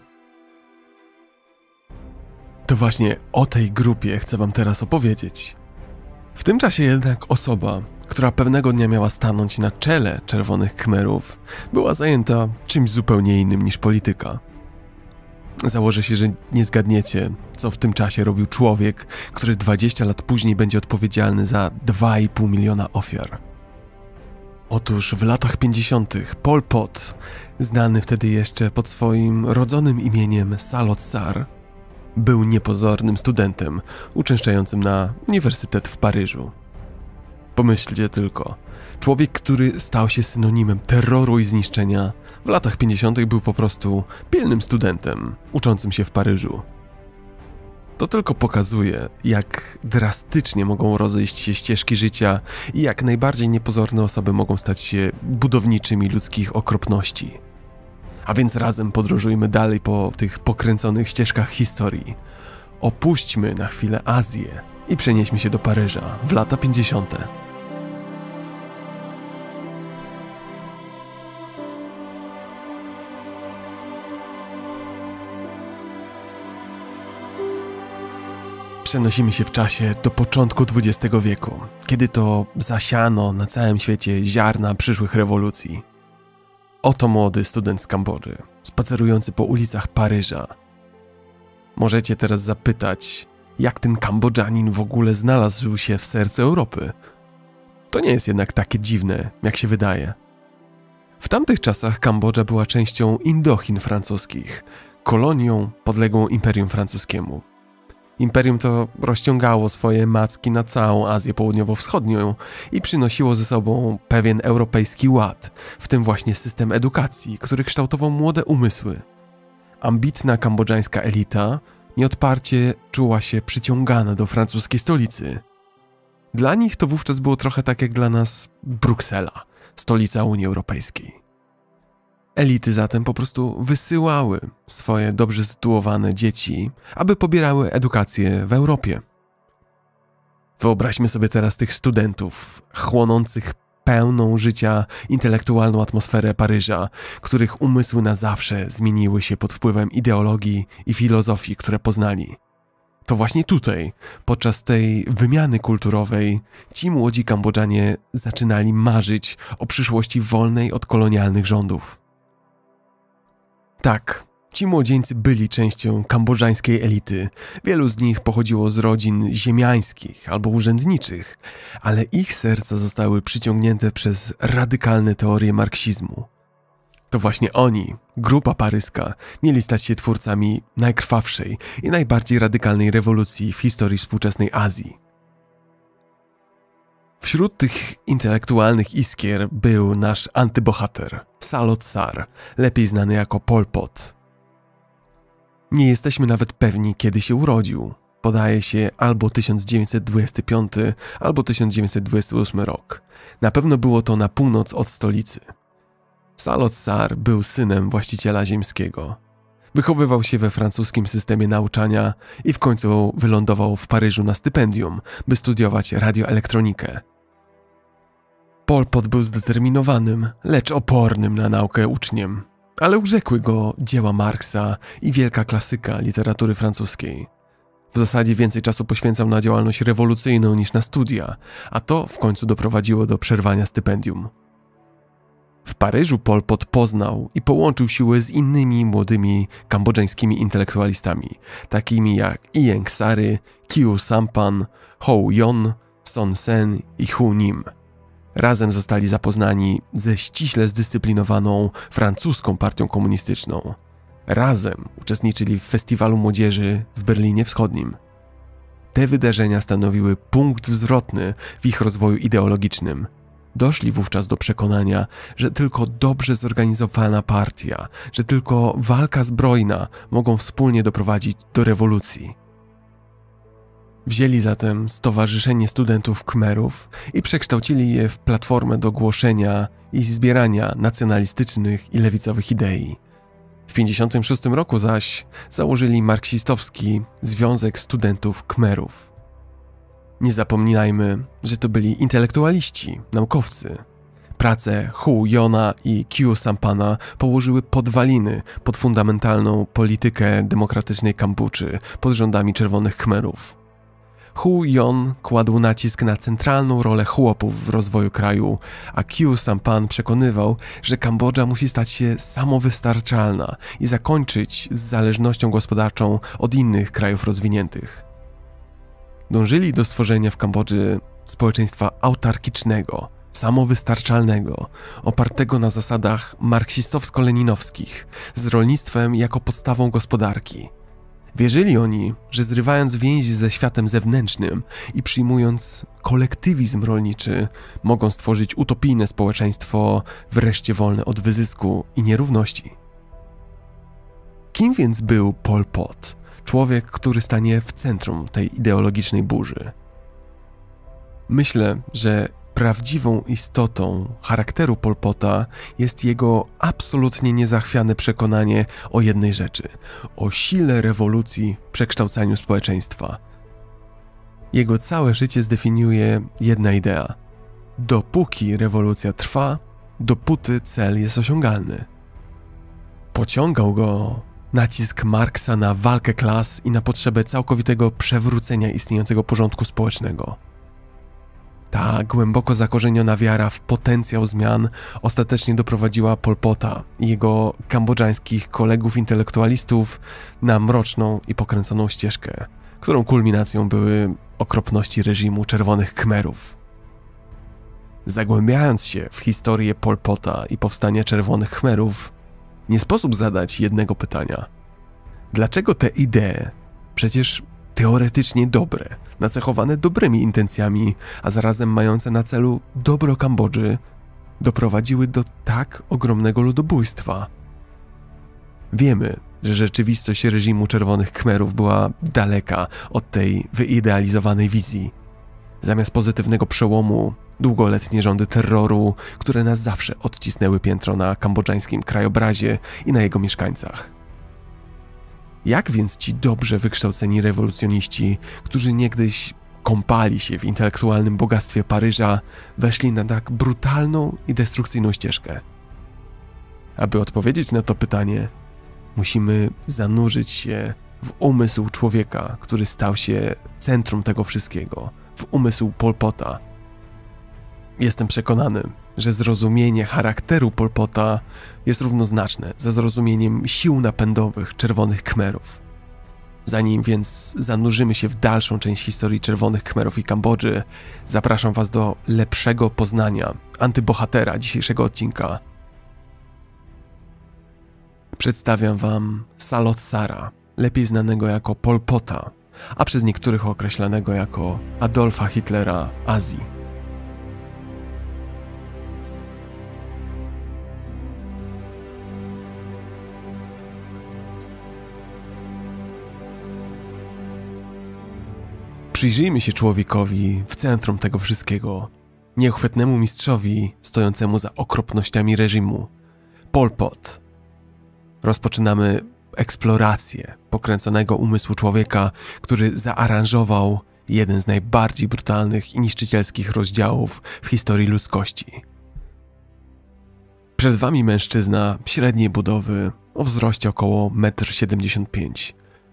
To właśnie o tej grupie chcę wam teraz opowiedzieć. W tym czasie jednak osoba, która pewnego dnia miała stanąć na czele Czerwonych Khmerów, była zajęta czymś zupełnie innym niż polityka. Założę się, że nie zgadniecie, co w tym czasie robił człowiek, który 20 lat później będzie odpowiedzialny za 2,5 miliona ofiar. Otóż w latach 50. Pol Pot, znany wtedy jeszcze pod swoim rodzonym imieniem Salot Sar, był niepozornym studentem uczęszczającym na uniwersytet w Paryżu. Pomyślcie tylko, człowiek, który stał się synonimem terroru i zniszczenia, w latach 50. był po prostu pilnym studentem uczącym się w Paryżu. To tylko pokazuje, jak drastycznie mogą rozejść się ścieżki życia i jak najbardziej niepozorne osoby mogą stać się budowniczymi ludzkich okropności. A więc razem podróżujmy dalej po tych pokręconych ścieżkach historii. Opuśćmy na chwilę Azję i przenieśmy się do Paryża w lata 50. Przenosimy się w czasie do początku XX wieku, kiedy to zasiano na całym świecie ziarna przyszłych rewolucji. Oto młody student z Kambodży, spacerujący po ulicach Paryża. Możecie teraz zapytać, jak ten Kambodżanin w ogóle znalazł się w sercu Europy. To nie jest jednak takie dziwne, jak się wydaje. W tamtych czasach Kambodża była częścią Indochin francuskich, kolonią podległą Imperium Francuskiemu. Imperium to rozciągało swoje macki na całą Azję Południowo-Wschodnią i przynosiło ze sobą pewien europejski ład, w tym właśnie system edukacji, który kształtował młode umysły. Ambitna kambodżańska elita nieodparcie czuła się przyciągana do francuskiej stolicy. Dla nich to wówczas było trochę tak jak dla nas Bruksela, stolica Unii Europejskiej. Elity zatem po prostu wysyłały swoje dobrze sytuowane dzieci, aby pobierały edukację w Europie. Wyobraźmy sobie teraz tych studentów, chłonących pełną życia intelektualną atmosferę Paryża, których umysły na zawsze zmieniły się pod wpływem ideologii i filozofii, które poznali. To właśnie tutaj, podczas tej wymiany kulturowej, ci młodzi Kambodżanie zaczynali marzyć o przyszłości wolnej od kolonialnych rządów. Tak, ci młodzieńcy byli częścią kambodżańskiej elity. Wielu z nich pochodziło z rodzin ziemiańskich albo urzędniczych, ale ich serca zostały przyciągnięte przez radykalne teorie marksizmu. To właśnie oni, grupa paryska, mieli stać się twórcami najkrwawszej i najbardziej radykalnej rewolucji w historii współczesnej Azji. Wśród tych intelektualnych iskier był nasz antybohater, Salot Sar, lepiej znany jako Pol Pot. Nie jesteśmy nawet pewni, kiedy się urodził. Podaje się albo 1925, albo 1928 rok. Na pewno było to na północ od stolicy. Salot Sar był synem właściciela ziemskiego. Wychowywał się we francuskim systemie nauczania i w końcu wylądował w Paryżu na stypendium, by studiować radioelektronikę. Pol Pot był zdeterminowanym, lecz opornym na naukę uczniem, ale urzekły go dzieła Marksa i wielka klasyka literatury francuskiej. W zasadzie więcej czasu poświęcał na działalność rewolucyjną niż na studia, a to w końcu doprowadziło do przerwania stypendium. W Paryżu Pol Pot poznał i połączył siły z innymi młodymi kambodżańskimi intelektualistami, takimi jak Ieng Sary, Khieu Samphan, Ho Yon, Son Sen i Hu Nim. Razem zostali zapoznani ze ściśle zdyscyplinowaną francuską partią komunistyczną. Razem uczestniczyli w festiwalu młodzieży w Berlinie Wschodnim. Te wydarzenia stanowiły punkt zwrotny w ich rozwoju ideologicznym. Doszli wówczas do przekonania, że tylko dobrze zorganizowana partia, że tylko walka zbrojna mogą wspólnie doprowadzić do rewolucji. Wzięli zatem Stowarzyszenie Studentów Khmerów i przekształcili je w platformę do głoszenia i zbierania nacjonalistycznych i lewicowych idei. W 1956 roku zaś założyli marksistowski Związek Studentów Khmerów. Nie zapominajmy, że to byli intelektualiści, naukowcy. Prace Hu Yona i Khieu Samphana położyły podwaliny pod fundamentalną politykę demokratycznej Kambodży pod rządami Czerwonych Khmerów. Hu Yon kładł nacisk na centralną rolę chłopów w rozwoju kraju, a Khieu Samphan przekonywał, że Kambodża musi stać się samowystarczalna i zakończyć z zależnością gospodarczą od innych krajów rozwiniętych. Dążyli do stworzenia w Kambodży społeczeństwa autarkicznego, samowystarczalnego, opartego na zasadach marksistowsko-leninowskich, z rolnictwem jako podstawą gospodarki. Wierzyli oni, że zrywając więzi ze światem zewnętrznym i przyjmując kolektywizm rolniczy, mogą stworzyć utopijne społeczeństwo, wreszcie wolne od wyzysku i nierówności. Kim więc był Pol Pot, człowiek, który stanie w centrum tej ideologicznej burzy? Myślę, że prawdziwą istotą charakteru Pol Pota jest jego absolutnie niezachwiane przekonanie o jednej rzeczy – o sile rewolucji w przekształcaniu społeczeństwa. Jego całe życie zdefiniuje jedna idea – dopóki rewolucja trwa, dopóty cel jest osiągalny. Pociągał go nacisk Marksa na walkę klas i na potrzebę całkowitego przewrócenia istniejącego porządku społecznego. Ta głęboko zakorzeniona wiara w potencjał zmian ostatecznie doprowadziła Pol Pota i jego kambodżańskich kolegów intelektualistów na mroczną i pokręconą ścieżkę, którą kulminacją były okropności reżimu Czerwonych Khmerów. Zagłębiając się w historię Pol Pota i powstania Czerwonych Khmerów, nie sposób zadać jednego pytania. Dlaczego te idee, przecież teoretycznie dobre, nacechowane dobrymi intencjami, a zarazem mające na celu dobro Kambodży, doprowadziły do tak ogromnego ludobójstwa? Wiemy, że rzeczywistość reżimu Czerwonych Khmerów była daleka od tej wyidealizowanej wizji. Zamiast pozytywnego przełomu, długoletnie rządy terroru, które na zawsze odcisnęły piętro na kambodżańskim krajobrazie i na jego mieszkańcach. Jak więc ci dobrze wykształceni rewolucjoniści, którzy niegdyś kąpali się w intelektualnym bogactwie Paryża, weszli na tak brutalną i destrukcyjną ścieżkę? Aby odpowiedzieć na to pytanie, musimy zanurzyć się w umysł człowieka, który stał się centrum tego wszystkiego, w umysł Pol Pota. Jestem przekonany, że zrozumienie charakteru Pol Pota jest równoznaczne ze zrozumieniem sił napędowych Czerwonych Khmerów. Zanim więc zanurzymy się w dalszą część historii Czerwonych Khmerów i Kambodży, zapraszam Was do lepszego poznania antybohatera dzisiejszego odcinka. Przedstawiam Wam Salot Sara, lepiej znanego jako Pol Pota, a przez niektórych określanego jako Adolfa Hitlera Azji. Przyjrzyjmy się człowiekowi w centrum tego wszystkiego, nieuchwytnemu mistrzowi stojącemu za okropnościami reżimu, Pol Pot. Rozpoczynamy eksplorację pokręconego umysłu człowieka, który zaaranżował jeden z najbardziej brutalnych i niszczycielskich rozdziałów w historii ludzkości. Przed wami mężczyzna średniej budowy, o wzroście około 1,75 m.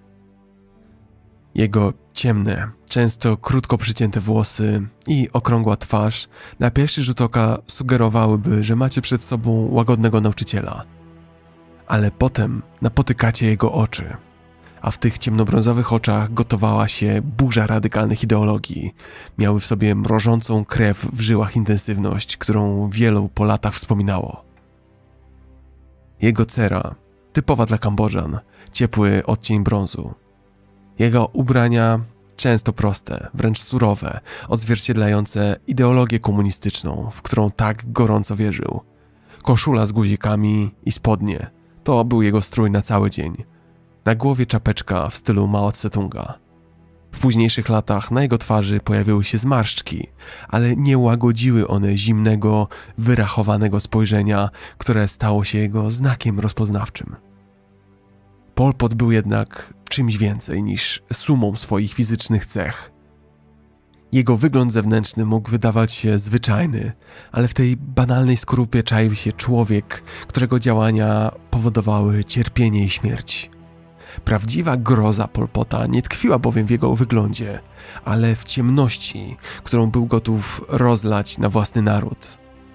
Jego ciemne, często krótko przycięte włosy i okrągła twarz na pierwszy rzut oka sugerowałyby, że macie przed sobą łagodnego nauczyciela. Ale potem napotykacie jego oczy, a w tych ciemnobrązowych oczach gotowała się burza radykalnych ideologii. Miały w sobie mrożącą krew w żyłach intensywność, którą wielu po latach wspominało. Jego cera, typowa dla Kambodżan, ciepły odcień brązu. Jego ubrania często proste, wręcz surowe, odzwierciedlające ideologię komunistyczną, w którą tak gorąco wierzył. Koszula z guzikami i spodnie to był jego strój na cały dzień. Na głowie czapeczka w stylu Mao Tse-tunga. W późniejszych latach na jego twarzy pojawiły się zmarszczki, ale nie łagodziły one zimnego, wyrachowanego spojrzenia, które stało się jego znakiem rozpoznawczym. Pol Pot był jednak czymś więcej niż sumą swoich fizycznych cech. Jego wygląd zewnętrzny mógł wydawać się zwyczajny, ale w tej banalnej skorupie czaił się człowiek, którego działania powodowały cierpienie i śmierć. Prawdziwa groza Pol Pota nie tkwiła bowiem w jego wyglądzie, ale w ciemności, którą był gotów rozlać na własny naród.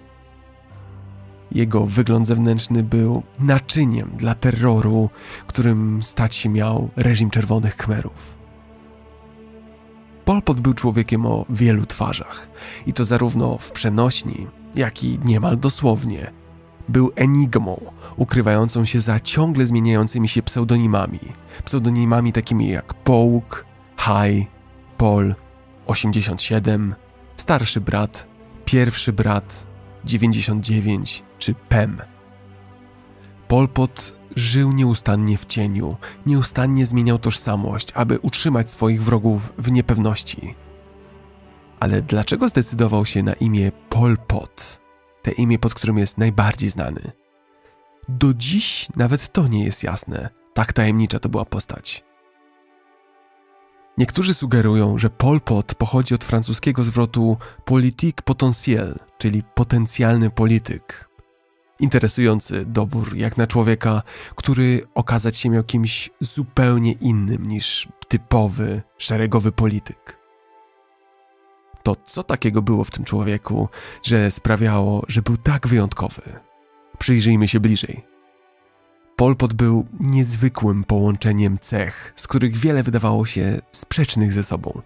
Jego wygląd zewnętrzny był naczyniem dla terroru, którym stać się miał reżim Czerwonych Khmerów. Pol Pot był człowiekiem o wielu twarzach i to zarówno w przenośni, jak i niemal dosłownie. Był enigmą, ukrywającą się za ciągle zmieniającymi się pseudonimami takimi jak Połk, Hai, Pol, 87, Starszy Brat, Pierwszy Brat, 99 czy Pem. Pol Pot żył nieustannie w cieniu, nieustannie zmieniał tożsamość, aby utrzymać swoich wrogów w niepewności. Ale dlaczego zdecydował się na imię Pol Pot? Te imię, pod którym jest najbardziej znany. Do dziś nawet to nie jest jasne, tak tajemnicza to była postać. Niektórzy sugerują, że Pol Pot pochodzi od francuskiego zwrotu politique potentiel, czyli potencjalny polityk. Interesujący dobór jak na człowieka, który okazać się miał kimś zupełnie innym niż typowy, szeregowy polityk. To co takiego było w tym człowieku, że sprawiało, że był tak wyjątkowy? Przyjrzyjmy się bliżej. Pol Pot był niezwykłym połączeniem cech, z których wiele wydawało się sprzecznych ze sobą.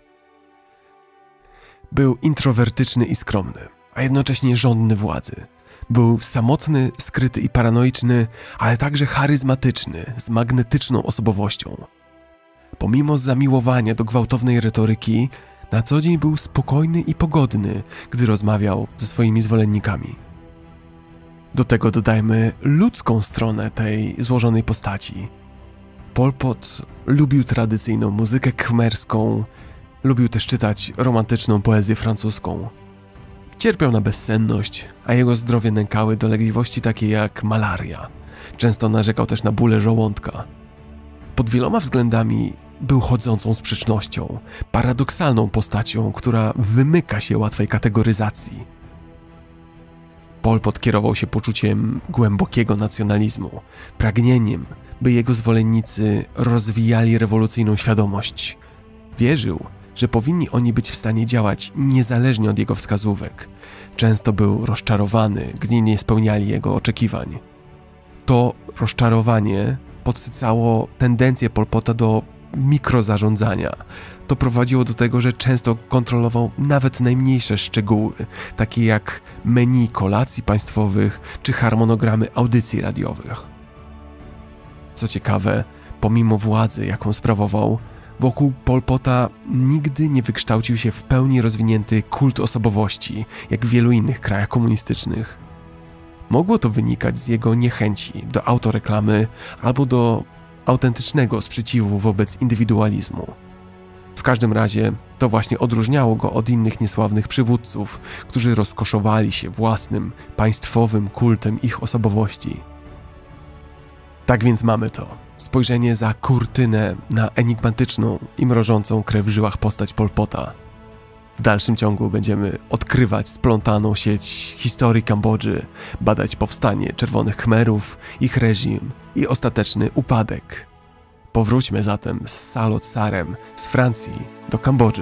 Był introwertyczny i skromny, a jednocześnie żądny władzy. Był samotny, skryty i paranoiczny, ale także charyzmatyczny, z magnetyczną osobowością. Pomimo zamiłowania do gwałtownej retoryki, na co dzień był spokojny i pogodny, gdy rozmawiał ze swoimi zwolennikami. Do tego dodajmy ludzką stronę tej złożonej postaci. Pol Pot lubił tradycyjną muzykę khmerską, lubił też czytać romantyczną poezję francuską. Cierpiał na bezsenność, a jego zdrowie nękały dolegliwości takie jak malaria. Często narzekał też na bóle żołądka. Pod wieloma względami był chodzącą sprzecznością, paradoksalną postacią, która wymyka się łatwej kategoryzacji. Pol Pot kierował się poczuciem głębokiego nacjonalizmu, pragnieniem, by jego zwolennicy rozwijali rewolucyjną świadomość. Wierzył, że powinni oni być w stanie działać niezależnie od jego wskazówek. Często był rozczarowany, gdy nie spełniali jego oczekiwań. To rozczarowanie podsycało tendencję Pol Pota do mikrozarządzania. To prowadziło do tego, że często kontrolował nawet najmniejsze szczegóły, takie jak menu kolacji państwowych czy harmonogramy audycji radiowych. Co ciekawe, pomimo władzy, jaką sprawował, wokół Pol Pota nigdy nie wykształcił się w pełni rozwinięty kult osobowości, jak w wielu innych krajach komunistycznych. Mogło to wynikać z jego niechęci do autoreklamy albo do autentycznego sprzeciwu wobec indywidualizmu. W każdym razie to właśnie odróżniało go od innych niesławnych przywódców, którzy rozkoszowali się własnym, państwowym kultem ich osobowości. Tak więc mamy to. Spojrzenie za kurtynę na enigmatyczną i mrożącą krew w żyłach postać Pol Pota. W dalszym ciągu będziemy odkrywać splątaną sieć historii Kambodży, badać powstanie Czerwonych Khmerów, ich reżim i ostateczny upadek. Powróćmy zatem z Salot Sarem z Francji do Kambodży.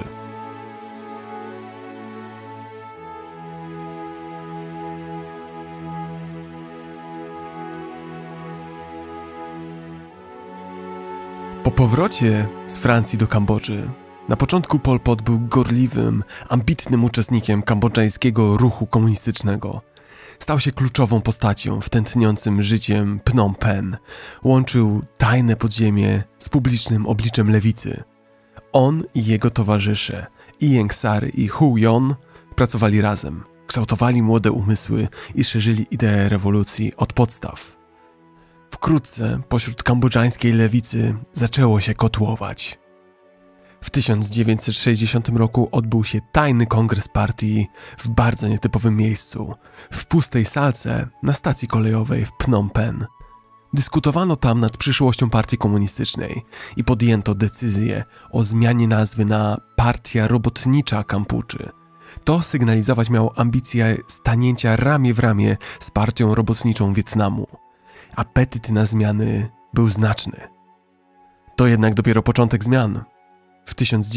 Po powrocie z Francji do Kambodży, na początku Pol Pot był gorliwym, ambitnym uczestnikiem kambodżańskiego ruchu komunistycznego. Stał się kluczową postacią w tętniącym życiem Phnom Penh. Łączył tajne podziemie z publicznym obliczem lewicy. On i jego towarzysze, Ieng Sary i Hu Yon, pracowali razem, kształtowali młode umysły i szerzyli ideę rewolucji od podstaw. Wkrótce pośród kambodżańskiej lewicy zaczęło się kotłować. W 1960 roku odbył się tajny kongres partii w bardzo nietypowym miejscu, w pustej salce na stacji kolejowej w Phnom Penh. Dyskutowano tam nad przyszłością partii komunistycznej i podjęto decyzję o zmianie nazwy na Partia Robotnicza Kampuczy. To sygnalizować miało ambicje stanięcia ramię w ramię z Partią Robotniczą Wietnamu. Apetyt na zmiany był znaczny. To jednak dopiero początek zmian. W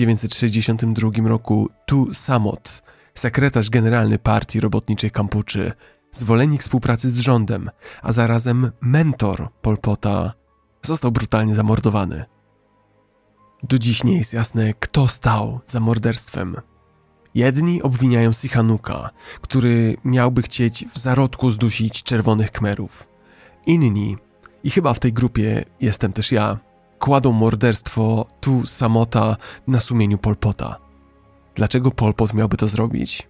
1962 roku Tu Samot, sekretarz generalny Partii Robotniczej Kampuczy, zwolennik współpracy z rządem, a zarazem mentor Pol Pota, został brutalnie zamordowany. Do dziś nie jest jasne, kto stał za morderstwem. Jedni obwiniają Sihanouk'a, który miałby chcieć w zarodku zdusić Czerwonych Khmerów. Inni, i chyba w tej grupie jestem też ja, kładą morderstwo Tu Samota na sumieniu Pol Pota. Dlaczego Pol Pot miałby to zrobić?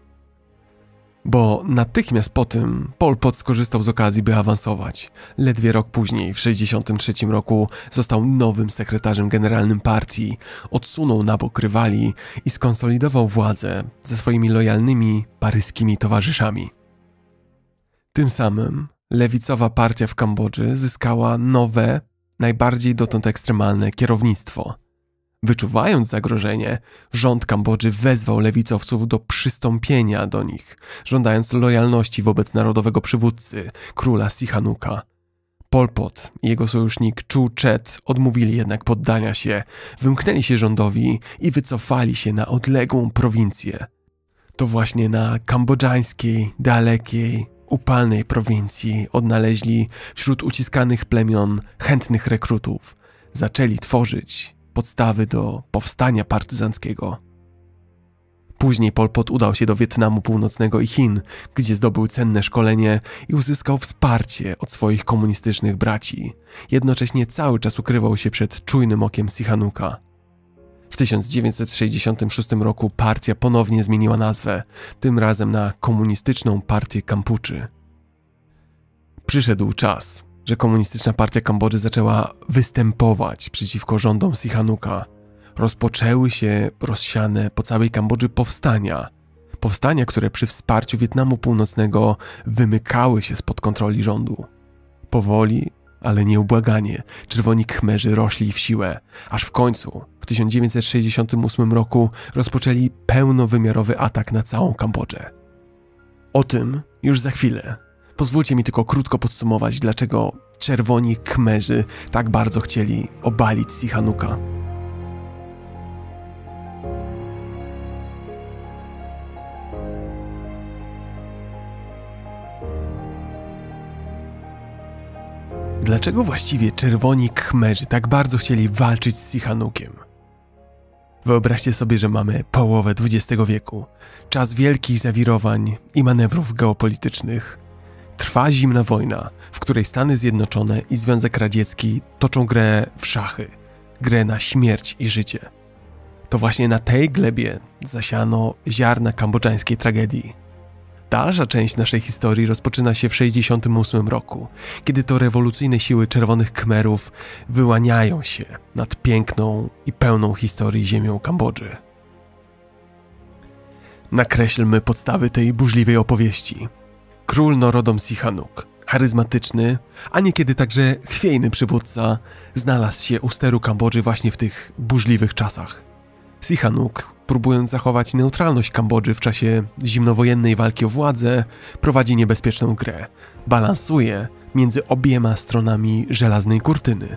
Bo natychmiast po tym Pol Pot skorzystał z okazji, by awansować. Ledwie rok później, w 1963 roku, został nowym sekretarzem generalnym partii, odsunął na bok rywali i skonsolidował władzę ze swoimi lojalnymi paryskimi towarzyszami. Tym samym lewicowa partia w Kambodży zyskała nowe, najbardziej dotąd ekstremalne kierownictwo. Wyczuwając zagrożenie, rząd Kambodży wezwał lewicowców do przystąpienia do nich, żądając lojalności wobec narodowego przywódcy, króla Sihanouk'a. Pol Pot i jego sojusznik Chu Chet odmówili jednak poddania się, wymknęli się rządowi i wycofali się na odległą prowincję. To właśnie na kambodżańskiej, dalekiej, upalnej prowincji odnaleźli wśród uciskanych plemion chętnych rekrutów. Zaczęli tworzyć podstawy do powstania partyzanckiego. Później Pol Pot udał się do Wietnamu Północnego i Chin, gdzie zdobył cenne szkolenie i uzyskał wsparcie od swoich komunistycznych braci. Jednocześnie cały czas ukrywał się przed czujnym okiem Sihanouk'a. W 1966 roku partia ponownie zmieniła nazwę, tym razem na Komunistyczną Partię Kampuczy. Przyszedł czas, że Komunistyczna Partia Kambodży zaczęła występować przeciwko rządom Sihanouk'a. Rozpoczęły się rozsiane po całej Kambodży powstania. Powstania, które przy wsparciu Wietnamu Północnego wymykały się spod kontroli rządu. Powoli, ale nieubłaganie, Czerwoni Khmerzy rośli w siłę, aż w końcu w 1968 roku rozpoczęli pełnowymiarowy atak na całą Kambodżę. O tym już za chwilę. Pozwólcie mi tylko krótko podsumować, dlaczego Czerwoni Khmerzy tak bardzo chcieli obalić Sihanouk'a. Dlaczego właściwie Czerwoni Khmerzy tak bardzo chcieli walczyć z Sihanouk'iem? Wyobraźcie sobie, że mamy połowę XX wieku, czas wielkich zawirowań i manewrów geopolitycznych. Trwa zimna wojna, w której Stany Zjednoczone i Związek Radziecki toczą grę w szachy, grę na śmierć i życie. To właśnie na tej glebie zasiano ziarna kambodżańskiej tragedii. Dalsza część naszej historii rozpoczyna się w 1968 roku, kiedy to rewolucyjne siły Czerwonych Khmerów wyłaniają się nad piękną i pełną historii ziemią Kambodży. Nakreślmy podstawy tej burzliwej opowieści. Król Norodom Sihanouk, charyzmatyczny, a niekiedy także chwiejny przywódca znalazł się u steru Kambodży właśnie w tych burzliwych czasach. Sihanouk, próbując zachować neutralność Kambodży w czasie zimnowojennej walki o władzę, prowadzi niebezpieczną grę. Balansuje między obiema stronami żelaznej kurtyny.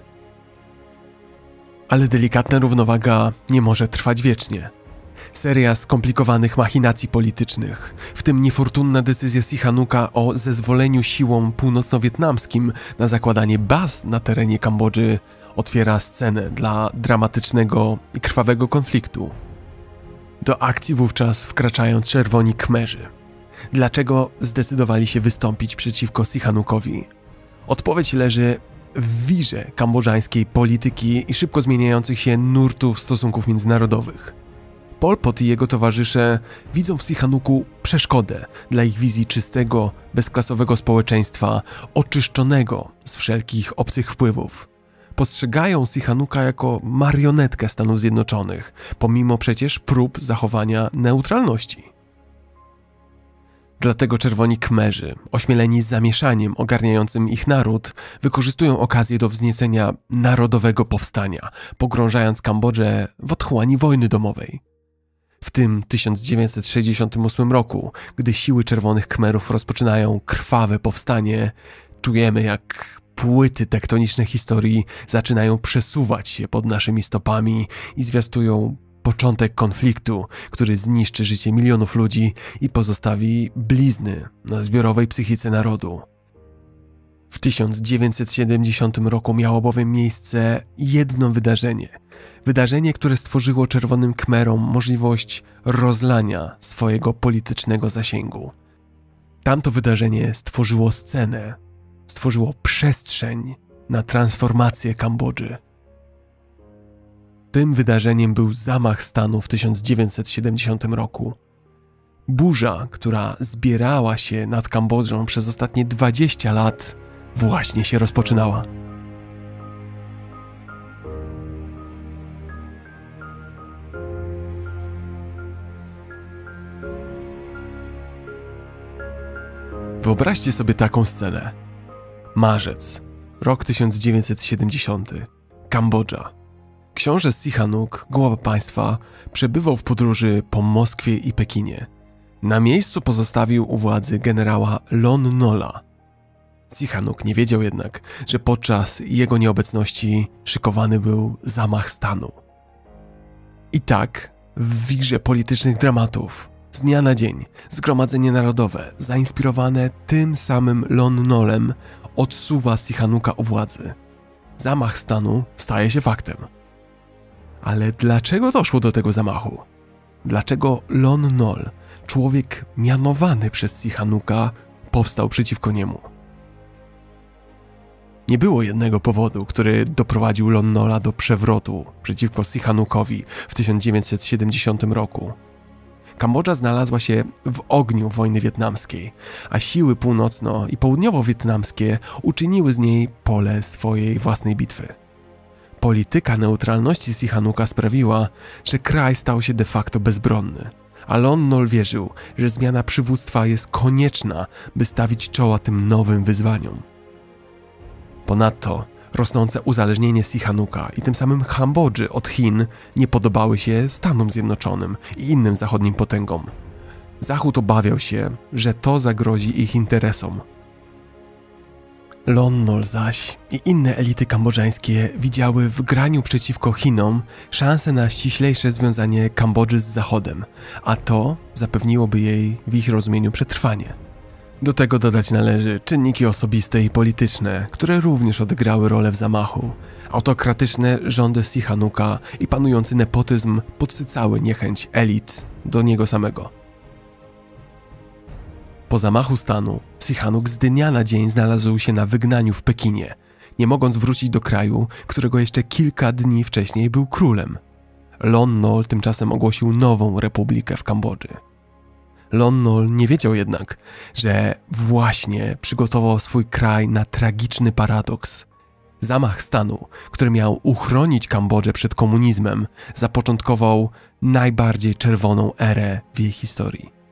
Ale delikatna równowaga nie może trwać wiecznie. Seria skomplikowanych machinacji politycznych, w tym niefortunna decyzja Sihanouka o zezwoleniu siłom północno-wietnamskim na zakładanie baz na terenie Kambodży, otwiera scenę dla dramatycznego i krwawego konfliktu. Do akcji wówczas wkraczają Czerwoni Khmerzy. Dlaczego zdecydowali się wystąpić przeciwko Sihanoukowi? Odpowiedź leży w wirze kambodżańskiej polityki i szybko zmieniających się nurtów stosunków międzynarodowych. Pol Pot i jego towarzysze widzą w Sihanouk'u przeszkodę dla ich wizji czystego, bezklasowego społeczeństwa, oczyszczonego z wszelkich obcych wpływów. Postrzegają Sihanouka jako marionetkę Stanów Zjednoczonych, pomimo przecież prób zachowania neutralności. Dlatego Czerwoni Khmerzy, ośmieleni zamieszaniem ogarniającym ich naród, wykorzystują okazję do wzniecenia narodowego powstania, pogrążając Kambodżę w otchłani wojny domowej. W tym 1968 roku, gdy siły Czerwonych Khmerów rozpoczynają krwawe powstanie, czujemy, jak płyty tektoniczne historii zaczynają przesuwać się pod naszymi stopami i zwiastują początek konfliktu, który zniszczy życie milionów ludzi i pozostawi blizny na zbiorowej psychice narodu. W 1970 roku miało bowiem miejsce jedno wydarzenie, które stworzyło Czerwonym Khmerom możliwość rozlania swojego politycznego zasięgu. Tamto wydarzenie stworzyło scenę, stworzyło przestrzeń na transformację Kambodży. Tym wydarzeniem był zamach stanu w 1970 roku. Burza, która zbierała się nad Kambodżą przez ostatnie 20 lat, właśnie się rozpoczynała. Wyobraźcie sobie taką scenę. Marzec, rok 1970, Kambodża. Książę Sihanouk, głowa państwa, przebywał w podróży po Moskwie i Pekinie. Na miejscu pozostawił u władzy generała Lon Nola. Sihanouk nie wiedział jednak, że podczas jego nieobecności szykowany był zamach stanu. I tak, w wirze politycznych dramatów, z dnia na dzień, Zgromadzenie Narodowe, zainspirowane tym samym Lon Nolem, odsuwa Sihanouka u władzy. Zamach stanu staje się faktem. Ale dlaczego doszło do tego zamachu? Dlaczego Lon Nol, człowiek mianowany przez Sihanouka, powstał przeciwko niemu? Nie było jednego powodu, który doprowadził Lon Nola do przewrotu przeciwko Sihanoukowi w 1970 roku. Kambodża znalazła się w ogniu wojny wietnamskiej, a siły północno- i południowo-wietnamskie uczyniły z niej pole swojej własnej bitwy. Polityka neutralności Sihanouka sprawiła, że kraj stał się de facto bezbronny, a Lon Nol wierzył, że zmiana przywództwa jest konieczna, by stawić czoła tym nowym wyzwaniom. Ponadto rosnące uzależnienie Sihanouka i tym samym Kambodży od Chin nie podobały się Stanom Zjednoczonym i innym zachodnim potęgom. Zachód obawiał się, że to zagrozi ich interesom. Lon Nol zaś i inne elity kambodżańskie widziały w graniu przeciwko Chinom szansę na ściślejsze związanie Kambodży z Zachodem, a to zapewniłoby jej w ich rozumieniu przetrwanie. Do tego dodać należy czynniki osobiste i polityczne, które również odegrały rolę w zamachu. Autokratyczne rządy Sihanouka i panujący nepotyzm podsycały niechęć elit do niego samego. Po zamachu stanu Sihanouk z dnia na dzień znalazł się na wygnaniu w Pekinie, nie mogąc wrócić do kraju, którego jeszcze kilka dni wcześniej był królem. Lon Nol tymczasem ogłosił nową republikę w Kambodży. Lon Nol nie wiedział jednak, że właśnie przygotował swój kraj na tragiczny paradoks. Zamach stanu, który miał uchronić Kambodżę przed komunizmem, zapoczątkował najbardziej czerwoną erę w jej historii.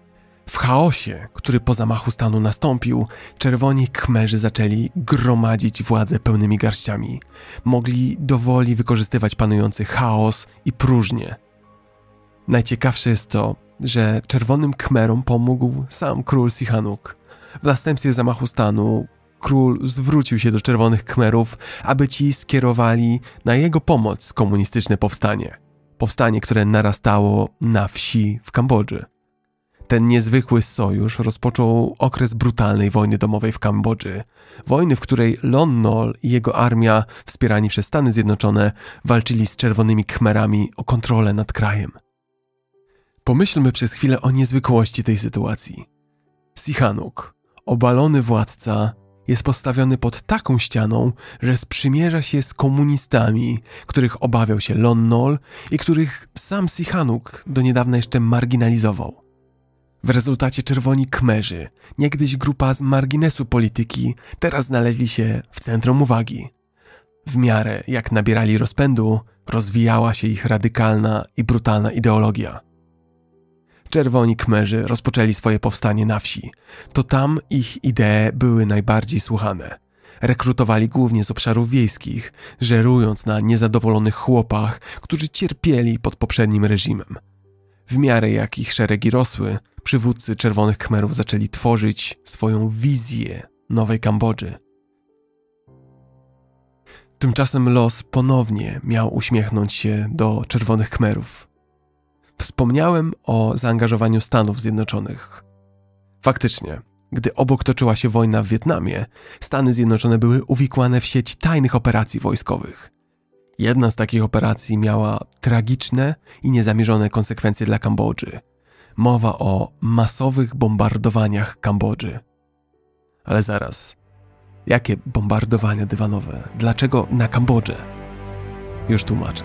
W chaosie, który po zamachu stanu nastąpił, czerwoni Khmerzy zaczęli gromadzić władzę pełnymi garściami. Mogli dowoli wykorzystywać panujący chaos i próżnię. Najciekawsze jest to, że czerwonym Khmerom pomógł sam król Sihanouk. W następstwie zamachu stanu król zwrócił się do czerwonych Khmerów, aby ci skierowali na jego pomoc komunistyczne powstanie. Powstanie, które narastało na wsi w Kambodży. Ten niezwykły sojusz rozpoczął okres brutalnej wojny domowej w Kambodży. Wojny, w której Lon Nol i jego armia, wspierani przez Stany Zjednoczone, walczyli z czerwonymi Khmerami o kontrolę nad krajem. Pomyślmy przez chwilę o niezwykłości tej sytuacji. Sihanouk, obalony władca, jest postawiony pod taką ścianą, że sprzymierza się z komunistami, których obawiał się Lon Nol i których sam Sihanouk do niedawna jeszcze marginalizował. W rezultacie czerwoni Khmerzy, niegdyś grupa z marginesu polityki, teraz znaleźli się w centrum uwagi. W miarę jak nabierali rozpędu, rozwijała się ich radykalna i brutalna ideologia. Czerwoni Khmerzy rozpoczęli swoje powstanie na wsi. To tam ich idee były najbardziej słuchane. Rekrutowali głównie z obszarów wiejskich, żerując na niezadowolonych chłopach, którzy cierpieli pod poprzednim reżimem. W miarę jak ich szeregi rosły, przywódcy czerwonych Khmerów zaczęli tworzyć swoją wizję nowej Kambodży. Tymczasem los ponownie miał uśmiechnąć się do czerwonych Khmerów. Wspomniałem o zaangażowaniu Stanów Zjednoczonych. Faktycznie, gdy obok toczyła się wojna w Wietnamie, Stany Zjednoczone były uwikłane w sieć tajnych operacji wojskowych. Jedna z takich operacji miała tragiczne i niezamierzone konsekwencje dla Kambodży. Mowa o masowych bombardowaniach Kambodży. Ale zaraz, jakie bombardowania dywanowe? Dlaczego na Kambodżę? Już tłumaczę.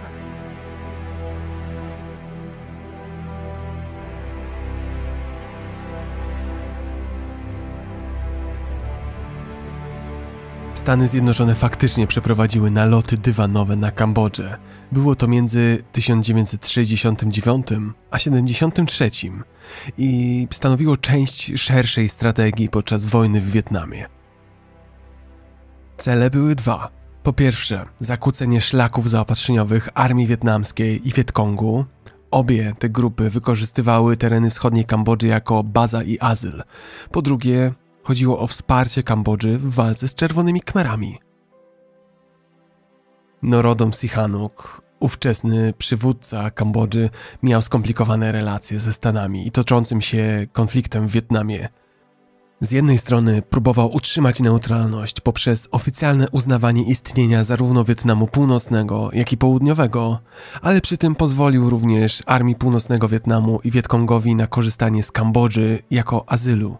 Stany Zjednoczone faktycznie przeprowadziły naloty dywanowe na Kambodżę. Było to między 1969 a 1973 i stanowiło część szerszej strategii podczas wojny w Wietnamie. Cele były dwa. Po pierwsze, zakłócenie szlaków zaopatrzeniowych armii wietnamskiej i Wietkongu. Obie te grupy wykorzystywały tereny wschodniej Kambodży jako baza i azyl. Po drugie, chodziło o wsparcie Kambodży w walce z czerwonymi Khmerami. Norodom Sihanouk, ówczesny przywódca Kambodży, miał skomplikowane relacje ze Stanami i toczącym się konfliktem w Wietnamie. Z jednej strony próbował utrzymać neutralność poprzez oficjalne uznawanie istnienia zarówno Wietnamu Północnego, jak i Południowego, ale przy tym pozwolił również Armii Północnego Wietnamu i Wietkongowi na korzystanie z Kambodży jako azylu.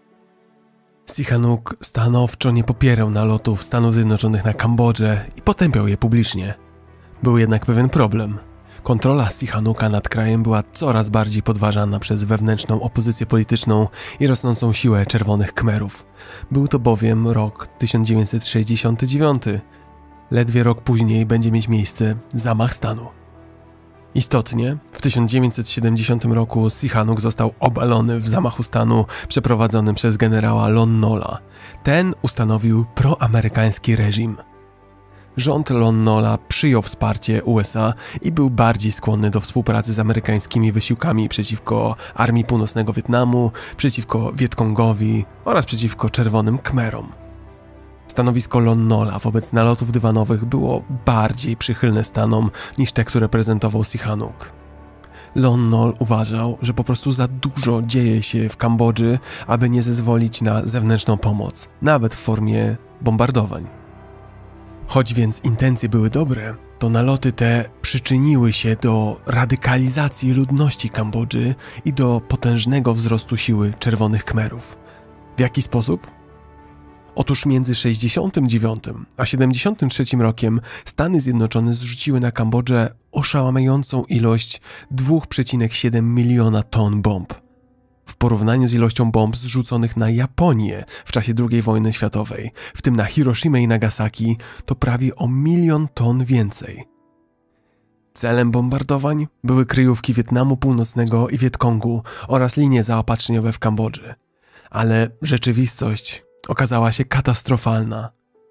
Sihanouk stanowczo nie popierał nalotów Stanów Zjednoczonych na Kambodżę i potępiał je publicznie. Był jednak pewien problem. Kontrola Sihanouka nad krajem była coraz bardziej podważana przez wewnętrzną opozycję polityczną i rosnącą siłę czerwonych Khmerów. Był to bowiem rok 1969. Ledwie rok później będzie mieć miejsce zamach stanu. Istotnie, w 1970 roku Sihanouk został obalony w zamachu stanu przeprowadzonym przez generała Lon Nola. Ten ustanowił proamerykański reżim. Rząd Lon Nola przyjął wsparcie USA i był bardziej skłonny do współpracy z amerykańskimi wysiłkami przeciwko Armii Północnego Wietnamu, przeciwko Wietkongowi oraz przeciwko czerwonym Khmerom. Stanowisko Lon Nola wobec nalotów dywanowych było bardziej przychylne Stanom niż te, które prezentował Sihanouk. Lon Nol uważał, że po prostu za dużo dzieje się w Kambodży, aby nie zezwolić na zewnętrzną pomoc, nawet w formie bombardowań. Choć więc intencje były dobre, to naloty te przyczyniły się do radykalizacji ludności Kambodży i do potężnego wzrostu siły czerwonych Khmerów. W jaki sposób? Otóż między 69 a 73 rokiem Stany Zjednoczone zrzuciły na Kambodżę oszałamiającą ilość 2,7 miliona ton bomb. W porównaniu z ilością bomb zrzuconych na Japonię w czasie II wojny światowej, w tym na Hiroshimę i Nagasaki, to prawie o 1 000 000 ton więcej. Celem bombardowań były kryjówki Wietnamu Północnego i Wietkongu oraz linie zaopatrzeniowe w Kambodży. Ale rzeczywistość okazała się katastrofalna.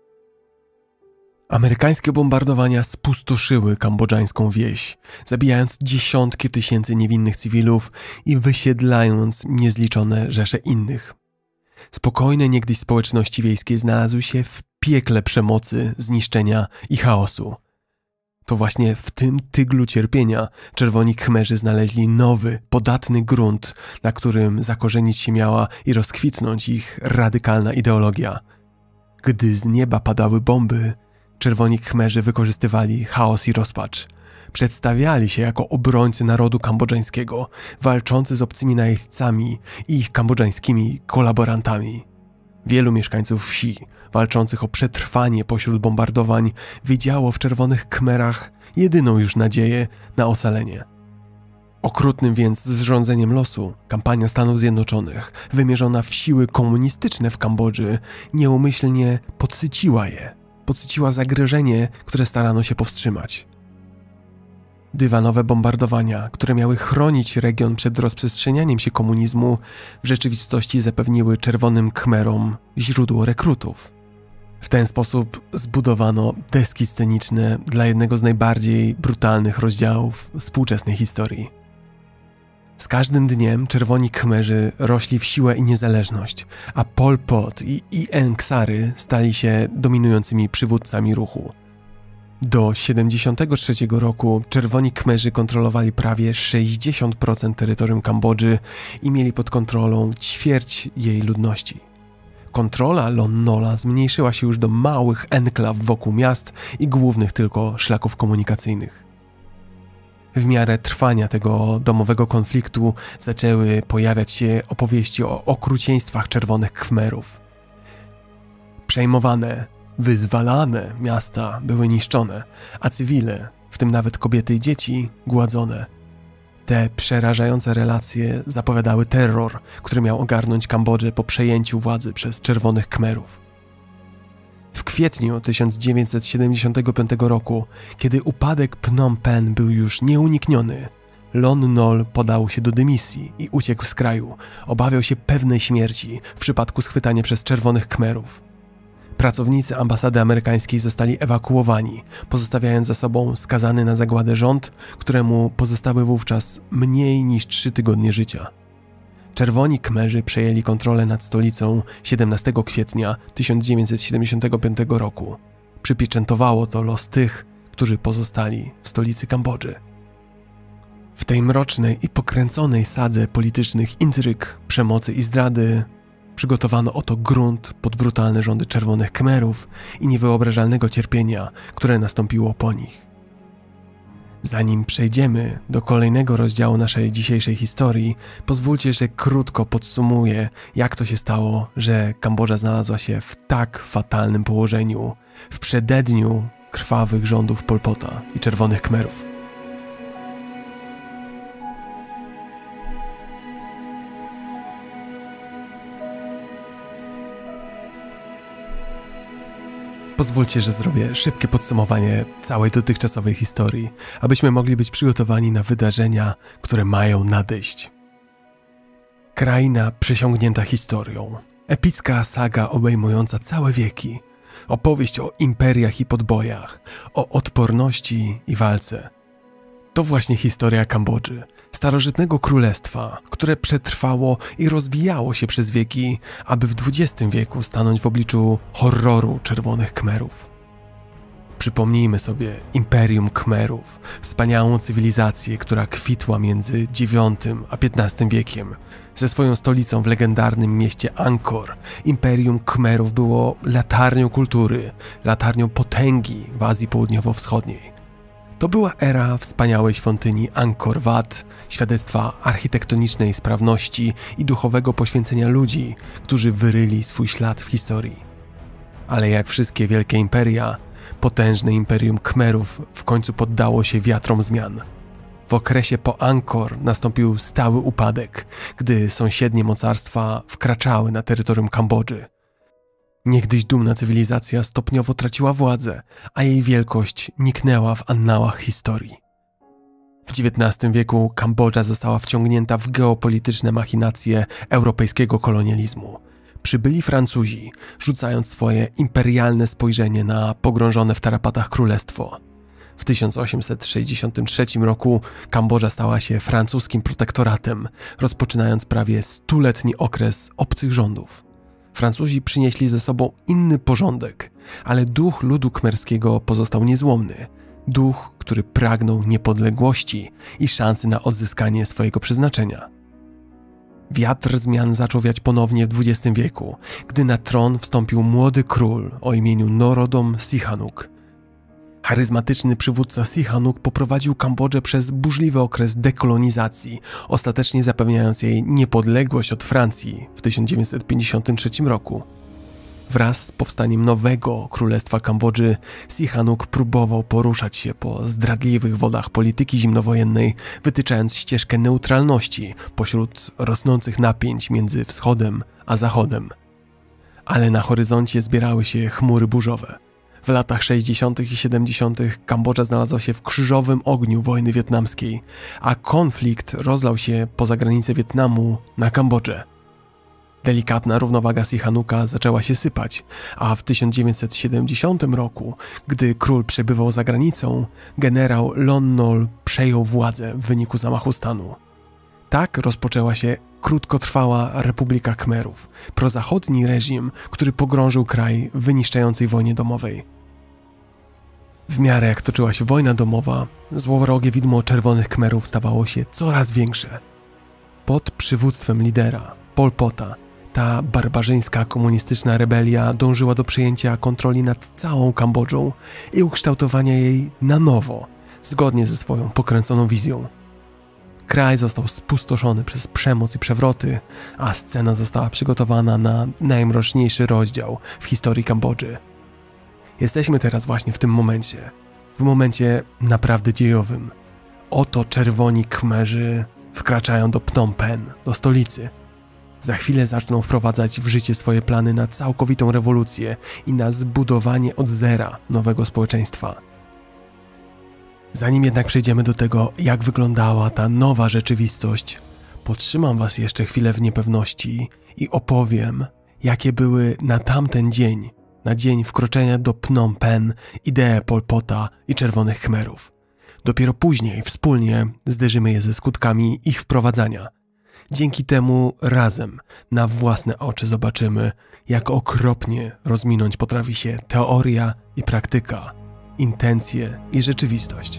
Amerykańskie bombardowania spustoszyły kambodżańską wieś, zabijając dziesiątki tysięcy niewinnych cywilów i wysiedlając niezliczone rzesze innych. Spokojne niegdyś społeczności wiejskie znalazły się w piekle przemocy, zniszczenia i chaosu. To właśnie w tym tyglu cierpienia czerwoni Khmerzy znaleźli nowy, podatny grunt, na którym zakorzenić się miała i rozkwitnąć ich radykalna ideologia. Gdy z nieba padały bomby, czerwoni Khmerzy wykorzystywali chaos i rozpacz. Przedstawiali się jako obrońcy narodu kambodżańskiego, walczący z obcymi najeźdźcami i ich kambodżańskimi kolaborantami. Wielu mieszkańców wsi, walczących o przetrwanie pośród bombardowań, widziało w czerwonych Khmerach jedyną już nadzieję na ocalenie. Okrutnym więc zrządzeniem losu, kampania Stanów Zjednoczonych, wymierzona w siły komunistyczne w Kambodży, nieumyślnie podsyciła je. Podsyciła zagrożenie, które starano się powstrzymać. Dywanowe bombardowania, które miały chronić region przed rozprzestrzenianiem się komunizmu, w rzeczywistości zapewniły czerwonym Khmerom źródło rekrutów. W ten sposób zbudowano deski sceniczne dla jednego z najbardziej brutalnych rozdziałów współczesnej historii. Z każdym dniem czerwoni Khmerzy rośli w siłę i niezależność, a Pol Pot i Ieng Sary stali się dominującymi przywódcami ruchu. Do 1973 roku czerwoni Khmerzy kontrolowali prawie 60% terytorium Kambodży i mieli pod kontrolą ćwierć jej ludności. Kontrola Lon Nola zmniejszyła się już do małych enklaw wokół miast i głównych tylko szlaków komunikacyjnych. W miarę trwania tego domowego konfliktu zaczęły pojawiać się opowieści o okrucieństwach czerwonych Khmerów. Przejmowane, wyzwalane miasta były niszczone, a cywile, w tym nawet kobiety i dzieci, gładzone. Te przerażające relacje zapowiadały terror, który miał ogarnąć Kambodżę po przejęciu władzy przez czerwonych Khmerów. W kwietniu 1975 roku, kiedy upadek Phnom Penh był już nieunikniony, Lon Nol podał się do dymisji i uciekł z kraju. Obawiał się pewnej śmierci w przypadku schwytania przez czerwonych Khmerów. Pracownicy ambasady amerykańskiej zostali ewakuowani, pozostawiając za sobą skazany na zagładę rząd, któremu pozostały wówczas mniej niż 3 tygodnie życia. Czerwoni Khmerzy przejęli kontrolę nad stolicą 17 kwietnia 1975 roku. Przypieczętowało to los tych, którzy pozostali w stolicy Kambodży. W tej mrocznej i pokręconej sadze politycznych intryg, przemocy i zdrady przygotowano oto grunt pod brutalne rządy czerwonych Khmerów i niewyobrażalnego cierpienia, które nastąpiło po nich. Zanim przejdziemy do kolejnego rozdziału naszej dzisiejszej historii, pozwólcie, że krótko podsumuję, jak to się stało, że Kambodża znalazła się w tak fatalnym położeniu w przededniu krwawych rządów Pol Pota i czerwonych Khmerów. Pozwólcie, że zrobię szybkie podsumowanie całej dotychczasowej historii, abyśmy mogli być przygotowani na wydarzenia, które mają nadejść. Kraina przesiągnięta historią. Epicka saga obejmująca całe wieki. Opowieść o imperiach i podbojach, o odporności i walce. To właśnie historia Kambodży, starożytnego królestwa, które przetrwało i rozwijało się przez wieki, aby w XX wieku stanąć w obliczu horroru czerwonych Khmerów. Przypomnijmy sobie Imperium Khmerów, wspaniałą cywilizację, która kwitła między IX a XV wiekiem. Ze swoją stolicą w legendarnym mieście Angkor, Imperium Khmerów było latarnią kultury, latarnią potęgi w Azji Południowo-Wschodniej. To była era wspaniałej świątyni Angkor Wat, świadectwa architektonicznej sprawności i duchowego poświęcenia ludzi, którzy wyryli swój ślad w historii. Ale jak wszystkie wielkie imperia, potężne Imperium Khmerów w końcu poddało się wiatrom zmian. W okresie po Angkor nastąpił stały upadek, gdy sąsiednie mocarstwa wkraczały na terytorium Kambodży. Niegdyś dumna cywilizacja stopniowo traciła władzę, a jej wielkość niknęła w annałach historii. W XIX wieku Kambodża została wciągnięta w geopolityczne machinacje europejskiego kolonializmu. Przybyli Francuzi, rzucając swoje imperialne spojrzenie na pogrążone w tarapatach królestwo. W 1863 roku Kambodża stała się francuskim protektoratem, rozpoczynając prawie stuletni okres obcych rządów. Francuzi przynieśli ze sobą inny porządek, ale duch ludu khmerskiego pozostał niezłomny. Duch, który pragnął niepodległości i szansy na odzyskanie swojego przeznaczenia. Wiatr zmian zaczął wiać ponownie w XX wieku, gdy na tron wstąpił młody król o imieniu Norodom Sihanouk. Charyzmatyczny przywódca Sihanouk poprowadził Kambodżę przez burzliwy okres dekolonizacji, ostatecznie zapewniając jej niepodległość od Francji w 1953 roku. Wraz z powstaniem nowego Królestwa Kambodży, Sihanouk próbował poruszać się po zdradliwych wodach polityki zimnowojennej, wytyczając ścieżkę neutralności pośród rosnących napięć między wschodem a zachodem. Ale na horyzoncie zbierały się chmury burzowe. W latach 60. i 70. Kambodża znalazła się w krzyżowym ogniu wojny wietnamskiej, a konflikt rozlał się poza granice Wietnamu na Kambodżę. Delikatna równowaga Sihanouka zaczęła się sypać, a w 1970 roku, gdy król przebywał za granicą, generał Lon Nol przejął władzę w wyniku zamachu stanu. Tak rozpoczęła się krótkotrwała Republika Khmerów, prozachodni reżim, który pogrążył kraj w wyniszczającej wojnie domowej. W miarę jak toczyła się wojna domowa, złowrogie widmo czerwonych Khmerów stawało się coraz większe. Pod przywództwem lidera, Pol Pota, ta barbarzyńska komunistyczna rebelia dążyła do przejęcia kontroli nad całą Kambodżą i ukształtowania jej na nowo, zgodnie ze swoją pokręconą wizją. Kraj został spustoszony przez przemoc i przewroty, a scena została przygotowana na najmroczniejszy rozdział w historii Kambodży. Jesteśmy teraz właśnie w tym momencie, w momencie naprawdę dziejowym. Oto czerwoni Khmerzy wkraczają do Phnom Penh, do stolicy. Za chwilę zaczną wprowadzać w życie swoje plany na całkowitą rewolucję i na zbudowanie od zera nowego społeczeństwa. Zanim jednak przejdziemy do tego, jak wyglądała ta nowa rzeczywistość, podtrzymam was jeszcze chwilę w niepewności i opowiem, jakie były na tamten dzień, na dzień wkroczenia do Phnom Penh, idee Pol Pota i czerwonych Khmerów. Dopiero później wspólnie zderzymy je ze skutkami ich wprowadzania. Dzięki temu razem na własne oczy zobaczymy, jak okropnie rozminąć potrafi się teoria i praktyka, intencje i rzeczywistość.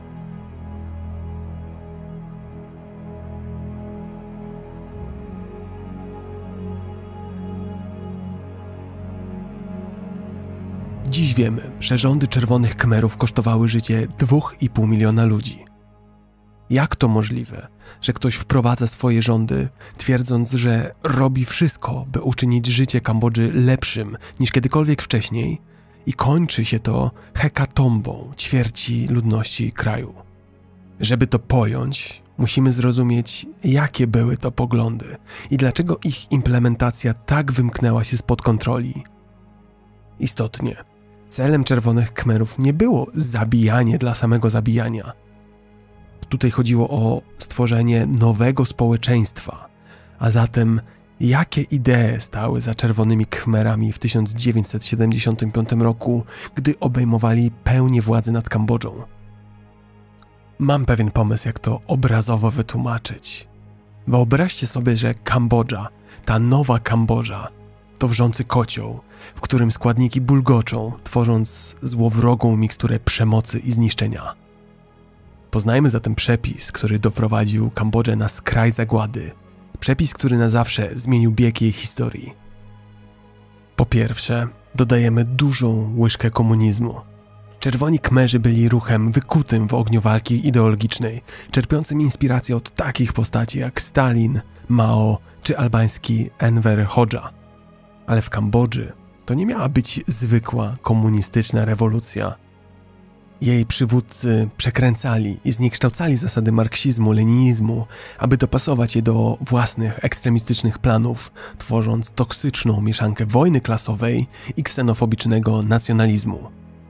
Dziś wiemy, że rządy czerwonych Khmerów kosztowały życie 2,5 miliona ludzi. Jak to możliwe, że ktoś wprowadza swoje rządy, twierdząc, że robi wszystko, by uczynić życie Kambodży lepszym niż kiedykolwiek wcześniej i kończy się to hekatombą ćwierci ludności kraju? Żeby to pojąć, musimy zrozumieć, jakie były to poglądy i dlaczego ich implementacja tak wymknęła się spod kontroli. Istotnie, celem czerwonych Khmerów nie było zabijanie dla samego zabijania. Tutaj chodziło o stworzenie nowego społeczeństwa, a zatem jakie idee stały za czerwonymi Khmerami w 1975 roku, gdy obejmowali pełnię władzy nad Kambodżą. Mam pewien pomysł, jak to obrazowo wytłumaczyć. Wyobraźcie sobie, że Kambodża, ta nowa Kambodża, to wrzący kocioł, w którym składniki bulgoczą, tworząc złowrogą miksturę przemocy i zniszczenia. Poznajmy zatem przepis, który doprowadził Kambodżę na skraj zagłady. Przepis, który na zawsze zmienił bieg jej historii. Po pierwsze, dodajemy dużą łyżkę komunizmu. Czerwoni Khmerzy byli ruchem wykutym w ogniu walki ideologicznej, czerpiącym inspirację od takich postaci jak Stalin, Mao czy albański Enver Hoxha. Ale w Kambodży to nie miała być zwykła komunistyczna rewolucja. Jej przywódcy przekręcali i zniekształcali zasady marksizmu, leninizmu, aby dopasować je do własnych ekstremistycznych planów, tworząc toksyczną mieszankę wojny klasowej i ksenofobicznego nacjonalizmu.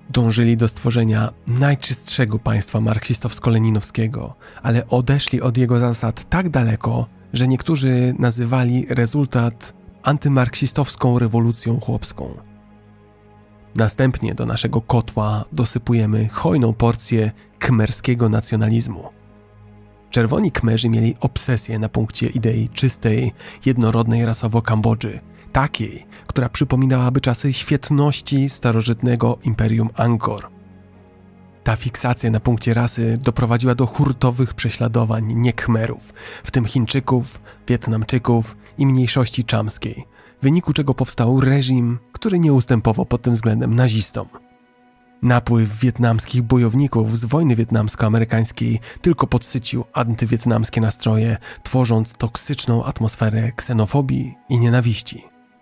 Dążyli do stworzenia najczystszego państwa marksistowsko-leninowskiego, ale odeszli od jego zasad tak daleko, że niektórzy nazywali rezultat antymarksistowską rewolucją chłopską. Następnie do naszego kotła dosypujemy hojną porcję kmerskiego nacjonalizmu. Czerwoni Kmerzy mieli obsesję na punkcie idei czystej, jednorodnej rasowo Kambodży, takiej, która przypominałaby czasy świetności starożytnego imperium Angkor. Ta fiksacja na punkcie rasy doprowadziła do hurtowych prześladowań nie-Khmerów, w tym Chińczyków, Wietnamczyków i mniejszości czamskiej, w wyniku czego powstał reżim, który nie ustępował pod tym względem nazistom. Napływ wietnamskich bojowników z wojny wietnamsko-amerykańskiej tylko podsycił antywietnamskie nastroje, tworząc toksyczną atmosferę ksenofobii i nienawiści.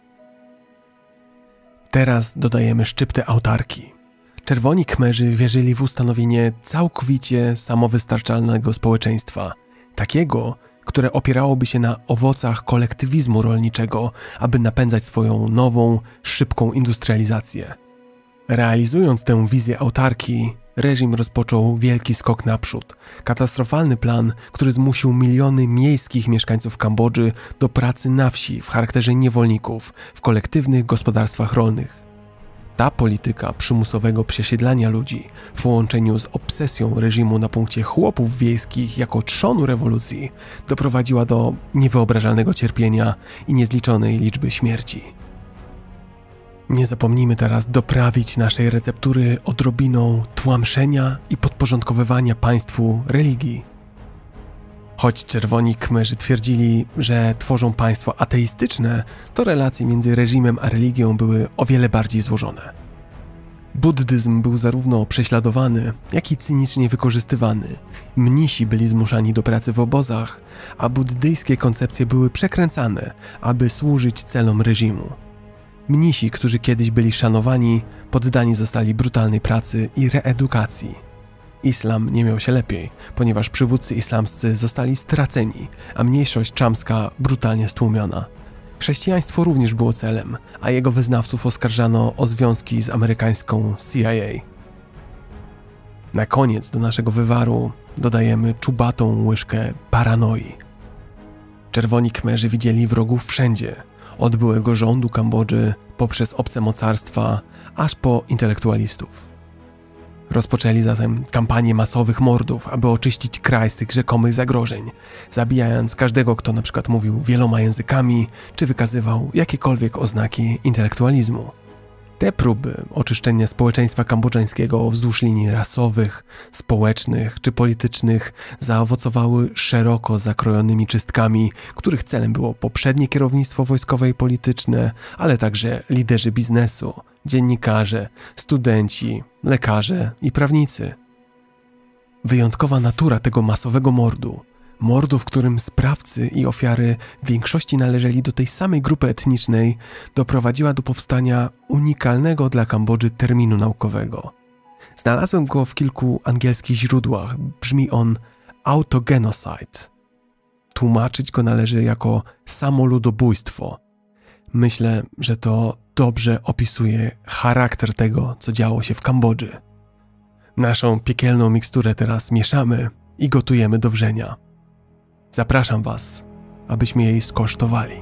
Teraz dodajemy szczyptę autarki. Czerwoni Kmerzy wierzyli w ustanowienie całkowicie samowystarczalnego społeczeństwa, takiego, które opierałoby się na owocach kolektywizmu rolniczego, aby napędzać swoją nową, szybką industrializację. Realizując tę wizję autarki, reżim rozpoczął wielki skok naprzód, katastrofalny plan, który zmusił miliony miejskich mieszkańców Kambodży do pracy na wsi w charakterze niewolników w kolektywnych gospodarstwach rolnych. Ta polityka przymusowego przesiedlania ludzi w połączeniu z obsesją reżimu na punkcie chłopów wiejskich jako trzonu rewolucji doprowadziła do niewyobrażalnego cierpienia i niezliczonej liczby śmierci. Nie zapomnijmy teraz doprawić naszej receptury odrobiną tłamszenia i podporządkowywania państwu religii. Choć Czerwoni Kmerzy twierdzili, że tworzą państwo ateistyczne, to relacje między reżimem a religią były o wiele bardziej złożone. Buddyzm był zarówno prześladowany, jak i cynicznie wykorzystywany. Mnisi byli zmuszani do pracy w obozach, a buddyjskie koncepcje były przekręcane, aby służyć celom reżimu. Mnisi, którzy kiedyś byli szanowani, poddani zostali brutalnej pracy i reedukacji. Islam nie miał się lepiej, ponieważ przywódcy islamscy zostali straceni, a mniejszość czamska brutalnie stłumiona. Chrześcijaństwo również było celem, a jego wyznawców oskarżano o związki z amerykańską CIA. Na koniec do naszego wywaru dodajemy czubatą łyżkę paranoi. Czerwoni Kmerzy widzieli wrogów wszędzie, od byłego rządu Kambodży poprzez obce mocarstwa, aż po intelektualistów. Rozpoczęli zatem kampanię masowych mordów, aby oczyścić kraj z tych rzekomych zagrożeń, zabijając każdego, kto na przykład mówił wieloma językami, czy wykazywał jakiekolwiek oznaki intelektualizmu. Te próby oczyszczenia społeczeństwa kambodżańskiego wzdłuż linii rasowych, społecznych czy politycznych zaowocowały szeroko zakrojonymi czystkami, których celem było poprzednie kierownictwo wojskowe i polityczne, ale także liderzy biznesu, dziennikarze, studenci, lekarze i prawnicy. Wyjątkowa natura tego masowego mordu, w którym sprawcy i ofiary w większości należeli do tej samej grupy etnicznej, doprowadziła do powstania unikalnego dla Kambodży terminu naukowego. Znalazłem go w kilku angielskich źródłach. Brzmi on autogenocide. Tłumaczyć go należy jako samoludobójstwo. Myślę, że to dobrze opisuje charakter tego, co działo się w Kambodży. Naszą piekielną miksturę teraz mieszamy i gotujemy do wrzenia. Zapraszam Was, abyśmy jej skosztowali.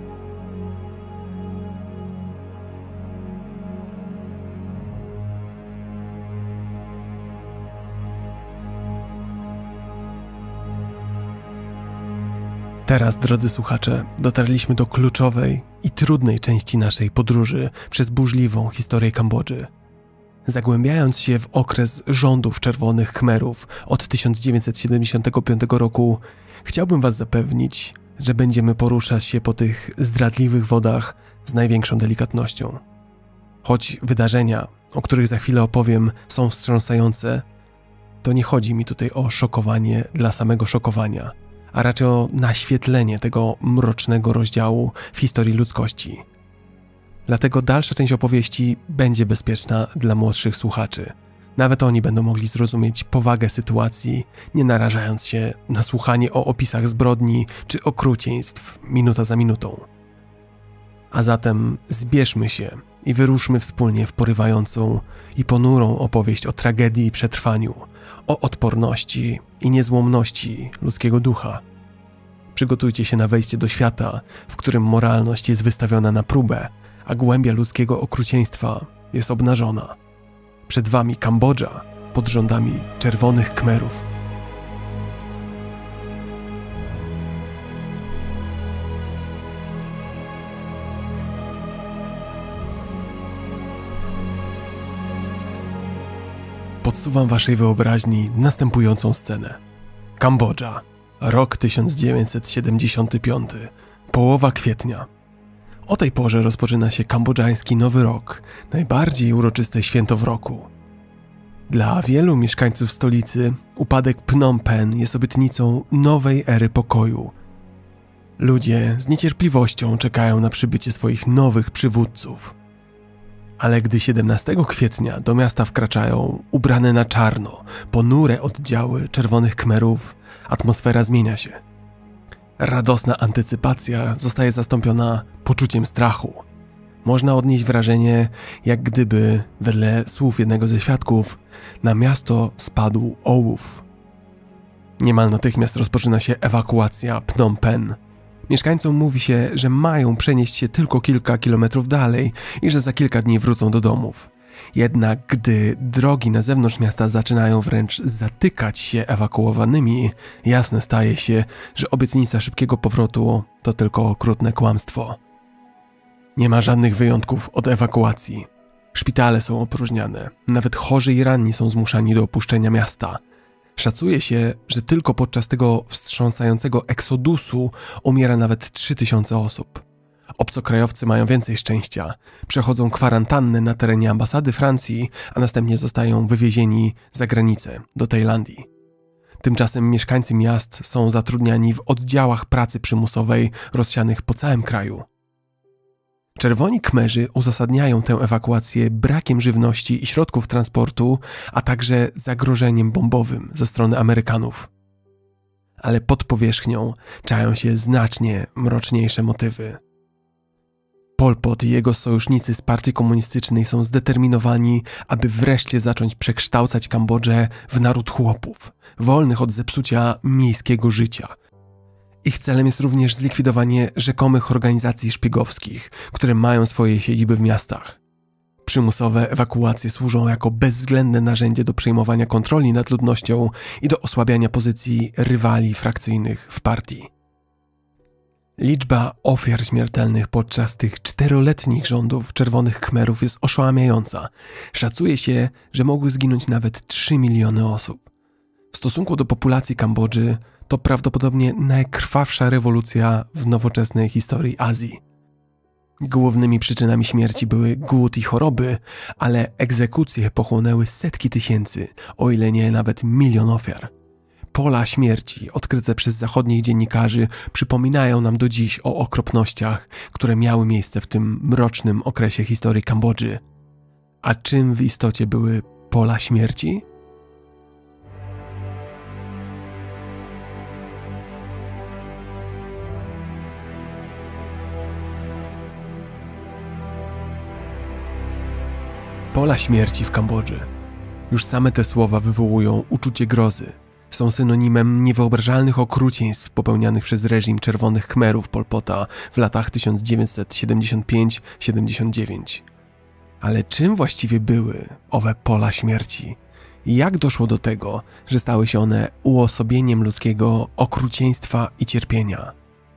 Teraz, drodzy słuchacze, dotarliśmy do kluczowej i trudnej części naszej podróży przez burzliwą historię Kambodży. Zagłębiając się w okres rządów Czerwonych Khmerów od 1975 roku, chciałbym Was zapewnić, że będziemy poruszać się po tych zdradliwych wodach z największą delikatnością. Choć wydarzenia, o których za chwilę opowiem, są wstrząsające, to nie chodzi mi tutaj o szokowanie dla samego szokowania, a raczej o naświetlenie tego mrocznego rozdziału w historii ludzkości. Dlatego dalsza część opowieści będzie bezpieczna dla młodszych słuchaczy. Nawet oni będą mogli zrozumieć powagę sytuacji, nie narażając się na słuchanie o opisach zbrodni czy okrucieństw minuta za minutą. A zatem zbierzmy się i wyruszmy wspólnie w porywającą i ponurą opowieść o tragedii i przetrwaniu, o odporności i niezłomności ludzkiego ducha. Przygotujcie się na wejście do świata, w którym moralność jest wystawiona na próbę, a głębia ludzkiego okrucieństwa jest obnażona. Przed wami Kambodża pod rządami Czerwonych Khmerów. Podsuwam waszej wyobraźni następującą scenę. Kambodża, rok 1975, połowa kwietnia. O tej porze rozpoczyna się kambodżański Nowy Rok, najbardziej uroczyste święto w roku. Dla wielu mieszkańców stolicy upadek Phnom Penh jest obietnicą nowej ery pokoju. Ludzie z niecierpliwością czekają na przybycie swoich nowych przywódców. Ale gdy 17 kwietnia do miasta wkraczają ubrane na czarno, ponure oddziały Czerwonych Khmerów, atmosfera zmienia się. Radosna antycypacja zostaje zastąpiona poczuciem strachu. Można odnieść wrażenie, jak gdyby, wedle słów jednego ze świadków, na miasto spadł ołów. Niemal natychmiast rozpoczyna się ewakuacja Phnom Penh. Mieszkańcom mówi się, że mają przenieść się tylko kilka kilometrów dalej i że za kilka dni wrócą do domów. Jednak gdy drogi na zewnątrz miasta zaczynają wręcz zatykać się ewakuowanymi, jasne staje się, że obietnica szybkiego powrotu to tylko okrutne kłamstwo. Nie ma żadnych wyjątków od ewakuacji. Szpitale są opróżniane, nawet chorzy i ranni są zmuszani do opuszczenia miasta. Szacuje się, że tylko podczas tego wstrząsającego eksodusu umiera nawet 3000 osób. Obcokrajowcy mają więcej szczęścia. Przechodzą kwarantannę na terenie ambasady Francji, a następnie zostają wywiezieni za granicę, do Tajlandii. Tymczasem mieszkańcy miast są zatrudniani w oddziałach pracy przymusowej rozsianych po całym kraju. Czerwoni Khmerzy uzasadniają tę ewakuację brakiem żywności i środków transportu, a także zagrożeniem bombowym ze strony Amerykanów. Ale pod powierzchnią czają się znacznie mroczniejsze motywy. Pol Pot i jego sojusznicy z partii komunistycznej są zdeterminowani, aby wreszcie zacząć przekształcać Kambodżę w naród chłopów, wolnych od zepsucia miejskiego życia. Ich celem jest również zlikwidowanie rzekomych organizacji szpiegowskich, które mają swoje siedziby w miastach. Przymusowe ewakuacje służą jako bezwzględne narzędzie do przejmowania kontroli nad ludnością i do osłabiania pozycji rywali frakcyjnych w partii. Liczba ofiar śmiertelnych podczas tych 4-letnich rządów Czerwonych Khmerów jest oszałamiająca. Szacuje się, że mogły zginąć nawet 3 miliony osób. W stosunku do populacji Kambodży to prawdopodobnie najkrwawsza rewolucja w nowoczesnej historii Azji. Głównymi przyczynami śmierci były głód i choroby, ale egzekucje pochłonęły setki tysięcy, o ile nie nawet 1 milion ofiar. Pola śmierci odkryte przez zachodnich dziennikarzy przypominają nam do dziś o okropnościach, które miały miejsce w tym mrocznym okresie historii Kambodży. A czym w istocie były pola śmierci? Pola śmierci w Kambodży. Już same te słowa wywołują uczucie grozy. Są synonimem niewyobrażalnych okrucieństw popełnianych przez reżim Czerwonych Khmerów Pol Pota w latach 1975-79. Ale czym właściwie były owe pola śmierci? I jak doszło do tego, że stały się one uosobieniem ludzkiego okrucieństwa i cierpienia?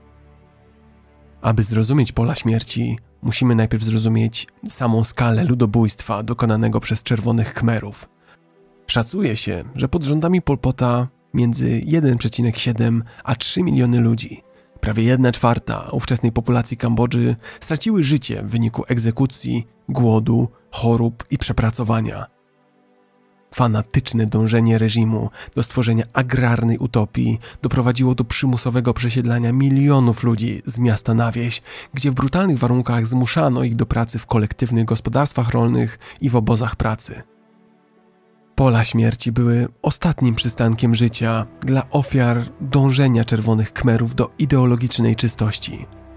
Aby zrozumieć pola śmierci, musimy najpierw zrozumieć samą skalę ludobójstwa dokonanego przez Czerwonych Khmerów. Szacuje się, że pod rządami Pol Pota między 1,7 a 3 miliony ludzi, prawie 1/4 ówczesnej populacji Kambodży, straciły życie w wyniku egzekucji, głodu, chorób i przepracowania. Fanatyczne dążenie reżimu do stworzenia agrarnej utopii doprowadziło do przymusowego przesiedlania milionów ludzi z miasta na wieś, gdzie w brutalnych warunkach zmuszano ich do pracy w kolektywnych gospodarstwach rolnych i w obozach pracy. Pola śmierci były ostatnim przystankiem życia dla ofiar dążenia Czerwonych Khmerów do ideologicznej czystości.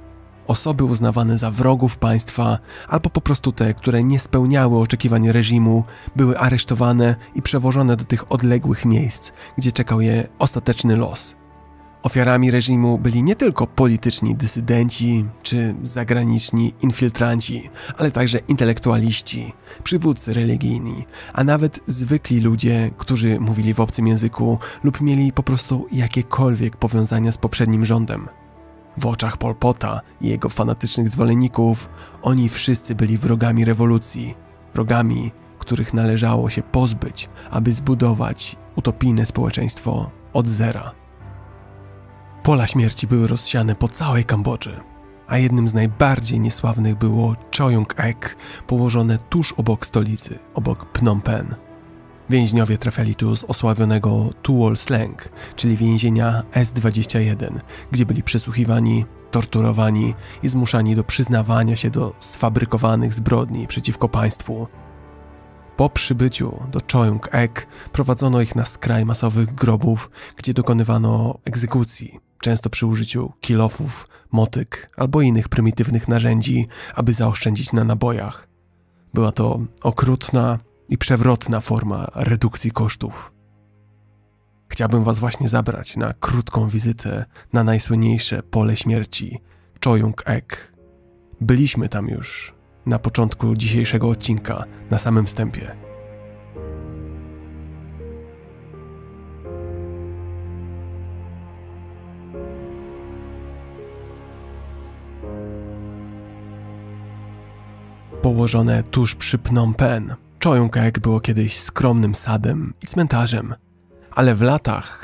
Osoby uznawane za wrogów państwa, albo po prostu te, które nie spełniały oczekiwań reżimu, były aresztowane i przewożone do tych odległych miejsc, gdzie czekał je ostateczny los. Ofiarami reżimu byli nie tylko polityczni dysydenci czy zagraniczni infiltranci, ale także intelektualiści, przywódcy religijni, a nawet zwykli ludzie, którzy mówili w obcym języku lub mieli po prostu jakiekolwiek powiązania z poprzednim rządem. W oczach Pol Pota i jego fanatycznych zwolenników oni wszyscy byli wrogami rewolucji, wrogami, których należało się pozbyć, aby zbudować utopijne społeczeństwo od zera. Pola śmierci były rozsiane po całej Kambodży, a jednym z najbardziej niesławnych było Choeung-ek, położone tuż obok stolicy, obok Phnom Penh. Więźniowie trafiali tu z osławionego Tuol Sleng, czyli więzienia S-21, gdzie byli przesłuchiwani, torturowani i zmuszani do przyznawania się do sfabrykowanych zbrodni przeciwko państwu. Po przybyciu do Choeung-ek prowadzono ich na skraj masowych grobów, gdzie dokonywano egzekucji, często przy użyciu kilofów, motyk albo innych prymitywnych narzędzi, aby zaoszczędzić na nabojach. Była to okrutna i przewrotna forma redukcji kosztów. Chciałbym was właśnie zabrać na krótką wizytę na najsłynniejsze pole śmierci Choeung-ek. Byliśmy tam już na początku dzisiejszego odcinka, na samym wstępie. Położone tuż przy Phnom Penh, Choeung-ek było kiedyś skromnym sadem i cmentarzem, ale w latach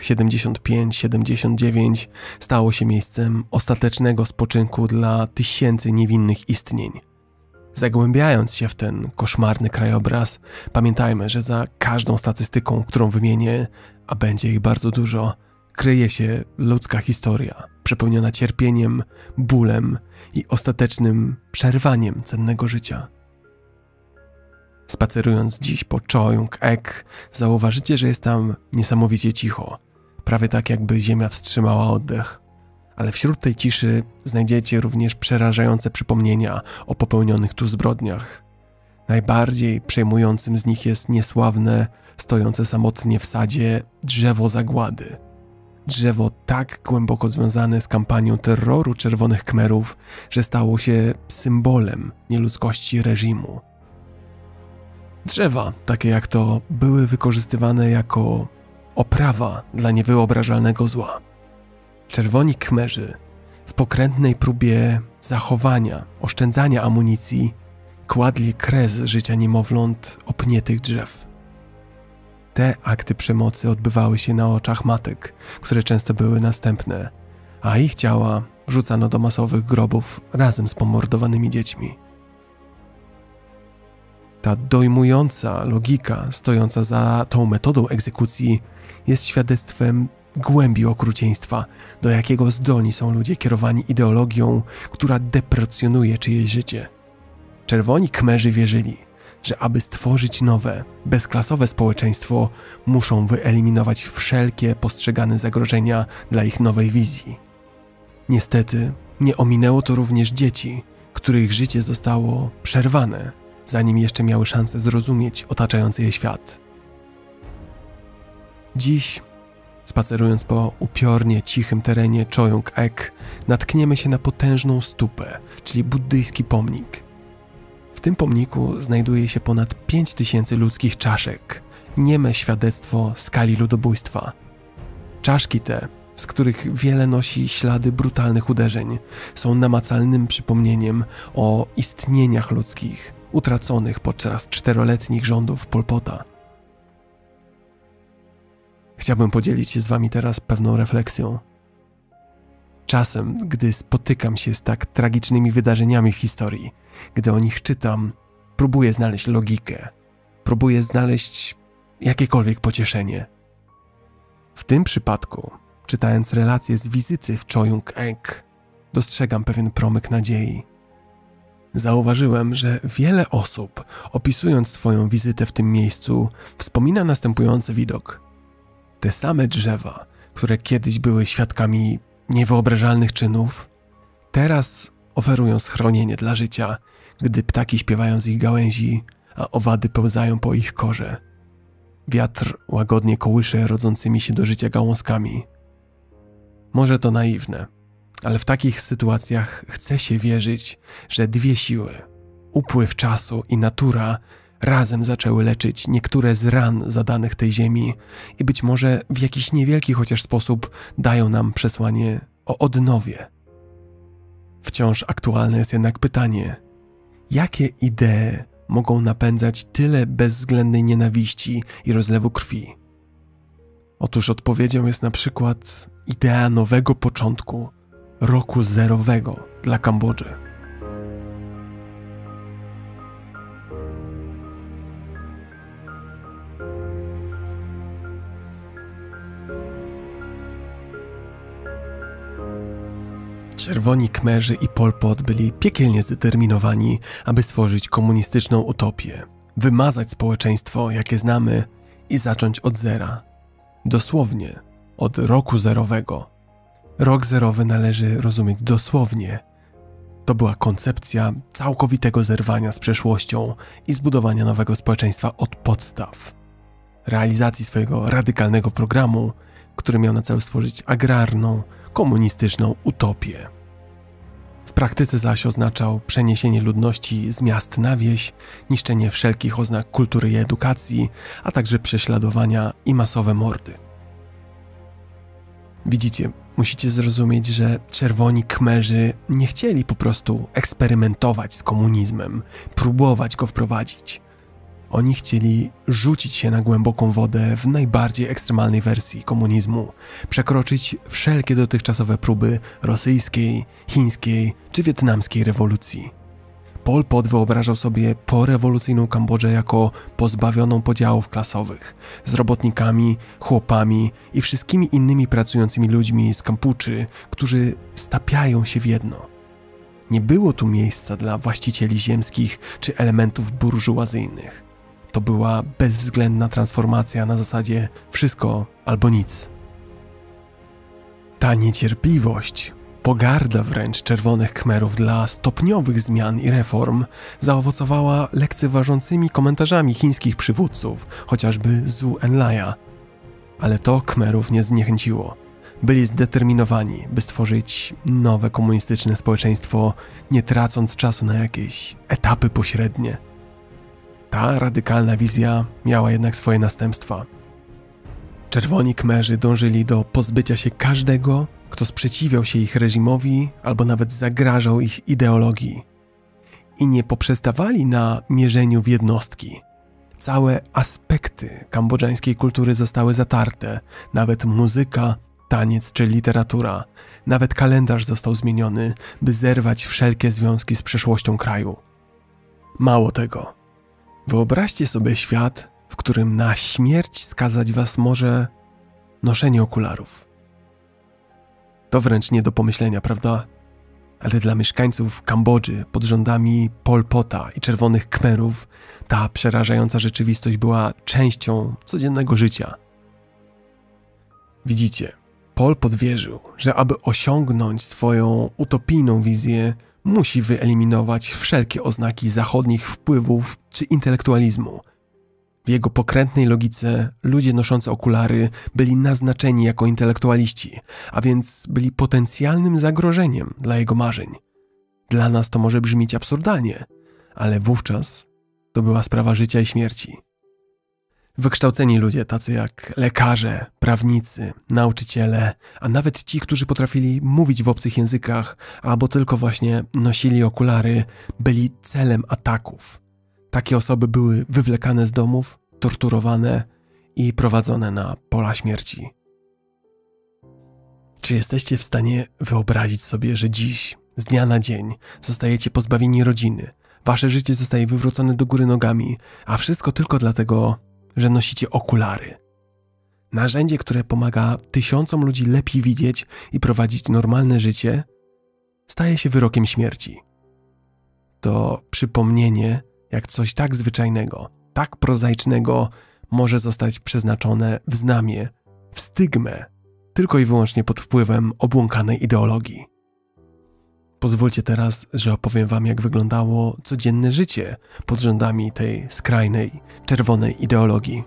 75-79 stało się miejscem ostatecznego spoczynku dla tysięcy niewinnych istnień. Zagłębiając się w ten koszmarny krajobraz, pamiętajmy, że za każdą statystyką, którą wymienię, a będzie ich bardzo dużo, kryje się ludzka historia, przepełniona cierpieniem, bólem i ostatecznym przerwaniem cennego życia. Spacerując dziś po Choeung-ek, zauważycie, że jest tam niesamowicie cicho, prawie tak jakby ziemia wstrzymała oddech. Ale wśród tej ciszy znajdziecie również przerażające przypomnienia o popełnionych tu zbrodniach. Najbardziej przejmującym z nich jest niesławne, stojące samotnie w sadzie drzewo zagłady. Drzewo tak głęboko związane z kampanią terroru Czerwonych Khmerów, że stało się symbolem nieludzkości reżimu. Drzewa, takie jak to, były wykorzystywane jako oprawa dla niewyobrażalnego zła. Czerwoni Khmerzy w pokrętnej próbie zachowania, oszczędzania amunicji kładli kres życia niemowląt opniętych drzew. Te akty przemocy odbywały się na oczach matek, które często były następne, a ich ciała wrzucano do masowych grobów razem z pomordowanymi dziećmi. Ta dojmująca logika stojąca za tą metodą egzekucji jest świadectwem głębi okrucieństwa, do jakiego zdolni są ludzie kierowani ideologią, która deprecjonuje czyjeś życie. Czerwoni Khmerzy wierzyli, że aby stworzyć nowe, bezklasowe społeczeństwo, muszą wyeliminować wszelkie postrzegane zagrożenia dla ich nowej wizji. Niestety, nie ominęło to również dzieci, których życie zostało przerwane, zanim jeszcze miały szansę zrozumieć otaczający je świat. Dziś, spacerując po upiornie cichym terenie Choeung-ek, natkniemy się na potężną stupę, czyli buddyjski pomnik. W tym pomniku znajduje się ponad 5000 ludzkich czaszek, nieme świadectwo skali ludobójstwa. Czaszki te, z których wiele nosi ślady brutalnych uderzeń, są namacalnym przypomnieniem o istnieniach ludzkich utraconych podczas 4-letnich rządów Pol Pota. Chciałbym podzielić się z wami teraz pewną refleksją. Czasem, gdy spotykam się z tak tragicznymi wydarzeniami w historii, gdy o nich czytam, próbuję znaleźć logikę, próbuję znaleźć jakiekolwiek pocieszenie. W tym przypadku, czytając relacje z wizyty w Choeung-ek, dostrzegam pewien promyk nadziei. Zauważyłem, że wiele osób, opisując swoją wizytę w tym miejscu, wspomina następujący widok. Te same drzewa, które kiedyś były świadkami niewyobrażalnych czynów, teraz oferują schronienie dla życia, gdy ptaki śpiewają z ich gałęzi, a owady pełzają po ich korze. Wiatr łagodnie kołysze rodzącymi się do życia gałązkami. Może to naiwne, ale w takich sytuacjach chce się wierzyć, że dwie siły, upływ czasu i natura, razem zaczęły leczyć niektóre z ran zadanych tej ziemi i być może w jakiś niewielki chociaż sposób dają nam przesłanie o odnowie. Wciąż aktualne jest jednak pytanie, jakie idee mogą napędzać tyle bezwzględnej nienawiści i rozlewu krwi? Otóż odpowiedzią jest na przykład idea nowego początku, roku zerowego dla Kambodży. Czerwoni Khmerzy i Pol Pot byli piekielnie zdeterminowani, aby stworzyć komunistyczną utopię, wymazać społeczeństwo, jakie znamy i zacząć od zera. Dosłownie od roku zerowego. Rok zerowy należy rozumieć dosłownie. To była koncepcja całkowitego zerwania z przeszłością i zbudowania nowego społeczeństwa od podstaw. Realizacji swojego radykalnego programu, który miał na celu stworzyć agrarną, komunistyczną utopię. W praktyce zaś oznaczał przeniesienie ludności z miast na wieś, niszczenie wszelkich oznak kultury i edukacji, a także prześladowania i masowe mordy. Widzicie, musicie zrozumieć, że czerwoni Khmerzy nie chcieli po prostu eksperymentować z komunizmem, próbować go wprowadzić. Oni chcieli rzucić się na głęboką wodę w najbardziej ekstremalnej wersji komunizmu, przekroczyć wszelkie dotychczasowe próby rosyjskiej, chińskiej czy wietnamskiej rewolucji. Pol Pot wyobrażał sobie porewolucyjną Kambodżę jako pozbawioną podziałów klasowych, z robotnikami, chłopami i wszystkimi innymi pracującymi ludźmi z Kampuczy, którzy stapiają się w jedno. Nie było tu miejsca dla właścicieli ziemskich czy elementów burżuazyjnych. To była bezwzględna transformacja na zasadzie wszystko albo nic. Ta niecierpliwość, pogarda wręcz czerwonych Khmerów dla stopniowych zmian i reform zaowocowała lekceważącymi komentarzami chińskich przywódców, chociażby Zhou Enlaia. Ale to Khmerów nie zniechęciło. Byli zdeterminowani, by stworzyć nowe komunistyczne społeczeństwo, nie tracąc czasu na jakieś etapy pośrednie. Ta radykalna wizja miała jednak swoje następstwa. Czerwoni Khmerzy dążyli do pozbycia się każdego, kto sprzeciwiał się ich reżimowi albo nawet zagrażał ich ideologii. I nie poprzestawali na mierzeniu w jednostki. Całe aspekty kambodżańskiej kultury zostały zatarte, nawet muzyka, taniec czy literatura, nawet kalendarz został zmieniony, by zerwać wszelkie związki z przeszłością kraju. Mało tego, wyobraźcie sobie świat, w którym na śmierć skazać was może noszenie okularów. To wręcz nie do pomyślenia, prawda? Ale dla mieszkańców Kambodży pod rządami Pol Pota i czerwonych Khmerów ta przerażająca rzeczywistość była częścią codziennego życia. Widzicie, Pol Pot wierzył, że aby osiągnąć swoją utopijną wizję, musi wyeliminować wszelkie oznaki zachodnich wpływów czy intelektualizmu. W jego pokrętnej logice ludzie noszący okulary byli naznaczeni jako intelektualiści, a więc byli potencjalnym zagrożeniem dla jego marzeń. Dla nas to może brzmieć absurdalnie, ale wówczas to była sprawa życia i śmierci. Wykształceni ludzie tacy jak lekarze, prawnicy, nauczyciele, a nawet ci, którzy potrafili mówić w obcych językach albo tylko właśnie nosili okulary, byli celem ataków. Takie osoby były wywlekane z domów, torturowane i prowadzone na pola śmierci. Czy jesteście w stanie wyobrazić sobie, że dziś, z dnia na dzień, zostajecie pozbawieni rodziny, wasze życie zostaje wywrócone do góry nogami, a wszystko tylko dlatego, że nosicie okulary? Narzędzie, które pomaga tysiącom ludzi lepiej widzieć i prowadzić normalne życie, staje się wyrokiem śmierci. To przypomnienie, jak coś tak zwyczajnego, tak prozaicznego może zostać przeznaczone w znamię, w stygmę, tylko i wyłącznie pod wpływem obłąkanej ideologii. Pozwólcie teraz, że opowiem wam, jak wyglądało codzienne życie pod rządami tej skrajnej, czerwonej ideologii.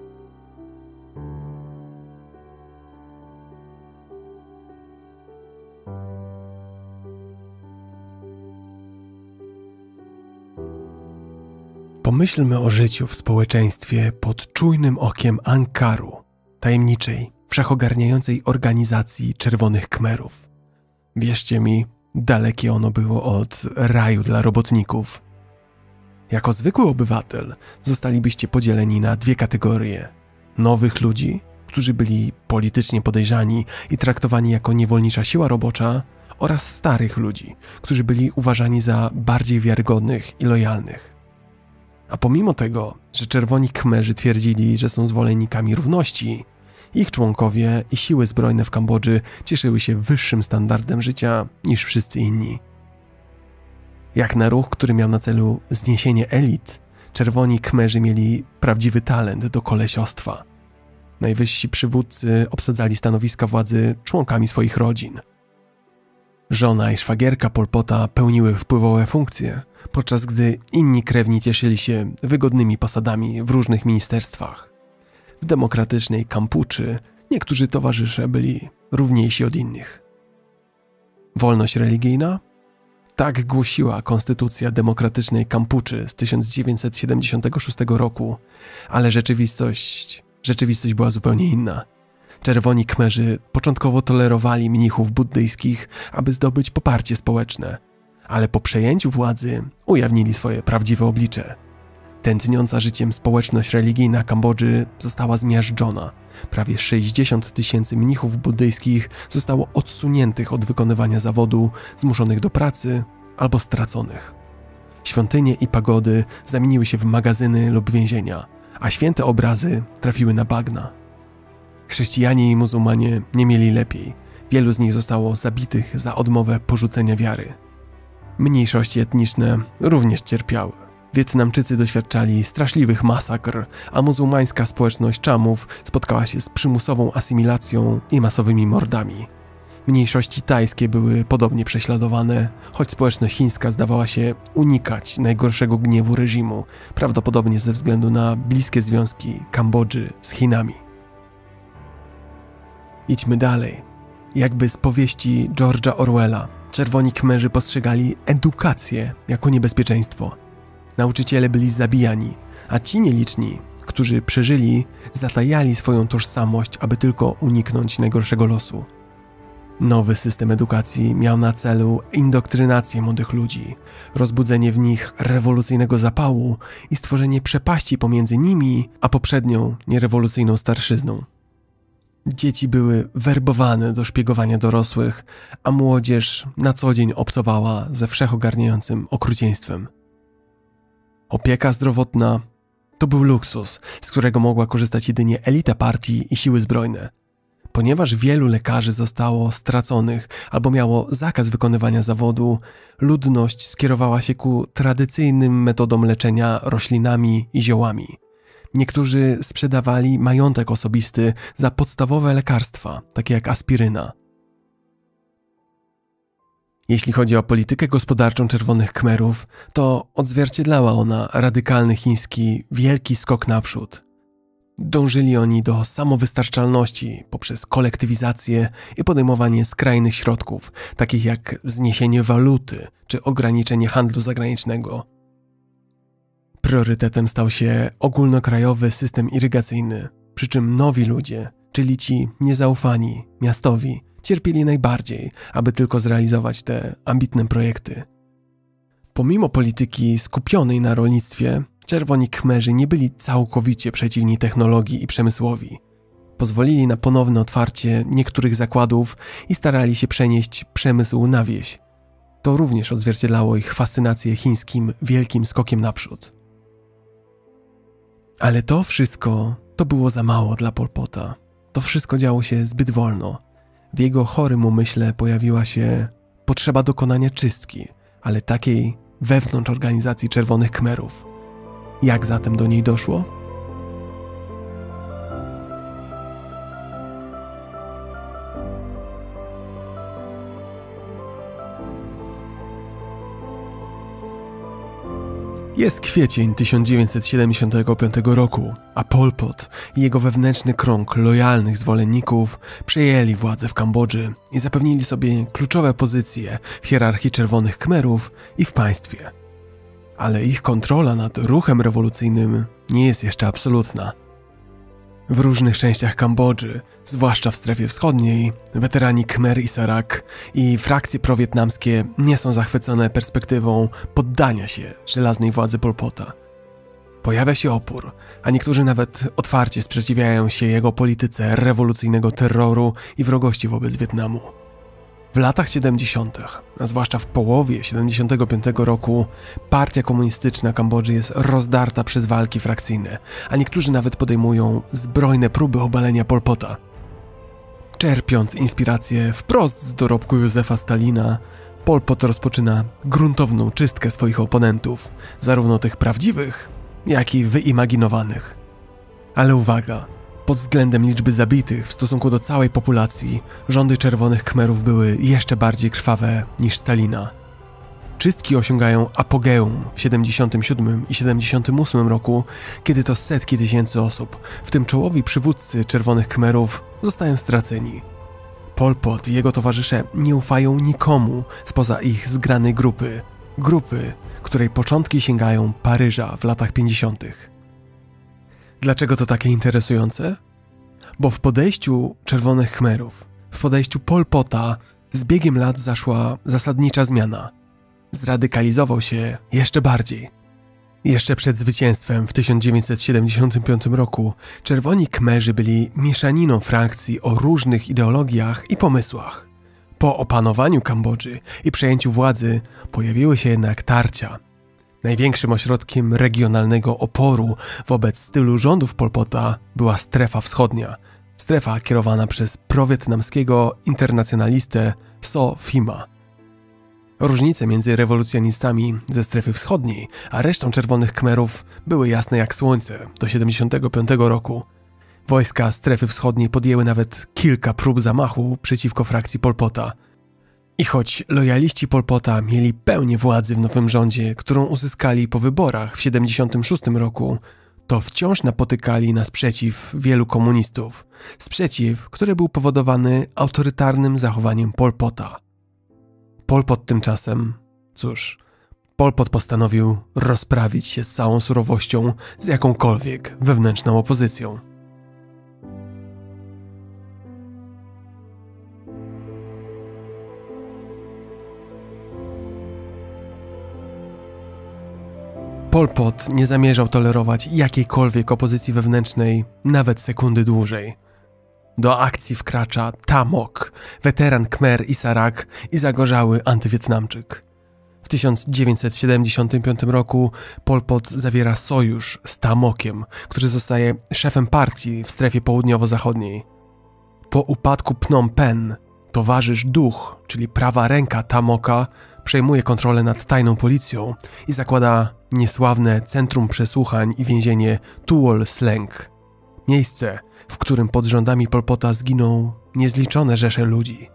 Pomyślmy o życiu w społeczeństwie pod czujnym okiem Ankaru, tajemniczej, wszechogarniającej organizacji Czerwonych Khmerów. Wierzcie mi, dalekie ono było od raju dla robotników. Jako zwykły obywatel zostalibyście podzieleni na dwie kategorie. Nowych ludzi, którzy byli politycznie podejrzani i traktowani jako niewolnicza siła robocza, oraz starych ludzi, którzy byli uważani za bardziej wiarygodnych i lojalnych. A pomimo tego, że Czerwoni Khmerzy twierdzili, że są zwolennikami równości, ich członkowie i siły zbrojne w Kambodży cieszyły się wyższym standardem życia niż wszyscy inni. Jak na ruch, który miał na celu zniesienie elit, Czerwoni Khmerzy mieli prawdziwy talent do kolesiostwa. Najwyżsi przywódcy obsadzali stanowiska władzy członkami swoich rodzin. Żona i szwagierka Pol Pota pełniły wpływowe funkcje, podczas gdy inni krewni cieszyli się wygodnymi posadami w różnych ministerstwach. W demokratycznej Kampuczy niektórzy towarzysze byli równiejsi od innych. Wolność religijna? Tak głosiła Konstytucja Demokratycznej Kampuczy z 1976 roku, ale rzeczywistość była zupełnie inna. Czerwoni Khmerzy początkowo tolerowali mnichów buddyjskich, aby zdobyć poparcie społeczne, ale po przejęciu władzy ujawnili swoje prawdziwe oblicze. Tętniąca życiem społeczność religijna Kambodży została zmiażdżona. Prawie 60 000 mnichów buddyjskich zostało odsuniętych od wykonywania zawodu, zmuszonych do pracy albo straconych. Świątynie i pagody zamieniły się w magazyny lub więzienia, a święte obrazy trafiły na bagna. Chrześcijanie i muzułmanie nie mieli lepiej. Wielu z nich zostało zabitych za odmowę porzucenia wiary. Mniejszości etniczne również cierpiały. Wietnamczycy doświadczali straszliwych masakr, a muzułmańska społeczność Chamów spotkała się z przymusową asymilacją i masowymi mordami. Mniejszości tajskie były podobnie prześladowane, choć społeczność chińska zdawała się unikać najgorszego gniewu reżimu, prawdopodobnie ze względu na bliskie związki Kambodży z Chinami. Idźmy dalej. Jakby z powieści George'a Orwella, Czerwoni Khmerzy postrzegali edukację jako niebezpieczeństwo. Nauczyciele byli zabijani, a ci nieliczni, którzy przeżyli, zatajali swoją tożsamość, aby tylko uniknąć najgorszego losu. Nowy system edukacji miał na celu indoktrynację młodych ludzi, rozbudzenie w nich rewolucyjnego zapału i stworzenie przepaści pomiędzy nimi a poprzednią nierewolucyjną starszyzną. Dzieci były werbowane do szpiegowania dorosłych, a młodzież na co dzień obcowała ze wszechogarniającym okrucieństwem. Opieka zdrowotna to był luksus, z którego mogła korzystać jedynie elita partii i siły zbrojne. Ponieważ wielu lekarzy zostało straconych albo miało zakaz wykonywania zawodu, ludność skierowała się ku tradycyjnym metodom leczenia roślinami i ziołami. Niektórzy sprzedawali majątek osobisty za podstawowe lekarstwa, takie jak aspiryna. Jeśli chodzi o politykę gospodarczą Czerwonych Khmerów, to odzwierciedlała ona radykalny chiński wielki skok naprzód. Dążyli oni do samowystarczalności poprzez kolektywizację i podejmowanie skrajnych środków, takich jak zniesienie waluty czy ograniczenie handlu zagranicznego. Priorytetem stał się ogólnokrajowy system irygacyjny, przy czym nowi ludzie, czyli ci niezaufani, miastowi, cierpieli najbardziej, aby tylko zrealizować te ambitne projekty. Pomimo polityki skupionej na rolnictwie, Czerwoni Khmerzy nie byli całkowicie przeciwni technologii i przemysłowi. Pozwolili na ponowne otwarcie niektórych zakładów i starali się przenieść przemysł na wieś. To również odzwierciedlało ich fascynację chińskim wielkim skokiem naprzód. Ale to wszystko to było za mało dla Pol Pota. To wszystko działo się zbyt wolno. W jego chorym umyśle pojawiła się potrzeba dokonania czystki, ale takiej wewnątrz organizacji Czerwonych Khmerów. Jak zatem do niej doszło? Jest kwiecień 1975 roku, a Pol Pot i jego wewnętrzny krąg lojalnych zwolenników przejęli władzę w Kambodży i zapewnili sobie kluczowe pozycje w hierarchii Czerwonych Khmerów i w państwie. Ale ich kontrola nad ruchem rewolucyjnym nie jest jeszcze absolutna. W różnych częściach Kambodży, zwłaszcza w strefie wschodniej, weterani Khmer i Sarak i frakcje prowietnamskie nie są zachwycone perspektywą poddania się żelaznej władzy Pol Pota. Pojawia się opór, a niektórzy nawet otwarcie sprzeciwiają się jego polityce rewolucyjnego terroru i wrogości wobec Wietnamu. W latach 70., a zwłaszcza w połowie 75 roku, partia komunistyczna Kambodży jest rozdarta przez walki frakcyjne, a niektórzy nawet podejmują zbrojne próby obalenia Pol Pota. Czerpiąc inspirację wprost z dorobku Józefa Stalina, Pol Pot rozpoczyna gruntowną czystkę swoich oponentów, zarówno tych prawdziwych, jak i wyimaginowanych. Ale uwaga! Pod względem liczby zabitych w stosunku do całej populacji, rządy Czerwonych Khmerów były jeszcze bardziej krwawe niż Stalina. Czystki osiągają apogeum w 77 i 78 roku, kiedy to setki tysięcy osób, w tym czołowi przywódcy Czerwonych Khmerów, zostają straceni. Pol Pot i jego towarzysze nie ufają nikomu spoza ich zgranej grupy, której początki sięgają Paryża w latach 50. Dlaczego to takie interesujące? Bo w podejściu Czerwonych Khmerów, w podejściu Pol Pota z biegiem lat zaszła zasadnicza zmiana. Zradykalizował się jeszcze bardziej. Jeszcze przed zwycięstwem w 1975 roku Czerwoni Khmerzy byli mieszaniną frakcji o różnych ideologiach i pomysłach. Po opanowaniu Kambodży i przejęciu władzy pojawiły się jednak tarcia. Największym ośrodkiem regionalnego oporu wobec stylu rządów Pol Pota była strefa wschodnia, strefa kierowana przez prowietnamskiego internacjonalistę So Phima. Różnice między rewolucjonistami ze strefy wschodniej a resztą Czerwonych Khmerów były jasne jak słońce do 75 roku. Wojska strefy wschodniej podjęły nawet kilka prób zamachu przeciwko frakcji Pol Pota. I choć lojaliści Pol Pota mieli pełnię władzy w nowym rządzie, którą uzyskali po wyborach w 76 roku, to wciąż napotykali na sprzeciw wielu komunistów. Sprzeciw, który był powodowany autorytarnym zachowaniem Pol Pota. Pol Pot tymczasem, cóż, Pol Pot postanowił rozprawić się z całą surowością z jakąkolwiek wewnętrzną opozycją. Pol Pot nie zamierzał tolerować jakiejkolwiek opozycji wewnętrznej nawet sekundy dłużej. Do akcji wkracza Ta Mok, weteran Khmer i Sarak i zagorzały antywietnamczyk. W 1975 roku Pol Pot zawiera sojusz z Ta Mokiem, który zostaje szefem partii w strefie południowo-zachodniej. Po upadku Phnom Penh towarzysz Duch, czyli prawa ręka Ta Moka, przejmuje kontrolę nad tajną policją i zakłada niesławne Centrum Przesłuchań i więzienie Tuol Sleng. Miejsce, w którym pod rządami Pol Pota zginą niezliczone rzesze ludzi.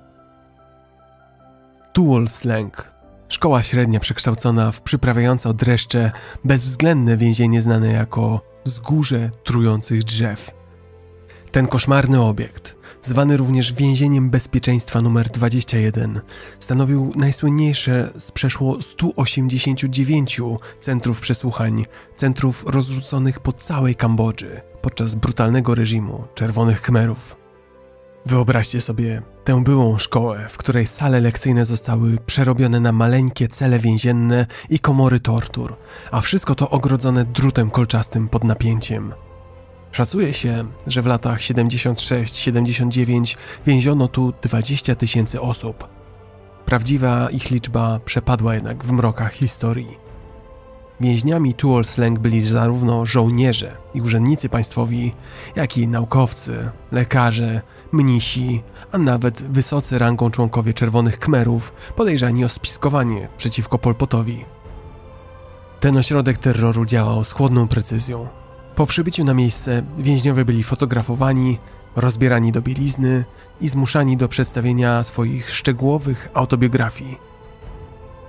Tuol Sleng, szkoła średnia przekształcona w przyprawiające dreszcze, bezwzględne więzienie znane jako Wzgórze Trujących Drzew. Ten koszmarny obiekt, zwany również więzieniem bezpieczeństwa nr 21, stanowił najsłynniejsze z przeszło 189 centrów przesłuchań, centrów rozrzuconych po całej Kambodży podczas brutalnego reżimu Czerwonych Khmerów. Wyobraźcie sobie tę byłą szkołę, w której sale lekcyjne zostały przerobione na maleńkie cele więzienne i komory tortur, a wszystko to ogrodzone drutem kolczastym pod napięciem. Szacuje się, że w latach 76-79 więziono tu 20 000 osób. Prawdziwa ich liczba przepadła jednak w mrokach historii. Więźniami Tuol Sleng byli zarówno żołnierze i urzędnicy państwowi, jak i naukowcy, lekarze, mnisi, a nawet wysocy rangą członkowie Czerwonych Khmerów podejrzani o spiskowanie przeciwko Pol Potowi. Ten ośrodek terroru działał z chłodną precyzją. Po przybyciu na miejsce więźniowie byli fotografowani, rozbierani do bielizny i zmuszani do przedstawienia swoich szczegółowych autobiografii.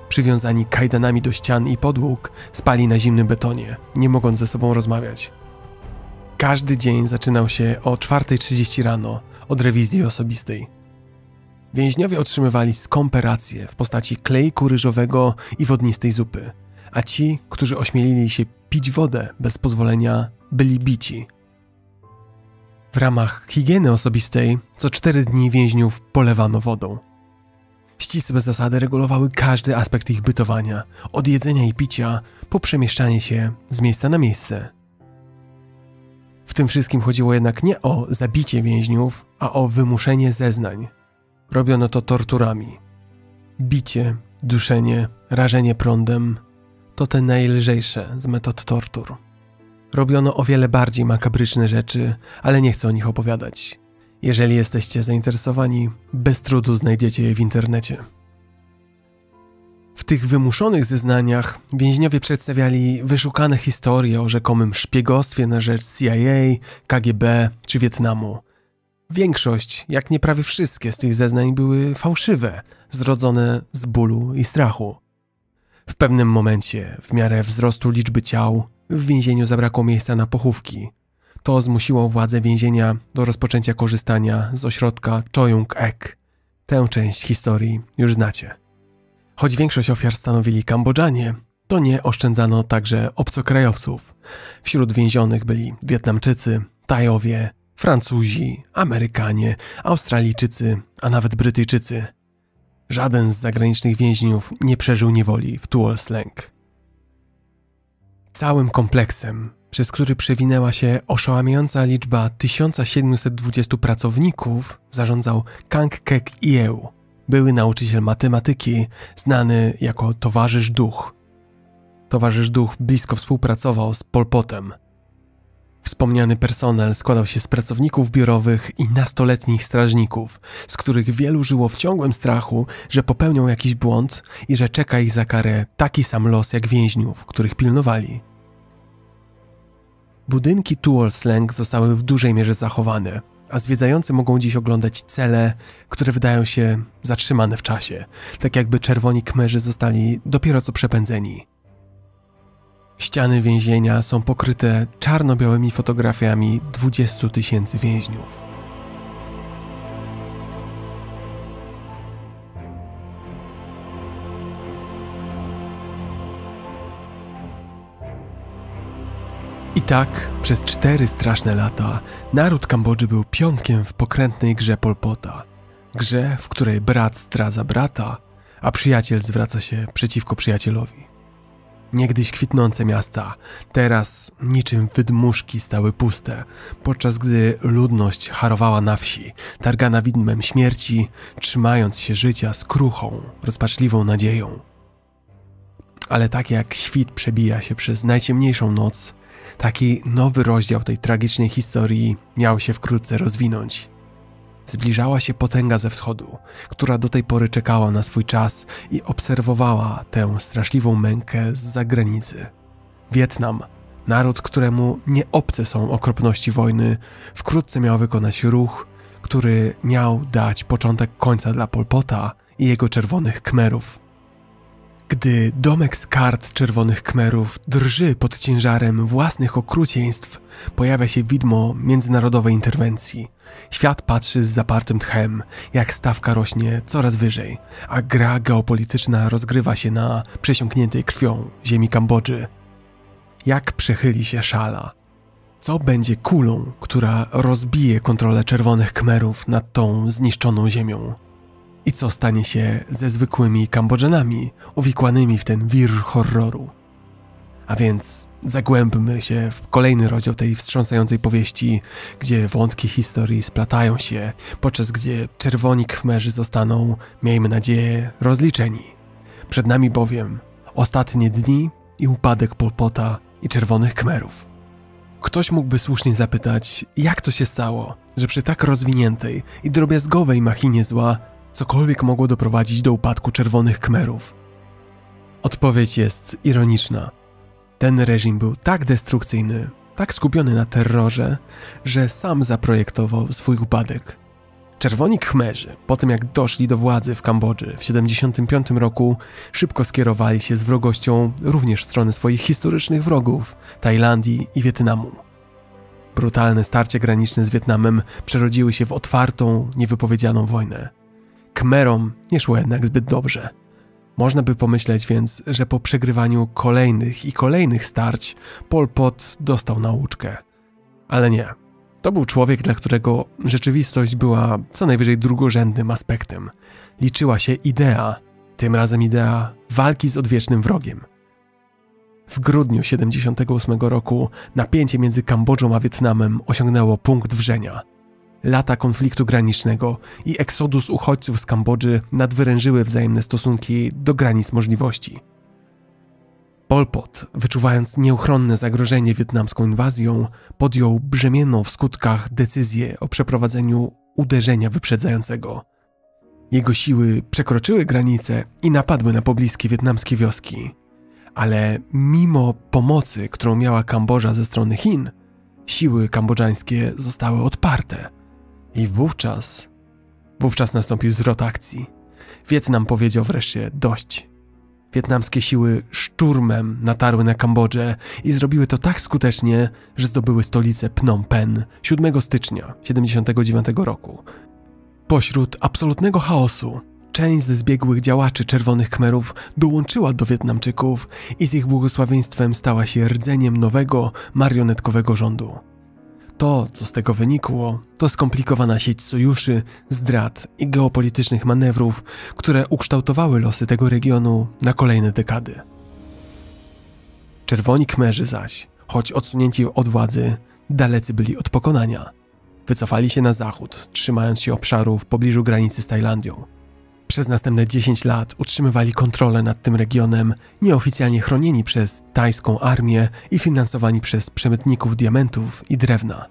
przywiązani kajdanami do ścian i podłóg, spali na zimnym betonie, nie mogąc ze sobą rozmawiać. Każdy dzień zaczynał się o 4:30 rano od rewizji osobistej. Więźniowie otrzymywali skąpe racje w postaci klejku ryżowego i wodnistej zupy, a ci, którzy ośmielili się pić wodę bez pozwolenia, byli bici. W ramach higieny osobistej co 4 dni więźniów polewano wodą. Ścisłe zasady regulowały każdy aspekt ich bytowania, od jedzenia i picia po przemieszczanie się z miejsca na miejsce. W tym wszystkim chodziło jednak nie o zabicie więźniów, a o wymuszenie zeznań. Robiono to torturami. Bicie, duszenie, rażenie prądem to te najlżejsze z metod tortur. Robiono o wiele bardziej makabryczne rzeczy, ale nie chcę o nich opowiadać. Jeżeli jesteście zainteresowani, bez trudu znajdziecie je w internecie. W tych wymuszonych zeznaniach więźniowie przedstawiali wyszukane historie o rzekomym szpiegostwie na rzecz CIA, KGB czy Wietnamu. Większość, jak nie prawie wszystkie z tych zeznań były fałszywe, zrodzone z bólu i strachu. W pewnym momencie, w miarę wzrostu liczby ciał, w więzieniu zabrakło miejsca na pochówki. To zmusiło władze więzienia do rozpoczęcia korzystania z ośrodka Choyung-ek. Tę część historii już znacie. Choć większość ofiar stanowili Kambodżanie, to nie oszczędzano także obcokrajowców. Wśród więzionych byli Wietnamczycy, Tajowie, Francuzi, Amerykanie, Australijczycy, a nawet Brytyjczycy. Żaden z zagranicznych więźniów nie przeżył niewoli w Tuol Sleng. Całym kompleksem, przez który przewinęła się oszałamiająca liczba 1720 pracowników, zarządzał Kang Kek Ieu, były nauczyciel matematyki, znany jako Towarzysz Duch. Towarzysz Duch blisko współpracował z Pol Potem. Wspomniany personel składał się z pracowników biurowych i nastoletnich strażników, z których wielu żyło w ciągłym strachu, że popełnią jakiś błąd i że czeka ich za karę taki sam los jak więźniów, których pilnowali. Budynki Tuol Sleng zostały w dużej mierze zachowane, a zwiedzający mogą dziś oglądać cele, które wydają się zatrzymane w czasie, tak jakby czerwoni kmerzy zostali dopiero co przepędzeni. Ściany więzienia są pokryte czarno-białymi fotografiami 20 000 więźniów. I tak przez 4 straszne lata naród Kambodży był pionkiem w pokrętnej grze Pol Pota. Grze, w której brat zdradza brata, a przyjaciel zwraca się przeciwko przyjacielowi. Niegdyś kwitnące miasta, teraz niczym wydmuszki stały puste, podczas gdy ludność harowała na wsi, targana widmem śmierci, trzymając się życia z kruchą, rozpaczliwą nadzieją. Ale tak jak świt przebija się przez najciemniejszą noc, taki nowy rozdział tej tragicznej historii miał się wkrótce rozwinąć. Zbliżała się potęga ze wschodu, która do tej pory czekała na swój czas i obserwowała tę straszliwą mękę z zagranicy. Wietnam, naród, któremu nie obce są okropności wojny, wkrótce miał wykonać ruch, który miał dać początek końca dla Pol Pota i jego czerwonych Khmerów. Gdy domek z kart czerwonych Khmerów drży pod ciężarem własnych okrucieństw, pojawia się widmo międzynarodowej interwencji. Świat patrzy z zapartym tchem, jak stawka rośnie coraz wyżej, a gra geopolityczna rozgrywa się na przesiąkniętej krwią ziemi Kambodży. Jak przechyli się szala? Co będzie kulą, która rozbije kontrolę czerwonych Khmerów nad tą zniszczoną ziemią? I co stanie się ze zwykłymi Kambodżanami uwikłanymi w ten wir horroru? A więc zagłębmy się w kolejny rozdział tej wstrząsającej powieści, gdzie wątki historii splatają się, podczas gdy czerwoni Khmerzy zostaną, miejmy nadzieję, rozliczeni. Przed nami bowiem ostatnie dni i upadek Pol Pota i czerwonych Khmerów. Ktoś mógłby słusznie zapytać, jak to się stało, że przy tak rozwiniętej i drobiazgowej machinie zła cokolwiek mogło doprowadzić do upadku czerwonych Khmerów. Odpowiedź jest ironiczna. Ten reżim był tak destrukcyjny, tak skupiony na terrorze, że sam zaprojektował swój upadek. Czerwoni Khmerzy, po tym jak doszli do władzy w Kambodży w 1975 roku, szybko skierowali się z wrogością również w stronę swoich historycznych wrogów Tajlandii i Wietnamu. Brutalne starcia graniczne z Wietnamem przerodziły się w otwartą, niewypowiedzianą wojnę. Khmerom nie szło jednak zbyt dobrze. Można by pomyśleć więc, że po przegrywaniu kolejnych i kolejnych starć Pol Pot dostał nauczkę. Ale nie. To był człowiek, dla którego rzeczywistość była co najwyżej drugorzędnym aspektem. Liczyła się idea, tym razem idea walki z odwiecznym wrogiem. W grudniu 1978 roku napięcie między Kambodżą a Wietnamem osiągnęło punkt wrzenia. Lata konfliktu granicznego i eksodus uchodźców z Kambodży nadwyrężyły wzajemne stosunki do granic możliwości. Pol Pot, wyczuwając nieuchronne zagrożenie wietnamską inwazją, podjął brzemienną w skutkach decyzję o przeprowadzeniu uderzenia wyprzedzającego. Jego siły przekroczyły granice i napadły na pobliskie wietnamskie wioski. Ale mimo pomocy, którą miała Kambodża ze strony Chin, siły kambodżańskie zostały odparte. I wówczas nastąpił zwrot akcji. Wietnam powiedział wreszcie dość. Wietnamskie siły szturmem natarły na Kambodżę i zrobiły to tak skutecznie, że zdobyły stolicę Phnom Penh 7 stycznia 1979 roku. Pośród absolutnego chaosu część ze zbiegłych działaczy Czerwonych Khmerów dołączyła do Wietnamczyków i z ich błogosławieństwem stała się rdzeniem nowego, marionetkowego rządu. To, co z tego wynikło, to skomplikowana sieć sojuszy, zdrad i geopolitycznych manewrów, które ukształtowały losy tego regionu na kolejne dekady. Czerwoni Khmerzy zaś, choć odsunięci od władzy, dalecy byli od pokonania. Wycofali się na zachód, trzymając się obszaru w pobliżu granicy z Tajlandią. Przez następne 10 lat utrzymywali kontrolę nad tym regionem, nieoficjalnie chronieni przez tajską armię i finansowani przez przemytników diamentów i drewna.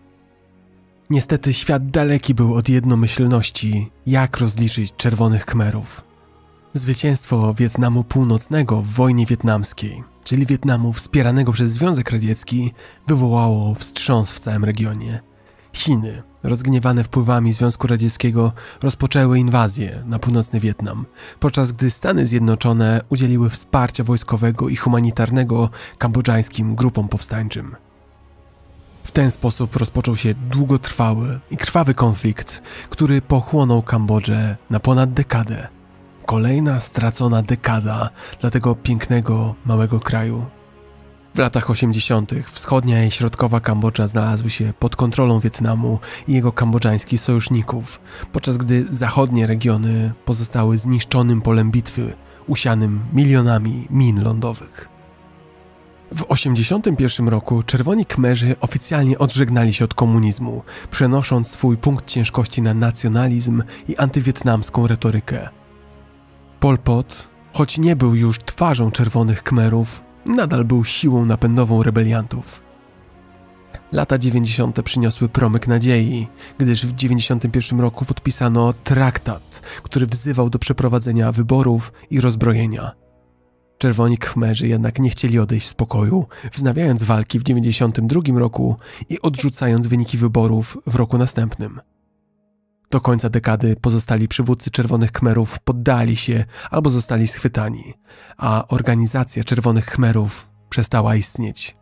Niestety świat daleki był od jednomyślności, jak rozliczyć Czerwonych Khmerów. Zwycięstwo Wietnamu Północnego w wojnie wietnamskiej, czyli Wietnamu wspieranego przez Związek Radziecki, wywołało wstrząs w całym regionie. Chiny, rozgniewane wpływami Związku Radzieckiego, rozpoczęły inwazję na północny Wietnam, podczas gdy Stany Zjednoczone udzieliły wsparcia wojskowego i humanitarnego kambodżańskim grupom powstańczym. W ten sposób rozpoczął się długotrwały i krwawy konflikt, który pochłonął Kambodżę na ponad dekadę. Kolejna stracona dekada dla tego pięknego, małego kraju. W latach 80. wschodnia i środkowa Kambodża znalazły się pod kontrolą Wietnamu i jego kambodżańskich sojuszników, podczas gdy zachodnie regiony pozostały zniszczonym polem bitwy, usianym milionami min lądowych. W 1981 roku Czerwoni Khmerzy oficjalnie odżegnali się od komunizmu, przenosząc swój punkt ciężkości na nacjonalizm i antywietnamską retorykę. Pol Pot, choć nie był już twarzą Czerwonych Khmerów, nadal był siłą napędową rebeliantów. Lata 90. przyniosły promyk nadziei, gdyż w 1991 roku podpisano traktat, który wzywał do przeprowadzenia wyborów i rozbrojenia. Czerwoni Khmerzy jednak nie chcieli odejść z pokoju, wznawiając walki w 1992 roku i odrzucając wyniki wyborów w roku następnym. Do końca dekady pozostali przywódcy Czerwonych Khmerów poddali się albo zostali schwytani, a organizacja Czerwonych Khmerów przestała istnieć.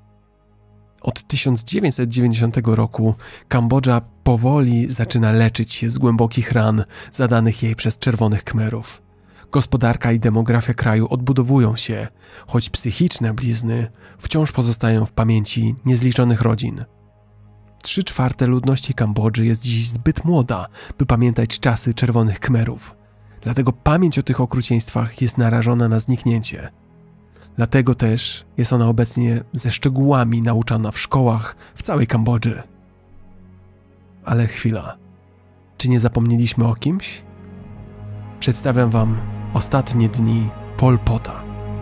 Od 1990 roku Kambodża powoli zaczyna leczyć się z głębokich ran zadanych jej przez Czerwonych Khmerów. Gospodarka i demografia kraju odbudowują się, choć psychiczne blizny wciąż pozostają w pamięci niezliczonych rodzin. 3/4 ludności Kambodży jest dziś zbyt młoda, by pamiętać czasy Czerwonych Khmerów. Dlatego pamięć o tych okrucieństwach jest narażona na zniknięcie. Dlatego też jest ona obecnie ze szczegółami nauczana w szkołach w całej Kambodży. Ale chwila. Czy nie zapomnieliśmy o kimś? Przedstawiam wam ostatnie dni Pol Pota.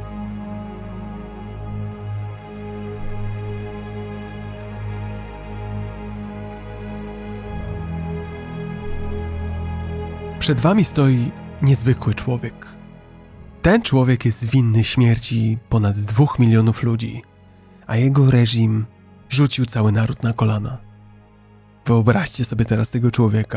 Przed wami stoi niezwykły człowiek. Ten człowiek jest winny śmierci ponad 2 milionów ludzi, a jego reżim rzucił cały naród na kolana. Wyobraźcie sobie teraz tego człowieka,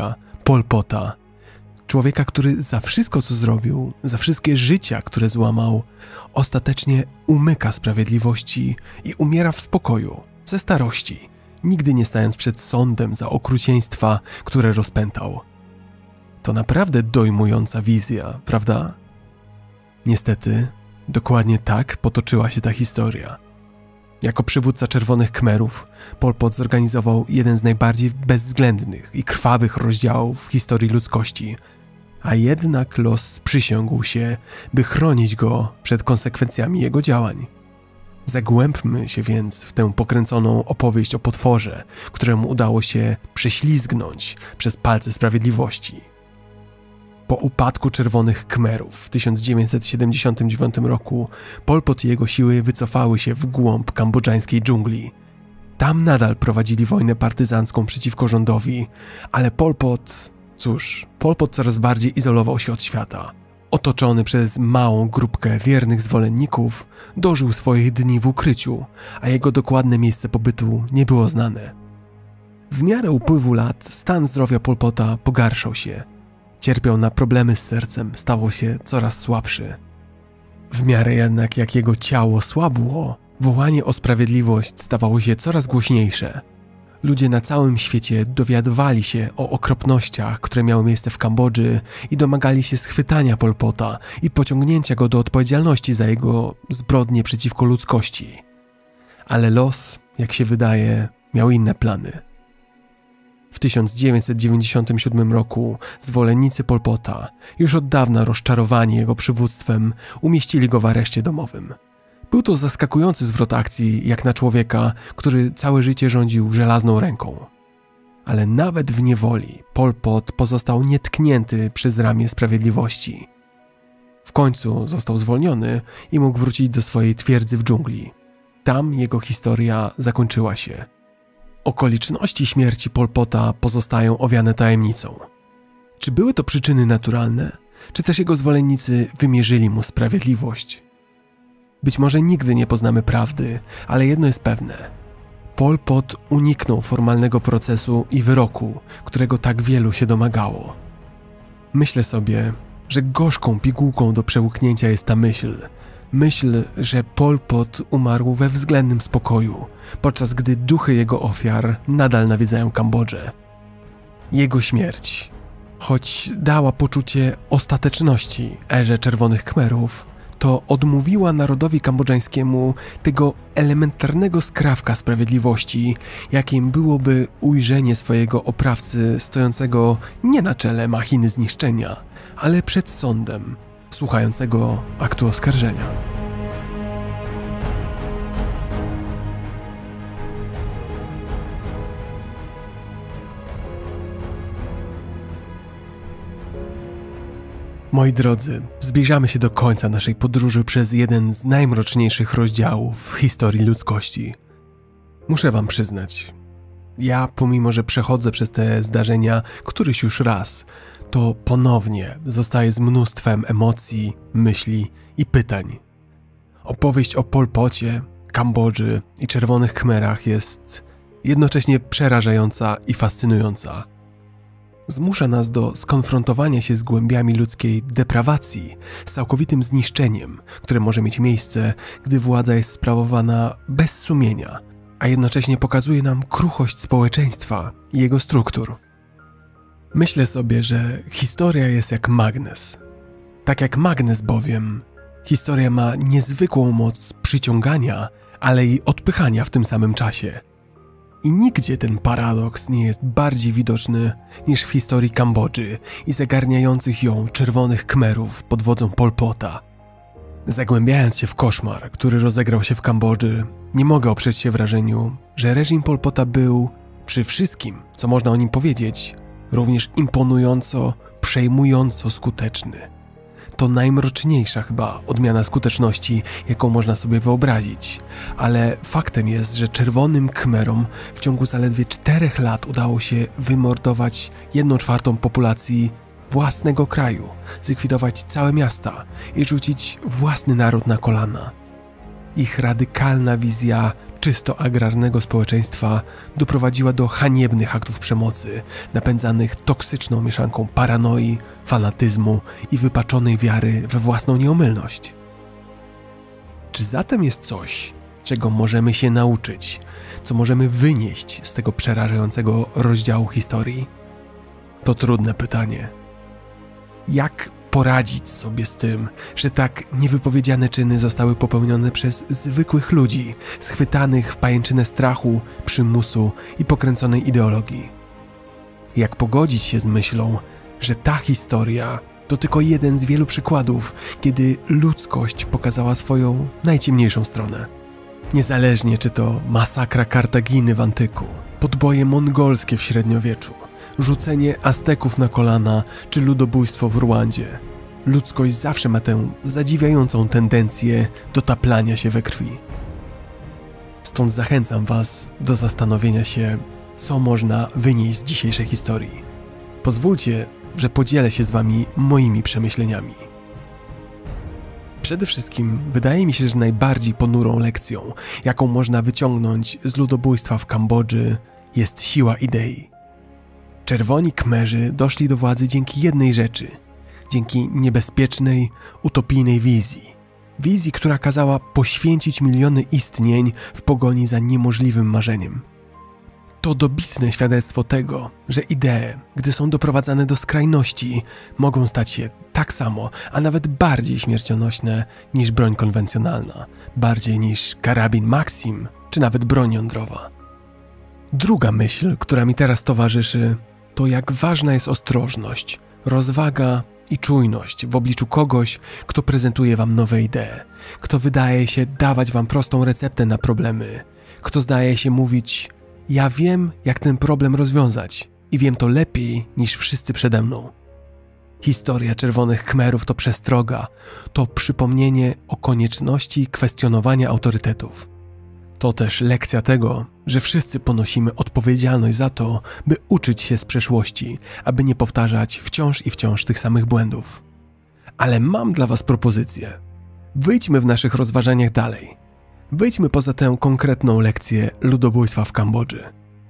Pol Pota. Człowieka, który za wszystko, co zrobił, za wszystkie życia, które złamał, ostatecznie umyka sprawiedliwości i umiera w spokoju, ze starości, nigdy nie stając przed sądem za okrucieństwa, które rozpętał. To naprawdę dojmująca wizja, prawda? Niestety, dokładnie tak potoczyła się ta historia. Jako przywódca Czerwonych Khmerów, Pol Pot zorganizował jeden z najbardziej bezwzględnych i krwawych rozdziałów w historii ludzkości, a jednak los sprzysiągł się, by chronić go przed konsekwencjami jego działań. Zagłębmy się więc w tę pokręconą opowieść o potworze, któremu udało się prześlizgnąć przez palce sprawiedliwości. Po upadku Czerwonych Khmerów w 1979 roku Pol Pot i jego siły wycofały się w głąb kambodżańskiej dżungli. Tam nadal prowadzili wojnę partyzancką przeciwko rządowi, ale Pol Pot coraz bardziej izolował się od świata. Otoczony przez małą grupkę wiernych zwolenników, dożył swoich dni w ukryciu, a jego dokładne miejsce pobytu nie było znane. W miarę upływu lat stan zdrowia Pol Pota pogarszał się. Cierpiał na problemy z sercem, stawał się coraz słabszy. W miarę jednak jak jego ciało słabło, wołanie o sprawiedliwość stawało się coraz głośniejsze. Ludzie na całym świecie dowiadywali się o okropnościach, które miały miejsce w Kambodży i domagali się schwytania Pol Pota i pociągnięcia go do odpowiedzialności za jego zbrodnie przeciwko ludzkości. Ale los, jak się wydaje, miał inne plany. W 1997 roku zwolennicy Pol Pota, już od dawna rozczarowani jego przywództwem, umieścili go w areszcie domowym. Był to zaskakujący zwrot akcji jak na człowieka, który całe życie rządził żelazną ręką. Ale nawet w niewoli Pol Pot pozostał nietknięty przez ramię sprawiedliwości. W końcu został zwolniony i mógł wrócić do swojej twierdzy w dżungli. Tam jego historia zakończyła się. Okoliczności śmierci Pol Pota pozostają owiane tajemnicą. Czy były to przyczyny naturalne, czy też jego zwolennicy wymierzyli mu sprawiedliwość? Być może nigdy nie poznamy prawdy, ale jedno jest pewne. Pol Pot uniknął formalnego procesu i wyroku, którego tak wielu się domagało. Myślę sobie, że gorzką pigułką do przełknięcia jest ta myśl, że Pol Pot umarł we względnym spokoju, podczas gdy duchy jego ofiar nadal nawiedzają Kambodżę. Jego śmierć, choć dała poczucie ostateczności erze Czerwonych Khmerów, to odmówiła narodowi kambodżańskiemu tego elementarnego skrawka sprawiedliwości, jakim byłoby ujrzenie swojego oprawcy stojącego nie na czele machiny zniszczenia, ale przed sądem, słuchającego aktu oskarżenia. Moi drodzy, zbliżamy się do końca naszej podróży przez jeden z najmroczniejszych rozdziałów w historii ludzkości. Muszę wam przyznać, ja pomimo, że przechodzę przez te zdarzenia któryś już raz, to ponownie zostaję z mnóstwem emocji, myśli i pytań. Opowieść o Pol Pocie, Kambodży i Czerwonych Khmerach jest jednocześnie przerażająca i fascynująca. Zmusza nas do skonfrontowania się z głębiami ludzkiej deprawacji, z całkowitym zniszczeniem, które może mieć miejsce, gdy władza jest sprawowana bez sumienia, a jednocześnie pokazuje nam kruchość społeczeństwa i jego struktur. Myślę sobie, że historia jest jak magnes. Tak jak magnes bowiem, historia ma niezwykłą moc przyciągania, ale i odpychania w tym samym czasie. I nigdzie ten paradoks nie jest bardziej widoczny niż w historii Kambodży i zagarniających ją Czerwonych Khmerów pod wodzą Pol Pota. Zagłębiając się w koszmar, który rozegrał się w Kambodży, nie mogę oprzeć się wrażeniu, że reżim Pol Pota był, przy wszystkim, co można o nim powiedzieć, również imponująco, przejmująco skuteczny. To najmroczniejsza chyba odmiana skuteczności, jaką można sobie wyobrazić. Ale faktem jest, że Czerwonym Khmerom w ciągu zaledwie 4 lat udało się wymordować 1/4 populacji własnego kraju, zlikwidować całe miasta i rzucić własny naród na kolana. Ich radykalna wizja czysto agrarnego społeczeństwa doprowadziła do haniebnych aktów przemocy, napędzanych toksyczną mieszanką paranoi, fanatyzmu i wypaczonej wiary we własną nieomylność. Czy zatem jest coś, czego możemy się nauczyć, co możemy wynieść z tego przerażającego rozdziału historii? To trudne pytanie. Jak poradzić sobie z tym, że tak niewypowiedziane czyny zostały popełnione przez zwykłych ludzi, schwytanych w pajęczynę strachu, przymusu i pokręconej ideologii? Jak pogodzić się z myślą, że ta historia to tylko jeden z wielu przykładów, kiedy ludzkość pokazała swoją najciemniejszą stronę? Niezależnie czy to masakra Kartaginy w antyku, podboje mongolskie w średniowieczu, rzucenie Azteków na kolana czy ludobójstwo w Rwandzie, ludzkość zawsze ma tę zadziwiającą tendencję do taplania się we krwi. Stąd zachęcam Was do zastanowienia się, co można wynieść z dzisiejszej historii. Pozwólcie, że podzielę się z Wami moimi przemyśleniami. Przede wszystkim wydaje mi się, że najbardziej ponurą lekcją, jaką można wyciągnąć z ludobójstwa w Kambodży, jest siła idei. Czerwoni Kmerzy doszli do władzy dzięki jednej rzeczy, dzięki niebezpiecznej, utopijnej wizji. Wizji, która kazała poświęcić miliony istnień w pogoni za niemożliwym marzeniem. To dobitne świadectwo tego, że idee, gdy są doprowadzane do skrajności, mogą stać się tak samo, a nawet bardziej śmiercionośne niż broń konwencjonalna, bardziej niż karabin Maxim, czy nawet broń jądrowa. Druga myśl, która mi teraz towarzyszy, to jak ważna jest ostrożność, rozwaga i czujność w obliczu kogoś, kto prezentuje Wam nowe idee, kto wydaje się dawać Wam prostą receptę na problemy, kto zdaje się mówić: ja wiem, jak ten problem rozwiązać i wiem to lepiej niż wszyscy przede mną. Historia Czerwonych Khmerów to przestroga, to przypomnienie o konieczności kwestionowania autorytetów. To też lekcja tego, że wszyscy ponosimy odpowiedzialność za to, by uczyć się z przeszłości, aby nie powtarzać wciąż i wciąż tych samych błędów. Ale mam dla Was propozycję. Wyjdźmy w naszych rozważaniach dalej. Wyjdźmy poza tę konkretną lekcję ludobójstwa w Kambodży.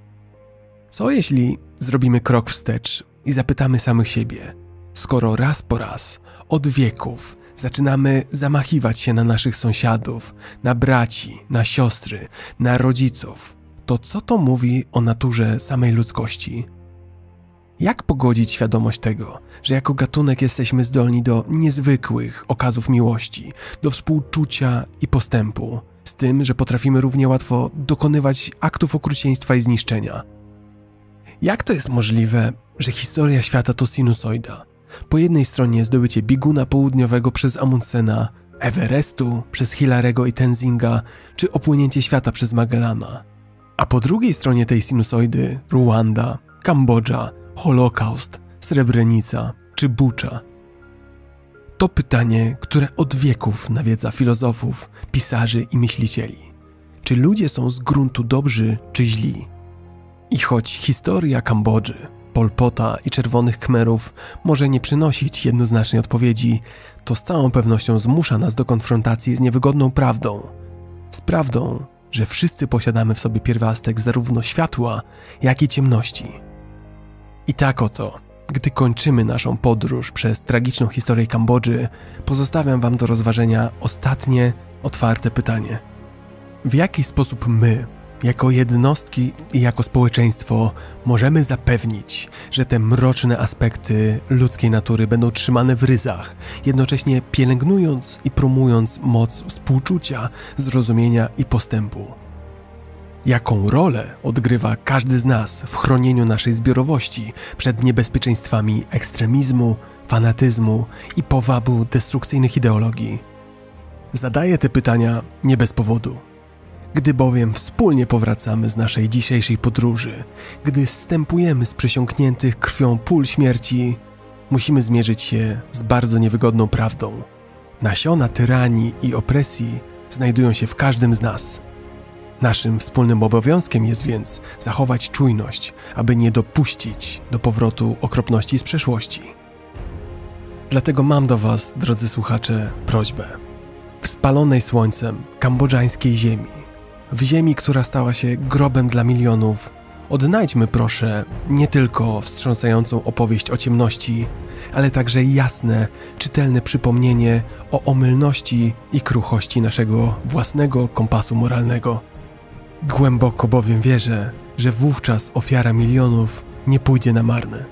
Co jeśli zrobimy krok wstecz i zapytamy samych siebie, skoro raz po raz, od wieków, zaczynamy zamachiwać się na naszych sąsiadów, na braci, na siostry, na rodziców, to co to mówi o naturze samej ludzkości? Jak pogodzić świadomość tego, że jako gatunek jesteśmy zdolni do niezwykłych okazów miłości, do współczucia i postępu, z tym, że potrafimy równie łatwo dokonywać aktów okrucieństwa i zniszczenia? Jak to jest możliwe, że historia świata to sinusoida? Po jednej stronie zdobycie bieguna południowego przez Amundsena, Everestu przez Hilarego i Tenzinga, czy opłynięcie świata przez Magellana. A po drugiej stronie tej sinusoidy Rwanda, Kambodża, Holokaust, Srebrenica czy Bucza. To pytanie, które od wieków nawiedza filozofów, pisarzy i myślicieli. Czy ludzie są z gruntu dobrzy czy źli? I choć historia Kambodży, Pol Pota i Czerwonych Khmerów może nie przynosić jednoznacznej odpowiedzi, to z całą pewnością zmusza nas do konfrontacji z niewygodną prawdą. Z prawdą, że wszyscy posiadamy w sobie pierwiastek zarówno światła, jak i ciemności. I tak oto, gdy kończymy naszą podróż przez tragiczną historię Kambodży, pozostawiam Wam do rozważenia ostatnie, otwarte pytanie. W jaki sposób my, jako jednostki i jako społeczeństwo, możemy zapewnić, że te mroczne aspekty ludzkiej natury będą trzymane w ryzach, jednocześnie pielęgnując i promując moc współczucia, zrozumienia i postępu? Jaką rolę odgrywa każdy z nas w chronieniu naszej zbiorowości przed niebezpieczeństwami ekstremizmu, fanatyzmu i powabu destrukcyjnych ideologii? Zadaję te pytania nie bez powodu. Gdy bowiem wspólnie powracamy z naszej dzisiejszej podróży, gdy zstępujemy z przesiąkniętych krwią pól śmierci, musimy zmierzyć się z bardzo niewygodną prawdą. Nasiona tyranii i opresji znajdują się w każdym z nas. Naszym wspólnym obowiązkiem jest więc zachować czujność, aby nie dopuścić do powrotu okropności z przeszłości. Dlatego mam do Was, drodzy słuchacze, prośbę. W spalonej słońcem kambodżańskiej ziemi, w ziemi, która stała się grobem dla milionów, odnajdźmy proszę nie tylko wstrząsającą opowieść o ciemności, ale także jasne, czytelne przypomnienie o omylności i kruchości naszego własnego kompasu moralnego. Głęboko bowiem wierzę, że wówczas ofiara milionów nie pójdzie na marne.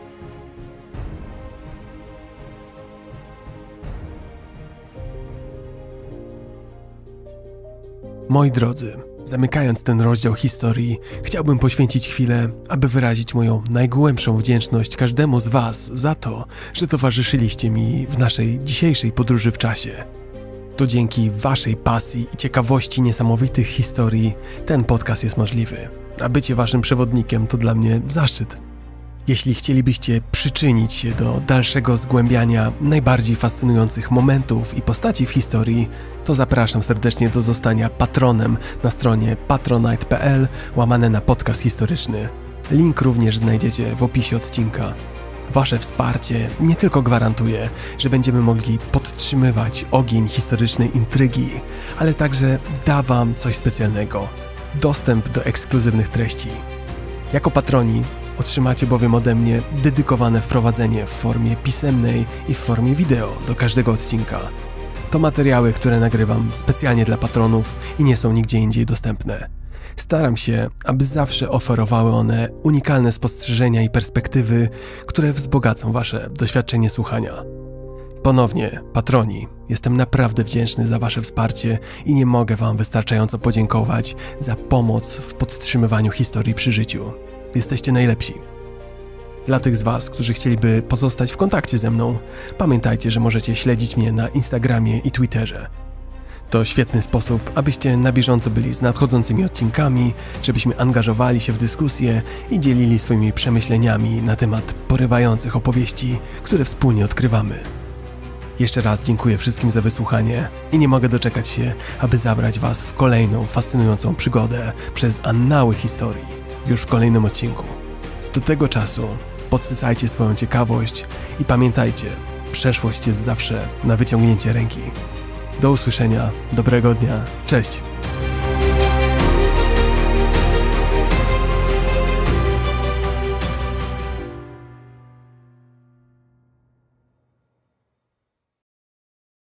Moi drodzy, zamykając ten rozdział historii, chciałbym poświęcić chwilę, aby wyrazić moją najgłębszą wdzięczność każdemu z Was za to, że towarzyszyliście mi w naszej dzisiejszej podróży w czasie. To dzięki Waszej pasji i ciekawości niesamowitych historii ten podcast jest możliwy, a bycie Waszym przewodnikiem to dla mnie zaszczyt. Jeśli chcielibyście przyczynić się do dalszego zgłębiania najbardziej fascynujących momentów i postaci w historii, to zapraszam serdecznie do zostania patronem na stronie patronite.pl/podcast historyczny. Link również znajdziecie w opisie odcinka. Wasze wsparcie nie tylko gwarantuje, że będziemy mogli podtrzymywać ogień historycznej intrygi, ale także da Wam coś specjalnego – dostęp do ekskluzywnych treści. Jako patroni otrzymacie bowiem ode mnie dedykowane wprowadzenie w formie pisemnej i w formie wideo do każdego odcinka. To materiały, które nagrywam specjalnie dla patronów i nie są nigdzie indziej dostępne. Staram się, aby zawsze oferowały one unikalne spostrzeżenia i perspektywy, które wzbogacą Wasze doświadczenie słuchania. Ponownie, patroni, jestem naprawdę wdzięczny za Wasze wsparcie i nie mogę Wam wystarczająco podziękować za pomoc w podtrzymywaniu historii przy życiu. Jesteście najlepsi. Dla tych z Was, którzy chcieliby pozostać w kontakcie ze mną, pamiętajcie, że możecie śledzić mnie na Instagramie i Twitterze. To świetny sposób, abyście na bieżąco byli z nadchodzącymi odcinkami, żebyśmy angażowali się w dyskusję i dzielili swoimi przemyśleniami na temat porywających opowieści, które wspólnie odkrywamy. Jeszcze raz dziękuję wszystkim za wysłuchanie i nie mogę doczekać się, aby zabrać Was w kolejną fascynującą przygodę przez annały historii już w kolejnym odcinku. Do tego czasu podsycajcie swoją ciekawość i pamiętajcie, przeszłość jest zawsze na wyciągnięcie ręki. Do usłyszenia, dobrego dnia, cześć!